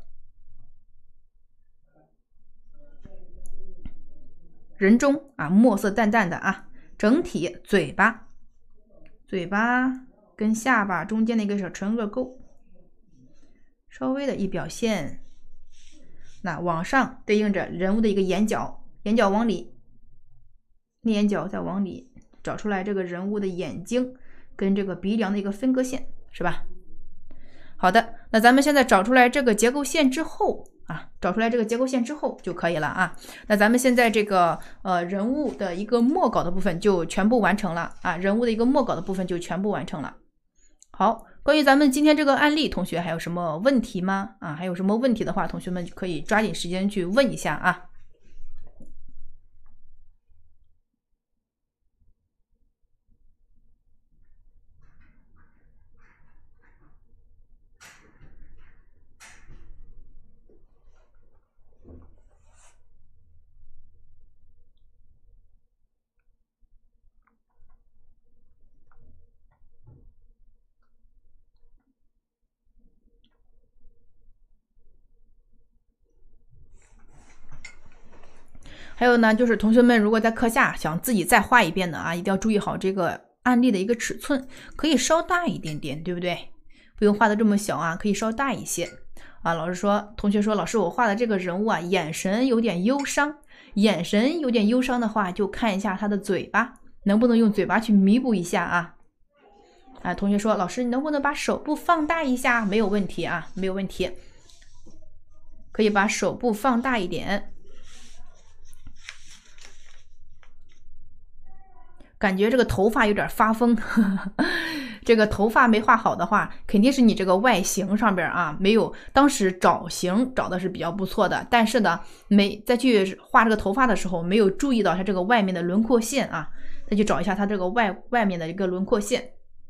人中啊，墨色淡淡的啊，整体嘴巴，嘴巴跟下巴中间的一个小唇腭沟，稍微的一表现。那往上对应着人物的一个眼角，眼角往里，内眼角再往里。找出来这个人物的眼睛跟这个鼻梁的一个分割线，是吧？好的，那咱们现在找出来这个结构线之后啊，找出来这个结构线之后就可以了啊。那咱们现在这个呃人物的一个墨稿的部分就全部完成了啊，人物的一个墨稿的部分就全部完成了。好，关于咱们今天这个案例，同学还有什么问题吗？啊，还有什么问题的话，同学们可以抓紧时间去问一下啊。还有呢，就是同学们如果在课下想自己再画一遍的啊，一定要注意好这个案例的一个尺寸，可以稍大一点点，对不对？不用画的这么小啊，可以稍大一些啊。老师说，同学说，老师我画的这个人物啊，眼神有点忧伤，眼神有点忧伤的话，就看一下他的嘴巴，能不能用嘴巴去弥补一下啊？啊，同学说，老师你能不能把手部放大一下？没有问题啊，没有问题，可以把手部放大一点。感觉这个头发有点发疯，呵呵，这个头发没画好的话，肯定是你这个外形上边啊没有，当时找型找的是比较不错的，但是呢，没再去画这个头发的时候，没有注意到它这个外面的轮廓线啊，再去找一下它这个外外面的一个轮廓线。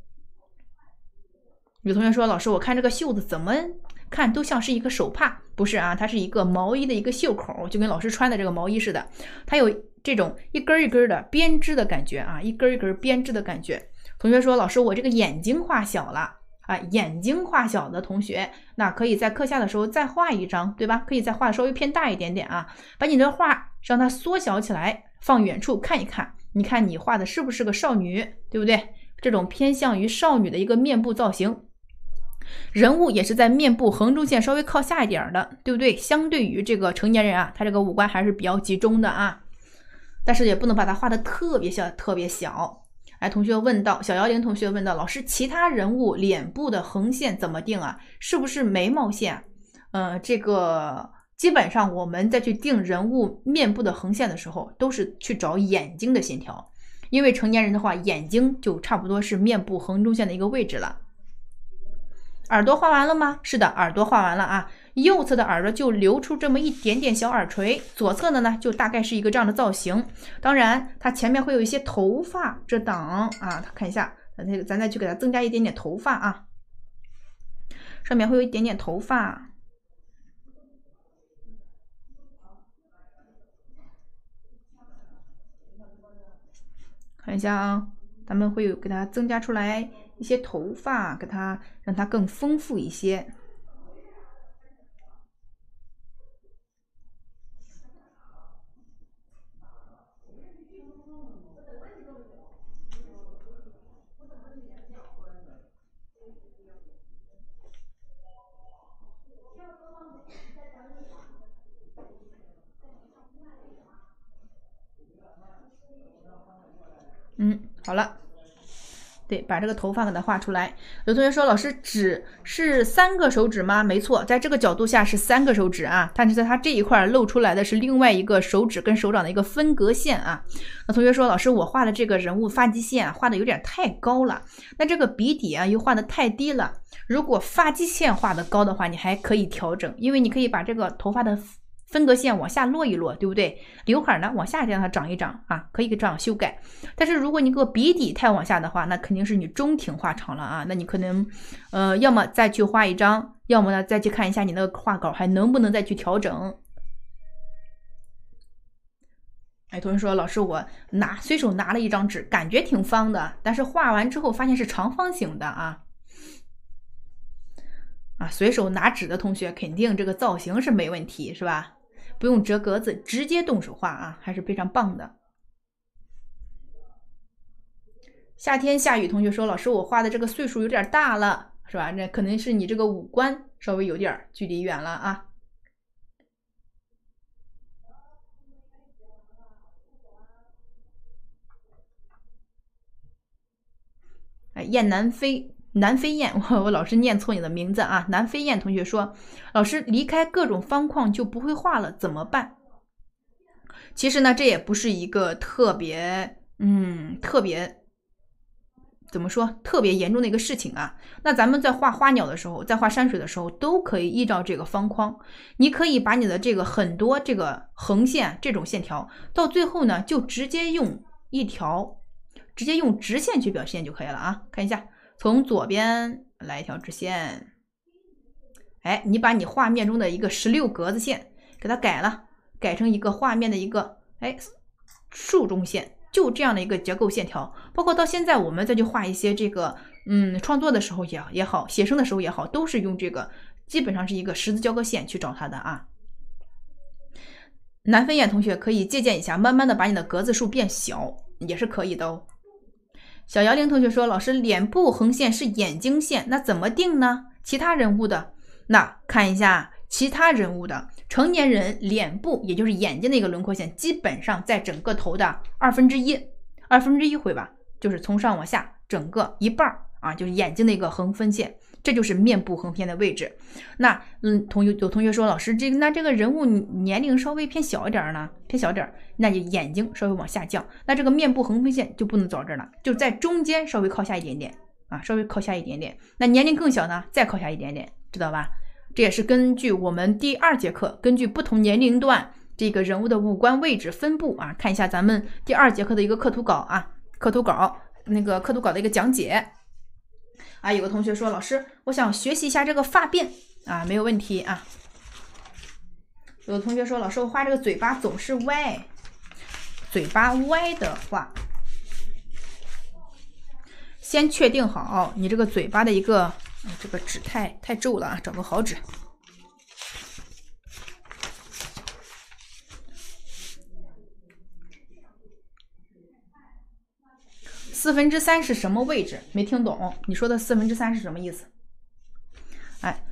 有同学说，老师，我看这个袖子怎么看都像是一个手帕，不是啊，它是一个毛衣的一个袖口，就跟老师穿的这个毛衣似的，它有这种一根一根的编织的感觉啊，一根一根编织的感觉。同学说，老师，我这个眼睛画小了啊，眼睛画小的同学，那可以在课下的时候再画一张，对吧？可以再画的稍微偏大一点点啊，把你的画让它缩小起来，放远处看一看，你看你画的是不是个少女，对不对？这种偏向于少女的一个面部造型。人物也是在面部横中线稍微靠下一点的，对不对？相对于这个成年人啊，他这个五官还是比较集中的啊，但是也不能把它画的特别小特别小。哎，同学问到，小姚玲同学问到，老师，其他人物脸部的横线怎么定啊？是不是眉毛线？呃，这个基本上我们再去定人物面部的横线的时候，都是去找眼睛的线条，因为成年人的话，眼睛就差不多是面部横中线的一个位置了。耳朵画完了吗？是的，耳朵画完了啊。右侧的耳朵就留出这么一点点小耳垂，左侧的呢就大概是一个这样的造型。当然，它前面会有一些头发遮挡啊，看一下，咱咱再去给它增加一点点头发啊，上面会有一点点头发。看一下啊，咱们会有给它增加出来一些头发，给它让它更丰富一些。嗯，好了。对，把这个头发给它画出来。有同学说，老师，指是三个手指吗？没错，在这个角度下是三个手指啊，但是在它这一块露出来的是另外一个手指跟手掌的一个分隔线啊。那同学说，老师，我画的这个人物发际线啊，画的有点太高了，那这个鼻底啊又画的太低了。如果发际线画的高的话，你还可以调整，因为你可以把这个头发的分割线往下落一落，对不对？刘海呢往下让它长一长啊，可以这样修改。但是如果你给我笔底太往下的话，那肯定是你中庭画长了啊，那你可能呃要么再去画一张，要么呢再去看一下你那个画稿还能不能再去调整。哎，同学说老师，我拿随手拿了一张纸，感觉挺方的，但是画完之后发现是长方形的啊。啊，随手拿纸的同学肯定这个造型是没问题，是吧？不用折格子，直接动手画啊，还是非常棒的。夏天下雨，同学说老师，我画的这个岁数有点大了，是吧？那可能是你这个五官稍微有点距离远了啊。哎，雁南飞。南飞燕，我我老是念错你的名字啊！南飞燕同学说，老师离开各种方框就不会画了，怎么办？其实呢，这也不是一个特别，嗯，特别怎么说，特别严重的一个事情啊。那咱们在画花鸟的时候，在画山水的时候，都可以依照这个方框，你可以把你的这个很多这个横线这种线条，到最后呢，就直接用一条，直接用直线去表现就可以了啊。看一下。从左边来一条直线，哎，你把你画面中的一个十六格子线给它改了，改成一个画面的一个哎竖中线，就这样的一个结构线条。包括到现在我们再去画一些这个嗯创作的时候也也好，写生的时候也好，都是用这个基本上是一个十字交割线去找它的啊。南飞燕同学可以借鉴一下，慢慢的把你的格子数变小也是可以的哦。小姚玲同学说，老师，脸部横线是眼睛线，那怎么定呢？其他人物的，那看一下其他人物的成年人脸部，也就是眼睛的一个轮廓线，基本上在整个头的二分之一，二分之一会吧，就是从上往下整个一半啊，就是眼睛的一个横分线，这就是面部横线的位置。那嗯，同学有同学说，老师，这那这个人物年龄稍微偏小一点呢，偏小一点，那就眼睛稍微往下降，那这个面部横分线就不能找这儿了，就在中间稍微靠下一点点啊，稍微靠下一点点。那年龄更小呢，再靠下一点点，知道吧？这也是根据我们第二节课，根据不同年龄段这个人物的五官位置分布啊，看一下咱们第二节课的一个课图稿啊，课图稿那个课图稿的一个讲解。啊，有个同学说，老师，我想学习一下这个发辫啊，没有问题啊。有的同学说，老师，我画这个嘴巴总是歪，嘴巴歪的话，先确定好你这个嘴巴的一个，哎、这个纸太太皱了啊，找个好纸。四分之三是什么位置？没听懂，你说的四分之三是什么意思？哎，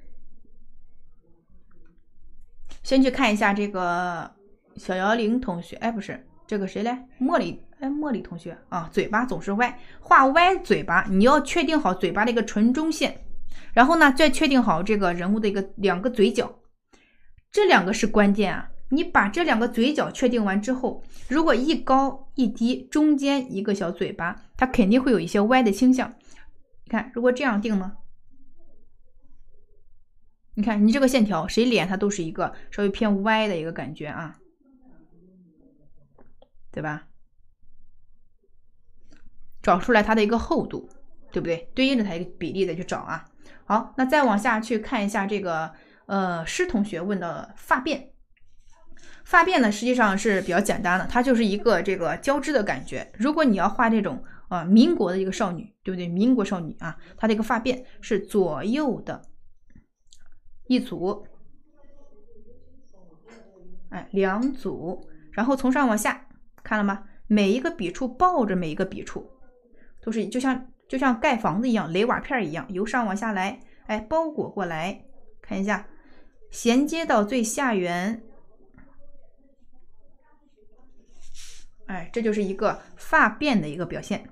先去看一下这个小姚玲同学，哎，不是这个谁来？茉莉，哎，茉莉同学啊，嘴巴总是歪，画歪嘴巴，你要确定好嘴巴的一个纯中线，然后呢，再确定好这个人物的一个两个嘴角，这两个是关键啊。你把这两个嘴角确定完之后，如果一高一低，中间一个小嘴巴，它肯定会有一些歪的倾向。你看，如果这样定呢？你看你这个线条，谁脸它都是一个稍微偏歪的一个感觉啊，对吧？找出来它的一个厚度，对不对？对应着它一个比例的去找啊。好，那再往下去看一下这个呃施同学问的发辫。发辫呢，实际上是比较简单的，它就是一个这个交织的感觉。如果你要画这种啊、呃、民国的一个少女，对不对？民国少女啊，她的一个发辫是左右的一组，哎，两组，然后从上往下，看了吗？每一个笔触抱着每一个笔触，都是就像就像盖房子一样，垒瓦片一样，由上往下来，哎，包裹过来，看一下，衔接到最下缘。哎，这就是一个发辫的一个表现。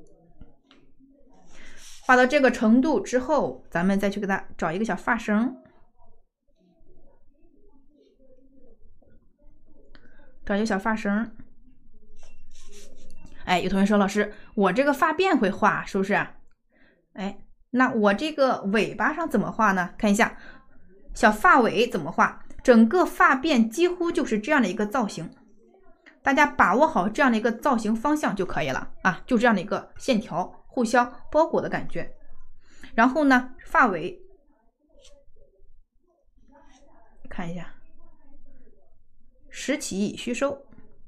画到这个程度之后，咱们再去给它找一个小发绳，找一个小发绳。哎，有同学说，老师，我这个发辫会画，是不是？哎，那我这个尾巴上怎么画呢？看一下，小发尾怎么画？ 整个发辫几乎就是这样的一个造型，大家把握好这样的一个造型方向就可以了啊，就这样的一个线条互相包裹的感觉。然后呢，发尾看一下，时起虚收，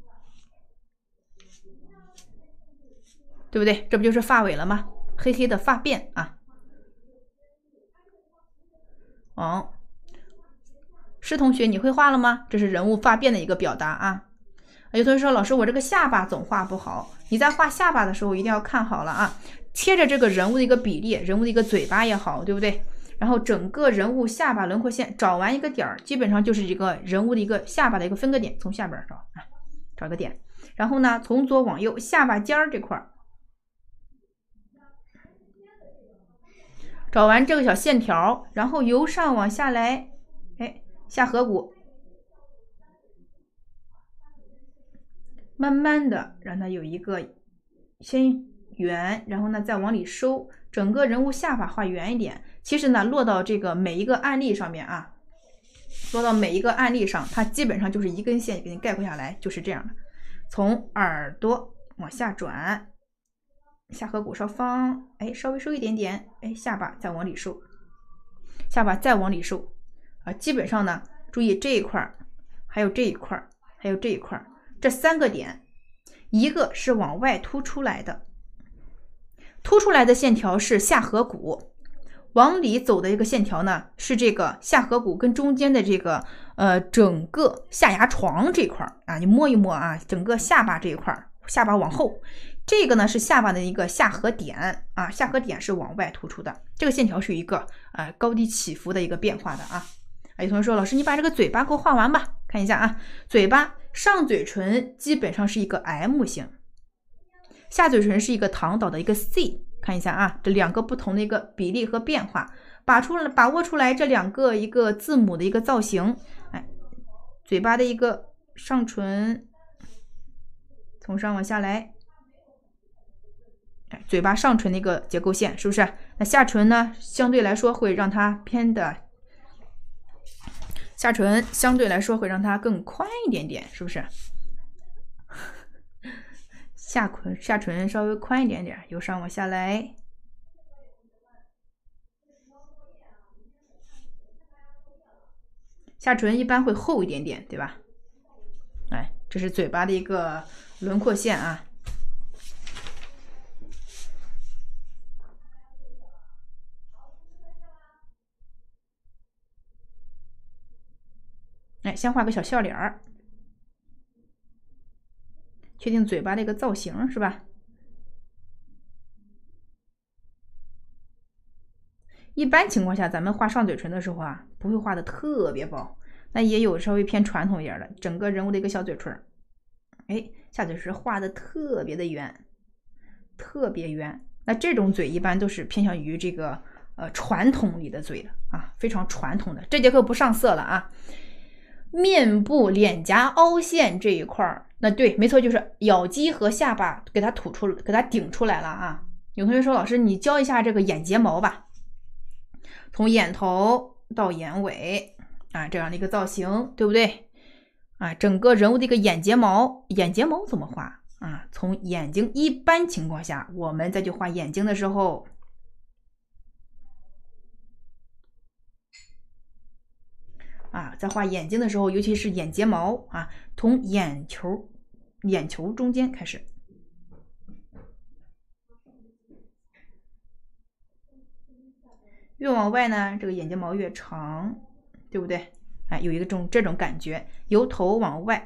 对不对？这不就是发尾了吗？黑黑的发辫啊。哦，施同学，你会画了吗？这是人物发辫的一个表达啊。有同学说，老师，我这个下巴总画不好。你在画下巴的时候一定要看好了啊，贴着这个人物的一个比例，人物的一个嘴巴也好，对不对？然后整个人物下巴轮廓线找完一个点儿，基本上就是一个人物的一个下巴的一个分割点，从下边找啊，找个点。然后呢，从左往右，下巴尖儿这块儿找完这个小线条，然后由上往下来，哎，下颌骨，慢慢的让它有一个先圆，然后呢再往里收，整个人物下巴画圆一点。其实呢，落到这个每一个案例上面啊，落到每一个案例上，它基本上就是一根线给你概括下来，就是这样的。从耳朵往下转，下颌骨上方，哎，稍微收一点点，哎，下巴再往里收，下巴再往里收啊。基本上呢，注意这一块，还有这一块，还有这一块，这三个点，一个是往外凸出来的，凸出来的线条是下颌骨，往里走的一个线条呢是这个下颌骨跟中间的这个呃整个下牙床这块啊，你摸一摸啊，整个下巴这一块，下巴往后。这个呢是下巴的一个下颌点啊，下颌点是往外突出的，这个线条是一个呃高低起伏的一个变化的啊。有同学说，老师你把这个嘴巴给我画完吧，看一下啊，嘴巴上嘴唇基本上是一个 M 型，下嘴唇是一个躺倒的一个 C， 看一下啊，这两个不同的一个比例和变化，把出来把握出来这两个一个字母的一个造型，哎，嘴巴的一个上唇从上往下来。嘴巴上唇的一个结构线是不是？那下唇呢，相对来说会让它偏的，下唇相对来说会让它更宽一点点，是不是？下唇下唇稍微宽一点点，由上往下来。下唇一般会厚一点点，对吧？哎，这是嘴巴的一个轮廓线啊。哎，先画个小笑脸儿，确定嘴巴的一个造型是吧？一般情况下，咱们画上嘴唇的时候啊，不会画的特别薄，那也有稍微偏传统一点的，整个人物的一个小嘴唇，哎，下嘴唇画的特别的圆，特别圆。那这种嘴一般都是偏向于这个呃传统里的嘴的啊，非常传统的。这节课不上色了啊。面部脸颊凹陷这一块，那对，没错，就是咬肌和下巴给它吐出，给它顶出来了啊。有同学说，老师你教一下这个眼睫毛吧，从眼头到眼尾啊，这样的一个造型，对不对？啊，整个人物的一个眼睫毛，眼睫毛怎么画啊？从眼睛，一般情况下，我们再去画眼睛的时候。啊，在画眼睛的时候，尤其是眼睫毛啊，从眼球、眼球中间开始，越往外呢，这个眼睫毛越长，对不对？哎，有一个这种这种感觉，由头往外。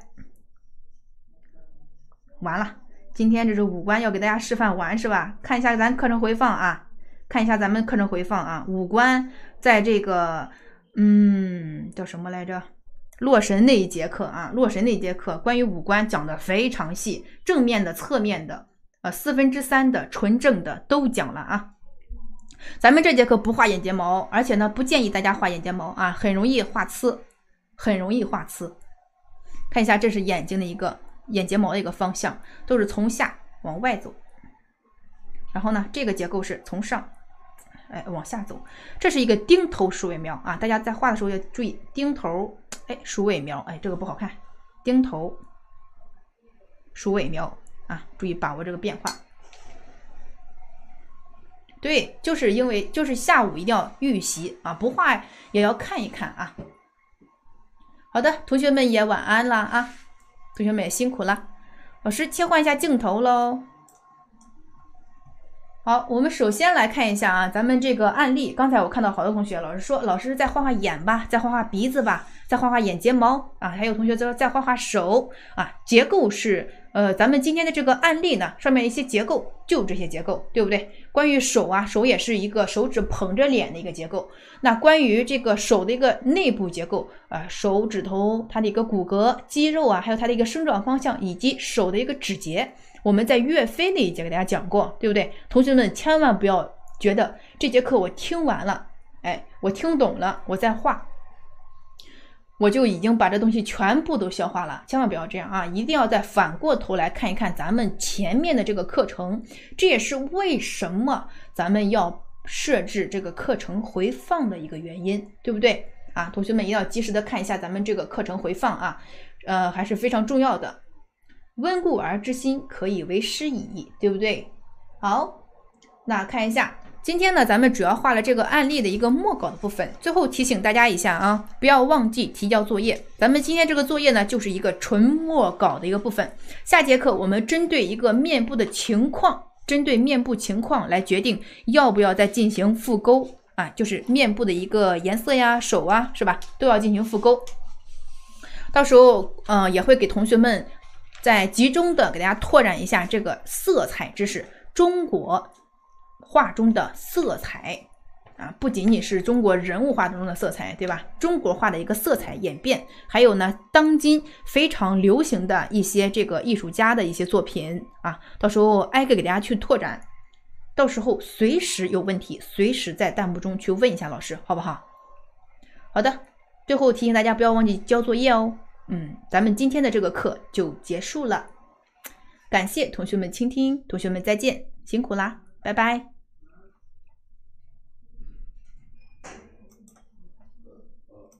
完了，今天这是五官要给大家示范完是吧？看一下咱课程回放啊，看一下咱们课程回放啊，五官在这个。嗯，叫什么来着？洛神那一节课啊，洛神那一节课关于五官讲的非常细，正面的、侧面的，呃，四分之三的、纯正的都讲了啊。咱们这节课不画眼睫毛，而且呢，不建议大家画眼睫毛啊，很容易画刺，很容易画刺。看一下，这是眼睛的一个眼睫毛的一个方向，都是从下往外走。然后呢，这个结构是从上。哎，往下走，这是一个钉头十微描啊！大家在画的时候要注意钉头， 哎，鼠尾苗，哎，这个不好看，钉头，鼠尾苗啊，注意把握这个变化。对，就是因为就是下午一定要预习啊，不画也要看一看啊。好的，同学们也晚安了啊，同学们也辛苦了。老师切换一下镜头喽。好，我们首先来看一下啊，咱们这个案例。刚才我看到好多同学，老师说，老师再画画眼吧，再画画鼻子吧，再画画眼睫毛啊，还有同学说再画画手啊。结构是，呃，咱们今天的这个案例呢，上面一些结构就这些结构，对不对？关于手啊，手也是一个手指捧着脸的一个结构。那关于这个手的一个内部结构啊，手指头它的一个骨骼、肌肉啊，还有它的一个生长方向，以及手的一个指节。我们在岳飞那一节给大家讲过，对不对？同学们千万不要觉得这节课我听完了，哎，我听懂了，我在画，我就已经把这东西全部都消化了，千万不要这样啊！一定要再反过头来看一看咱们前面的这个课程，这也是为什么咱们要设置这个课程回放的一个原因，对不对？啊，同学们一定要及时的看一下咱们这个课程回放啊，呃，还是非常重要的。温故而知新，可以为师矣，对不对？好，那看一下，今天呢，咱们主要画了这个案例的一个默稿的部分。最后提醒大家一下啊，不要忘记提交作业。咱们今天这个作业呢，就是一个纯默稿的一个部分。下节课我们针对一个面部的情况，针对面部情况来决定要不要再进行复勾啊，就是面部的一个颜色呀、手啊，是吧？都要进行复勾。到时候，嗯、呃，也会给同学们。再集中的给大家拓展一下这个色彩知识，中国画中的色彩啊，不仅仅是中国人物画中的色彩，对吧？中国画的一个色彩演变，还有呢，当今非常流行的一些这个艺术家的一些作品啊，到时候挨个给大家去拓展，到时候随时有问题，随时在弹幕中去问一下老师，好不好？好的，最后提醒大家不要忘记交作业哦。嗯，咱们今天的这个课就结束了，感谢同学们倾听，同学们再见，辛苦啦，拜拜。